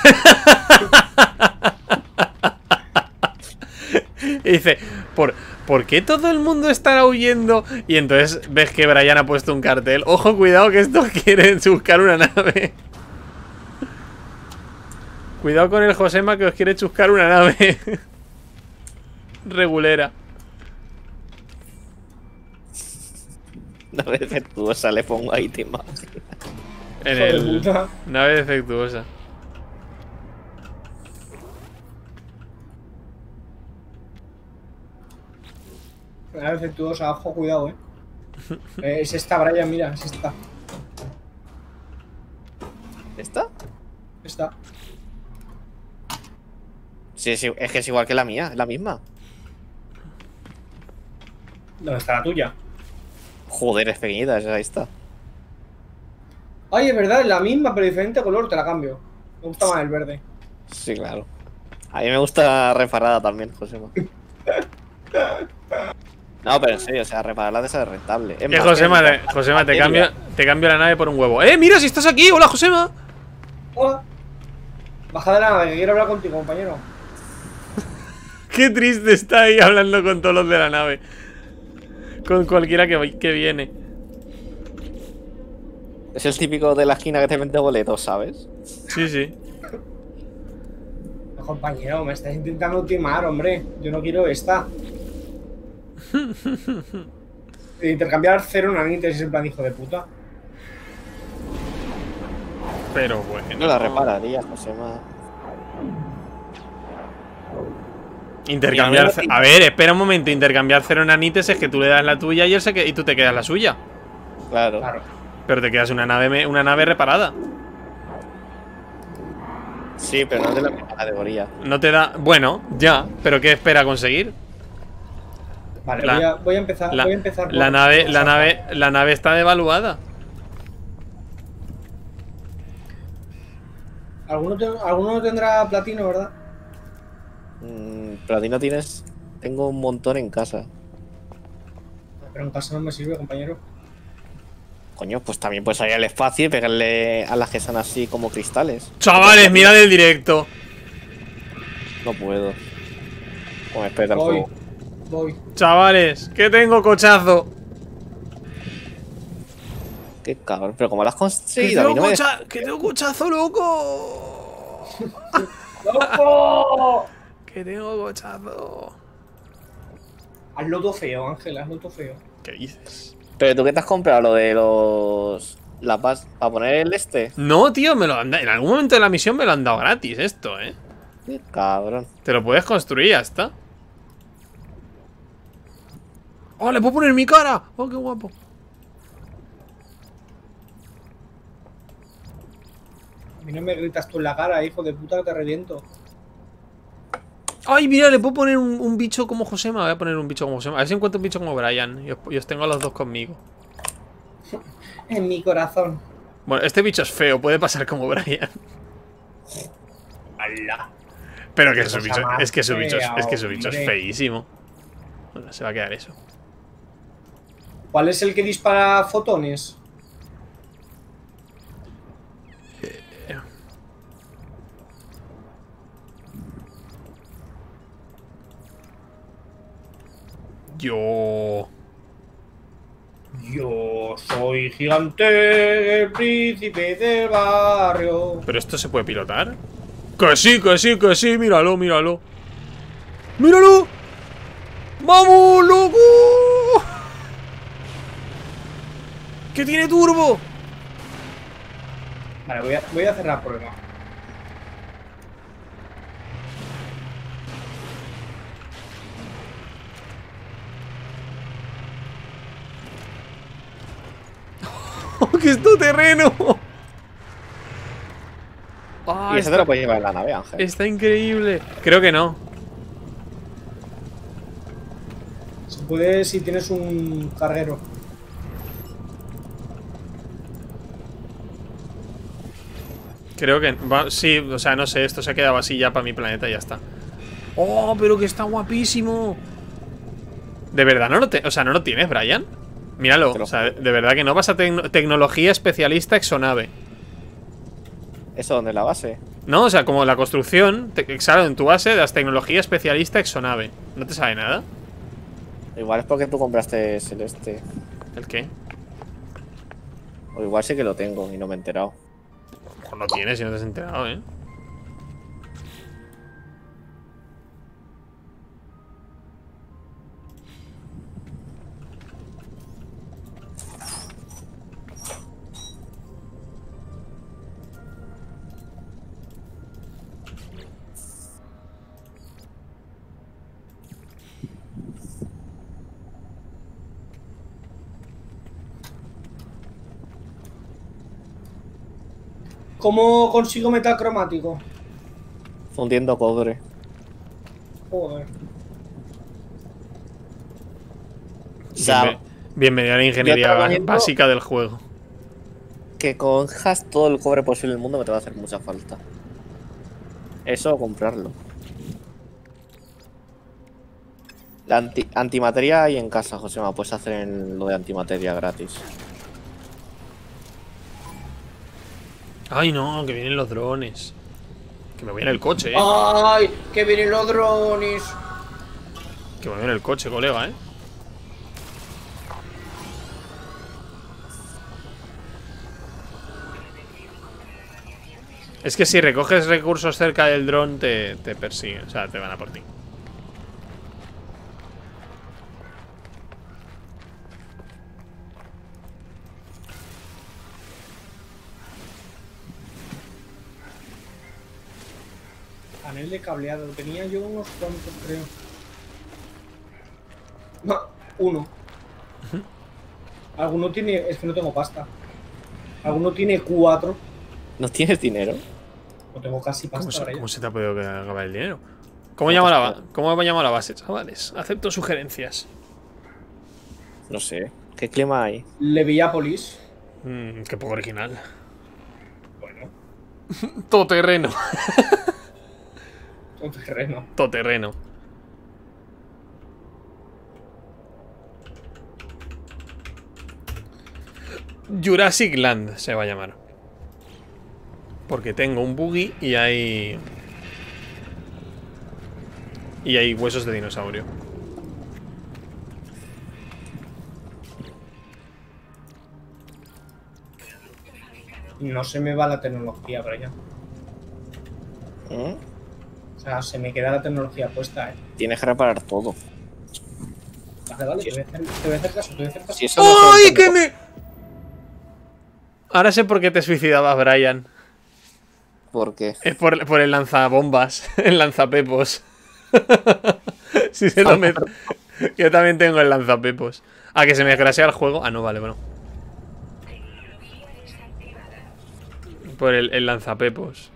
Y dice, ¿por, ¿por qué todo el mundo estará huyendo? Y entonces ves que Brian ha puesto un cartel. Ojo, cuidado que estos quieren buscar una nave. Cuidado con el Josema que os quiere chuscar una nave. Regulera. Nave defectuosa, le pongo ahí, te imaginas. En Hijo de el... puta. Nave defectuosa. Una defectuosa, ojo, cuidado, eh. Eh, Es esta, Brian, mira, es esta. ¿Esta? Esta. Sí, sí, es que es igual que la mía, es la misma. ¿Dónde está la tuya? Joder, es pequeñita, esa ahí está. Ay, es verdad, es la misma, pero diferente color, te la cambio. Me gusta más el verde. Sí, claro. A mí me gusta reparada también, Josema. No, pero en serio, o sea, repararla de esa es rentable. Es Eh, más, Josema, mira, te, Josema te, materia. cambio, te cambio la nave por un huevo. ¡Eh, mira si estás aquí! ¡Hola, Josema! Hola. Baja de la nave, que quiero hablar contigo, compañero. Qué triste está ahí hablando con todos los de la nave. Con cualquiera que, que viene. Es el típico de la esquina que te vende boletos, ¿sabes? Sí, sí. No, compañero, me estás intentando timar, hombre. Yo no quiero esta. Intercambiar cero nanites es en plan hijo de puta. Pero bueno. No la repararía, Josema. Intercambiar. Mira, A ver, espera un momento. Intercambiar cero nanites es que tú le das la tuya y él se que... y tú te quedas la suya. Claro. Claro. Pero te quedas una nave, una nave reparada. Sí, pero no es de la misma categoría. No te da. Bueno, ya. Pero ¿qué espera conseguir? Vale, La- voy, a, voy a empezar. La, voy a empezar por- la nave, por la Santa. nave, la nave está devaluada. ¿Alguno, te- alguno tendrá platino, ¿verdad? Mm, pero a ti no tienes. Tengo un montón en casa. Pero en casa no me sirve, compañero. Coño, pues también puedes salir al espacio y pegarle a las que son así como cristales. Chavales, mirad el directo. No puedo. Pues espera el Voy. juego. Voy. Chavales, que tengo cochazo. Qué cabrón. Pero como lo has Que conseguido, a mí tengo, no me. cocha- que tengo cochazo, loco. ¡Loco! Que tengo cochazo. Hazlo todo feo, Ángel, hazlo todo feo. ¿Qué dices? Pero tú qué te has comprado, lo de los. La paz. ¿Para poner el este? No, tío, me lo han dado. En algún momento de la misión me lo han dado gratis esto, eh. Qué cabrón. Te lo puedes construir, ya está. ¡Oh, le puedo poner mi cara! ¡Oh, qué guapo! A mí no me gritas tú en la cara, hijo de puta, que te reviento. ¡Ay, mira! Le puedo poner un, un bicho como Josema. Voy a poner un bicho como Josema. A ver si encuentro un bicho como Brian. Y os, y os tengo a los dos conmigo. En mi corazón. Bueno, este bicho es feo. Puede pasar como Brian. ¡Hala! Pero que Qué su cosa bicho, más es que su bicho, es, fea, es que su bicho es hombre. feísimo. Bueno, se va a quedar eso. ¿Cuál es el que dispara fotones? Yo... Yo soy gigante, el príncipe del barrio. ¿Pero esto se puede pilotar? Que sí, que sí, que sí. Míralo, míralo. ¡Míralo! ¡Vamos, loco! ¡Que tiene turbo! Vale, voy a, voy a hacer la prueba. ¡Que es tu terreno! Ah, Y eso te está, lo puedes llevar en la nave, Ángel. está increíble. Creo que no. Se puede si tienes un carguero. Creo que... va- sí, o sea, no sé. Esto se ha quedado así ya para mi planeta y ya está. ¡Oh, pero que está guapísimo! ¿De verdad no lo, te- o sea, ¿no lo tienes, Brian? Míralo. Te lo O sea, de verdad que no vas a tecno- tecnología especialista exonave. ¿Eso dónde es la base? No, o sea, como la construcción, te- claro, en tu base das tecnología especialista exonave. ¿No te sabe nada? Igual es porque tú compraste Celeste. ¿El qué? O igual sí que lo tengo y no me he enterado. A lo mejor lo tienes y no te has enterado, ¿eh? ¿Cómo consigo metal cromático? Fundiendo cobre. Joder. O sea, Bienve- Bienvenido a la ingeniería Yo te recomiendo- básica del juego. que cojas todo el cobre posible del mundo me te va a hacer mucha falta. Eso o comprarlo. La anti- antimateria hay en casa, Josema. Puedes hacer en lo de antimateria gratis. Ay, no, que vienen los drones. Que me voy en el coche, eh. ¡Ay! ¡Que vienen los drones! Que me voy en el coche, colega, eh. Es que si recoges recursos cerca del dron te, te persiguen, o sea, te van a por ti. Panel de cableado. Tenía yo unos cuantos, creo. No, uno. Alguno tiene... Es que no tengo pasta. Alguno tiene cuatro. ¿No tienes dinero? No tengo casi pasta ¿Cómo se, para cómo ello. se te ha podido acabar el dinero? ¿Cómo llama la, ba- ¿Cómo llama la base, chavales? Acepto sugerencias. No sé. ¿Qué clima hay? Leviápolis. Mm, qué poco original. Bueno, Todoterreno. un terreno. Todoterreno. Jurassic Land se va a llamar. Porque tengo un buggy y hay... Y hay huesos de dinosaurio. No se me va la tecnología, pero ya. ¿Mm? O sea, se me queda la tecnología puesta, eh. Tienes que reparar todo. Vale, vale, te voy a hacer, te voy a hacer caso, te voy a hacer caso. Si eso no se ¡Ay, entiende- que me! Ahora sé por qué te suicidabas, Brian. ¿Por qué? Es por, por el lanzabombas, el lanzapepos. Si se lo met- Yo también tengo el lanzapepos. Ah, que se me crashea el juego. Ah, no, vale, bueno. Tecnología desactivada. Por el, el lanzapepos.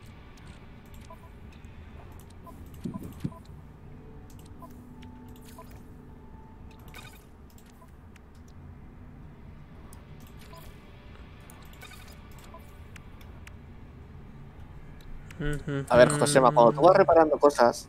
A ver, Josema, cuando tú vas reparando cosas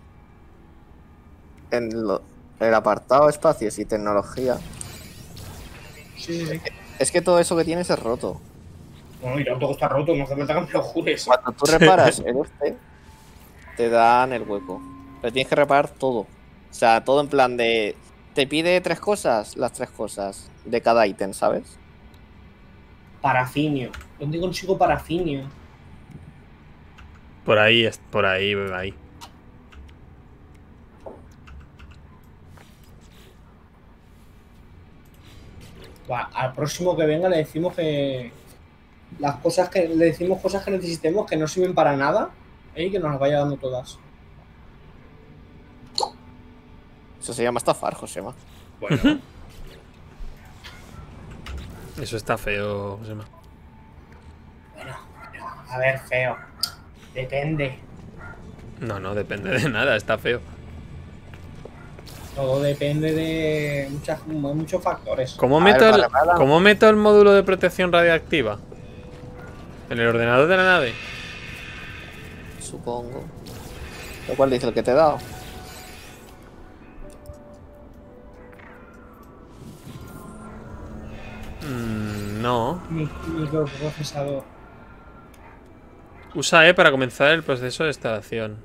en lo- el apartado espacios y tecnología, Sí, sí, sí. es que todo eso que tienes es roto. Bueno, y todo está roto, no hace falta que me lo jures. Cuando tú reparas el este, te dan el hueco. Pero tienes que reparar todo. O sea, todo en plan de... Te pide tres cosas, las tres cosas de cada ítem, ¿sabes? Parafinio. ¿Dónde consigo parafinio? Por ahí, es- por ahí, ahí. Va, al próximo que venga le decimos que las cosas que le decimos cosas que necesitemos que no sirven para nada, ¿eh? Y que nos las vaya dando todas. Eso se llama estafar, Josema. Bueno, Eso está feo, Josema. bueno, a ver, feo. Depende. No, no, depende de nada, está feo. Todo depende de muchas, muchos factores. ¿Cómo A ver, meto, el, para nada. ¿Cómo meto el módulo de protección radiactiva? ¿En el ordenador de la nave? Supongo. ¿Lo cual dice el que te he dado? Mm, no. Mi- Microprocesador. Usa E para comenzar el proceso de instalación.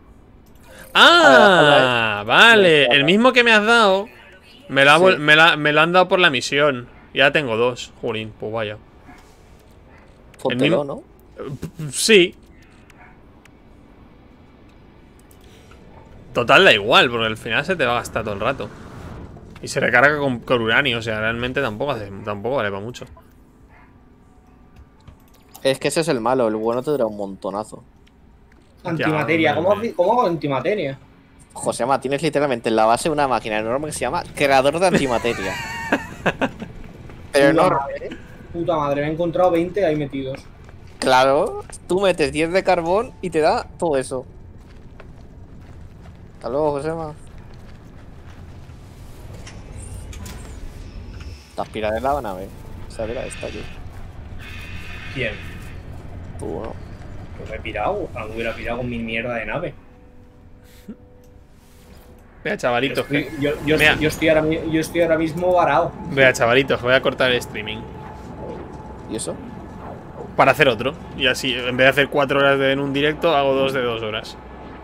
¡Ah! Vale. El mismo que me has dado me lo, ha vol- Sí. me la- me lo han dado por la misión. Ya tengo dos. Jolín, pues vaya. Póntelo, mismo- ¿no? Sí. Total, da igual, porque al final se te va a gastar todo el rato. Y se recarga con, con uranio, o sea, realmente tampoco, hace, tampoco vale para mucho. Es que ese es el malo, el bueno te dura un montonazo. Antimateria. Ya, ¿Cómo, hombre. hace- ¿Cómo hago antimateria? Josema, tienes literalmente en la base una máquina enorme que se llama creador de antimateria. Pero Puta enorme. madre, Puta madre, me he encontrado veinte ahí metidos. Claro, tú metes diez de carbón y te da todo eso. Hasta luego, Josema. Te has pirado en la nave. O sea, mira esta aquí. ¿Quién? Tú, ¿no? Pues me he pirado. Ojalá me hubiera pirado con mi mierda de nave. Vea, Yo chavalitos, estoy, que, yo, yo- Mira. yo estoy ahora, mi- yo estoy ahora mismo varado. vea, chavalitos, voy a cortar el streaming ¿Y eso? para hacer otro. Y así, en vez de hacer cuatro horas de- en un directo, hago dos de dos horas.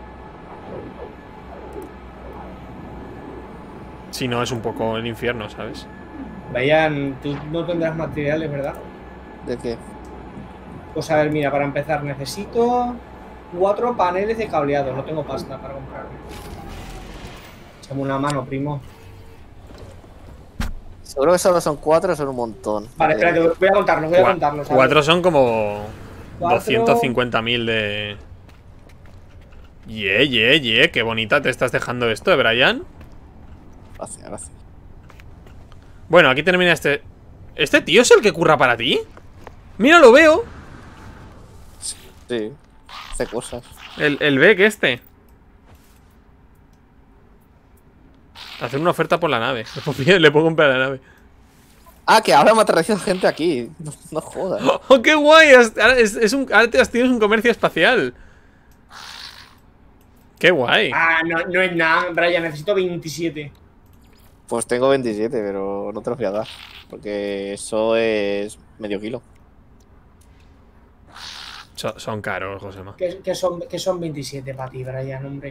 Si no, es un poco el infierno, ¿sabes? Vayan, tú no tendrás materiales, ¿verdad? ¿De qué? Pues a ver, mira, para empezar necesito cuatro paneles de cableado. No tengo pasta para comprarme. Echame una mano, primo. Seguro que solo son cuatro, son un montón. Vale, espérate, voy a contarlos, voy a Cua- contarlos. a ver. Cuatro son como Cuatro. doscientos cincuenta mil de... Ye, ye, ye, qué bonita te estás dejando esto, ¿eh, Brian? Gracias, gracias. Bueno, aquí termina este... ¿Este tío es el que curra para ti? Mira, lo veo. Sí, hace cosas. El, el Beck este. Hacer una oferta por la nave. Le puedo comprar la nave. Ah, que ahora me aterriza gente aquí. No, no jodas. ¡Oh, qué guay! Ahora, es, es un, ahora te- tienes un comercio espacial. ¡Qué guay! Ah, no, no es nada, Brian, necesito veintisiete. Pues tengo veintisiete, pero no te los voy a dar. Porque eso es medio kilo. So- son caros, Josema. ¿Qué, qué son, qué son veintisiete para ti, Brian, hombre?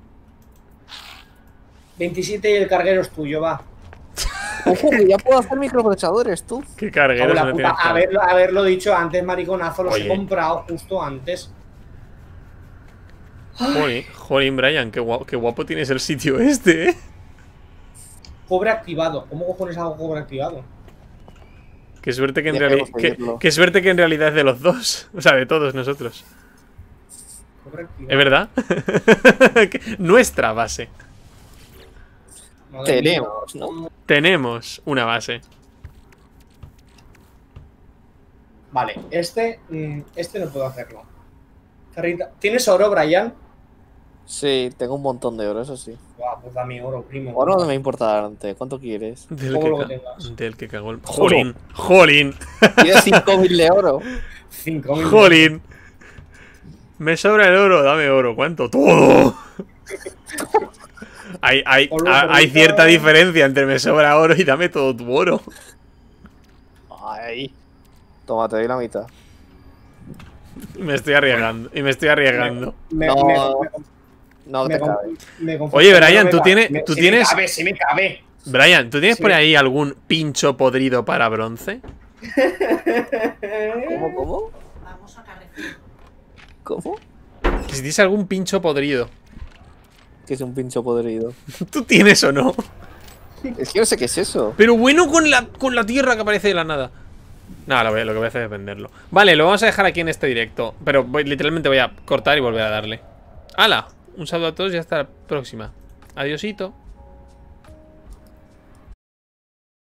veintisiete y el carguero es tuyo, va. Ojo, que ya puedo hacer microprocesadores, tú. ¡Qué Cago cargueros en la no puta, tienes que- haberlo, haberlo dicho antes, mariconazo, los Oye. he comprado justo antes. Jolín, jolín, Brian, qué guapo, qué guapo tienes el sitio este, ¿eh? Cobre activado. ¿Cómo cojones hago cobre activado? Qué suerte que en, Tienes que reali- qué, conseguirlo. qué suerte que en realidad es de los dos. O sea, de todos nosotros. Cobre activado. ¿Es verdad? Que- Nuestra base. Madre mía. Tenemos, ¿no? Tenemos una base. Vale, este. mm, Este no puedo hacerlo. Carrita- ¿Tienes oro, Brian? Sí, tengo un montón de oro, eso sí. Guau, pues dame oro, primo. Oro no me importa darte. ¿Cuánto quieres? Del Todo que, lo que ca- tengas. del que cagó el... Jolín, jolín, Tienes cinco mil de oro. cinco mil. jolín. Me sobra el oro, dame oro. ¿Cuánto? ¡Todo! Hay, hay, Oro, ha- hay perrito. cierta diferencia entre me sobra oro y dame todo tu oro. Ay. Toma, te doy la mitad. Me estoy arriesgando. Y me estoy arriesgando. Me, No, me- No me- te me- cabe. me confundo. Oye, Brian, No me tú cabe. tienes- Me- tú sí tienes- Me cabe, sí me cabe. Brian, ¿tú tienes Sí. por ahí algún pincho podrido para bronce? ¿Cómo, cómo? Vamos a Carrefour. ¿Cómo? Que si tienes algún pincho podrido. Que es un pincho podrido. ¿Tú tienes o no? Es que no sé qué es eso. Pero bueno con la, con la tierra que aparece de la nada. Nada, lo, voy- lo que voy a hacer es venderlo. Vale, lo vamos a dejar aquí en este directo. Pero voy- literalmente voy a cortar y volver a darle. ¡Hala! Un saludo a todos y hasta la próxima. Adiosito.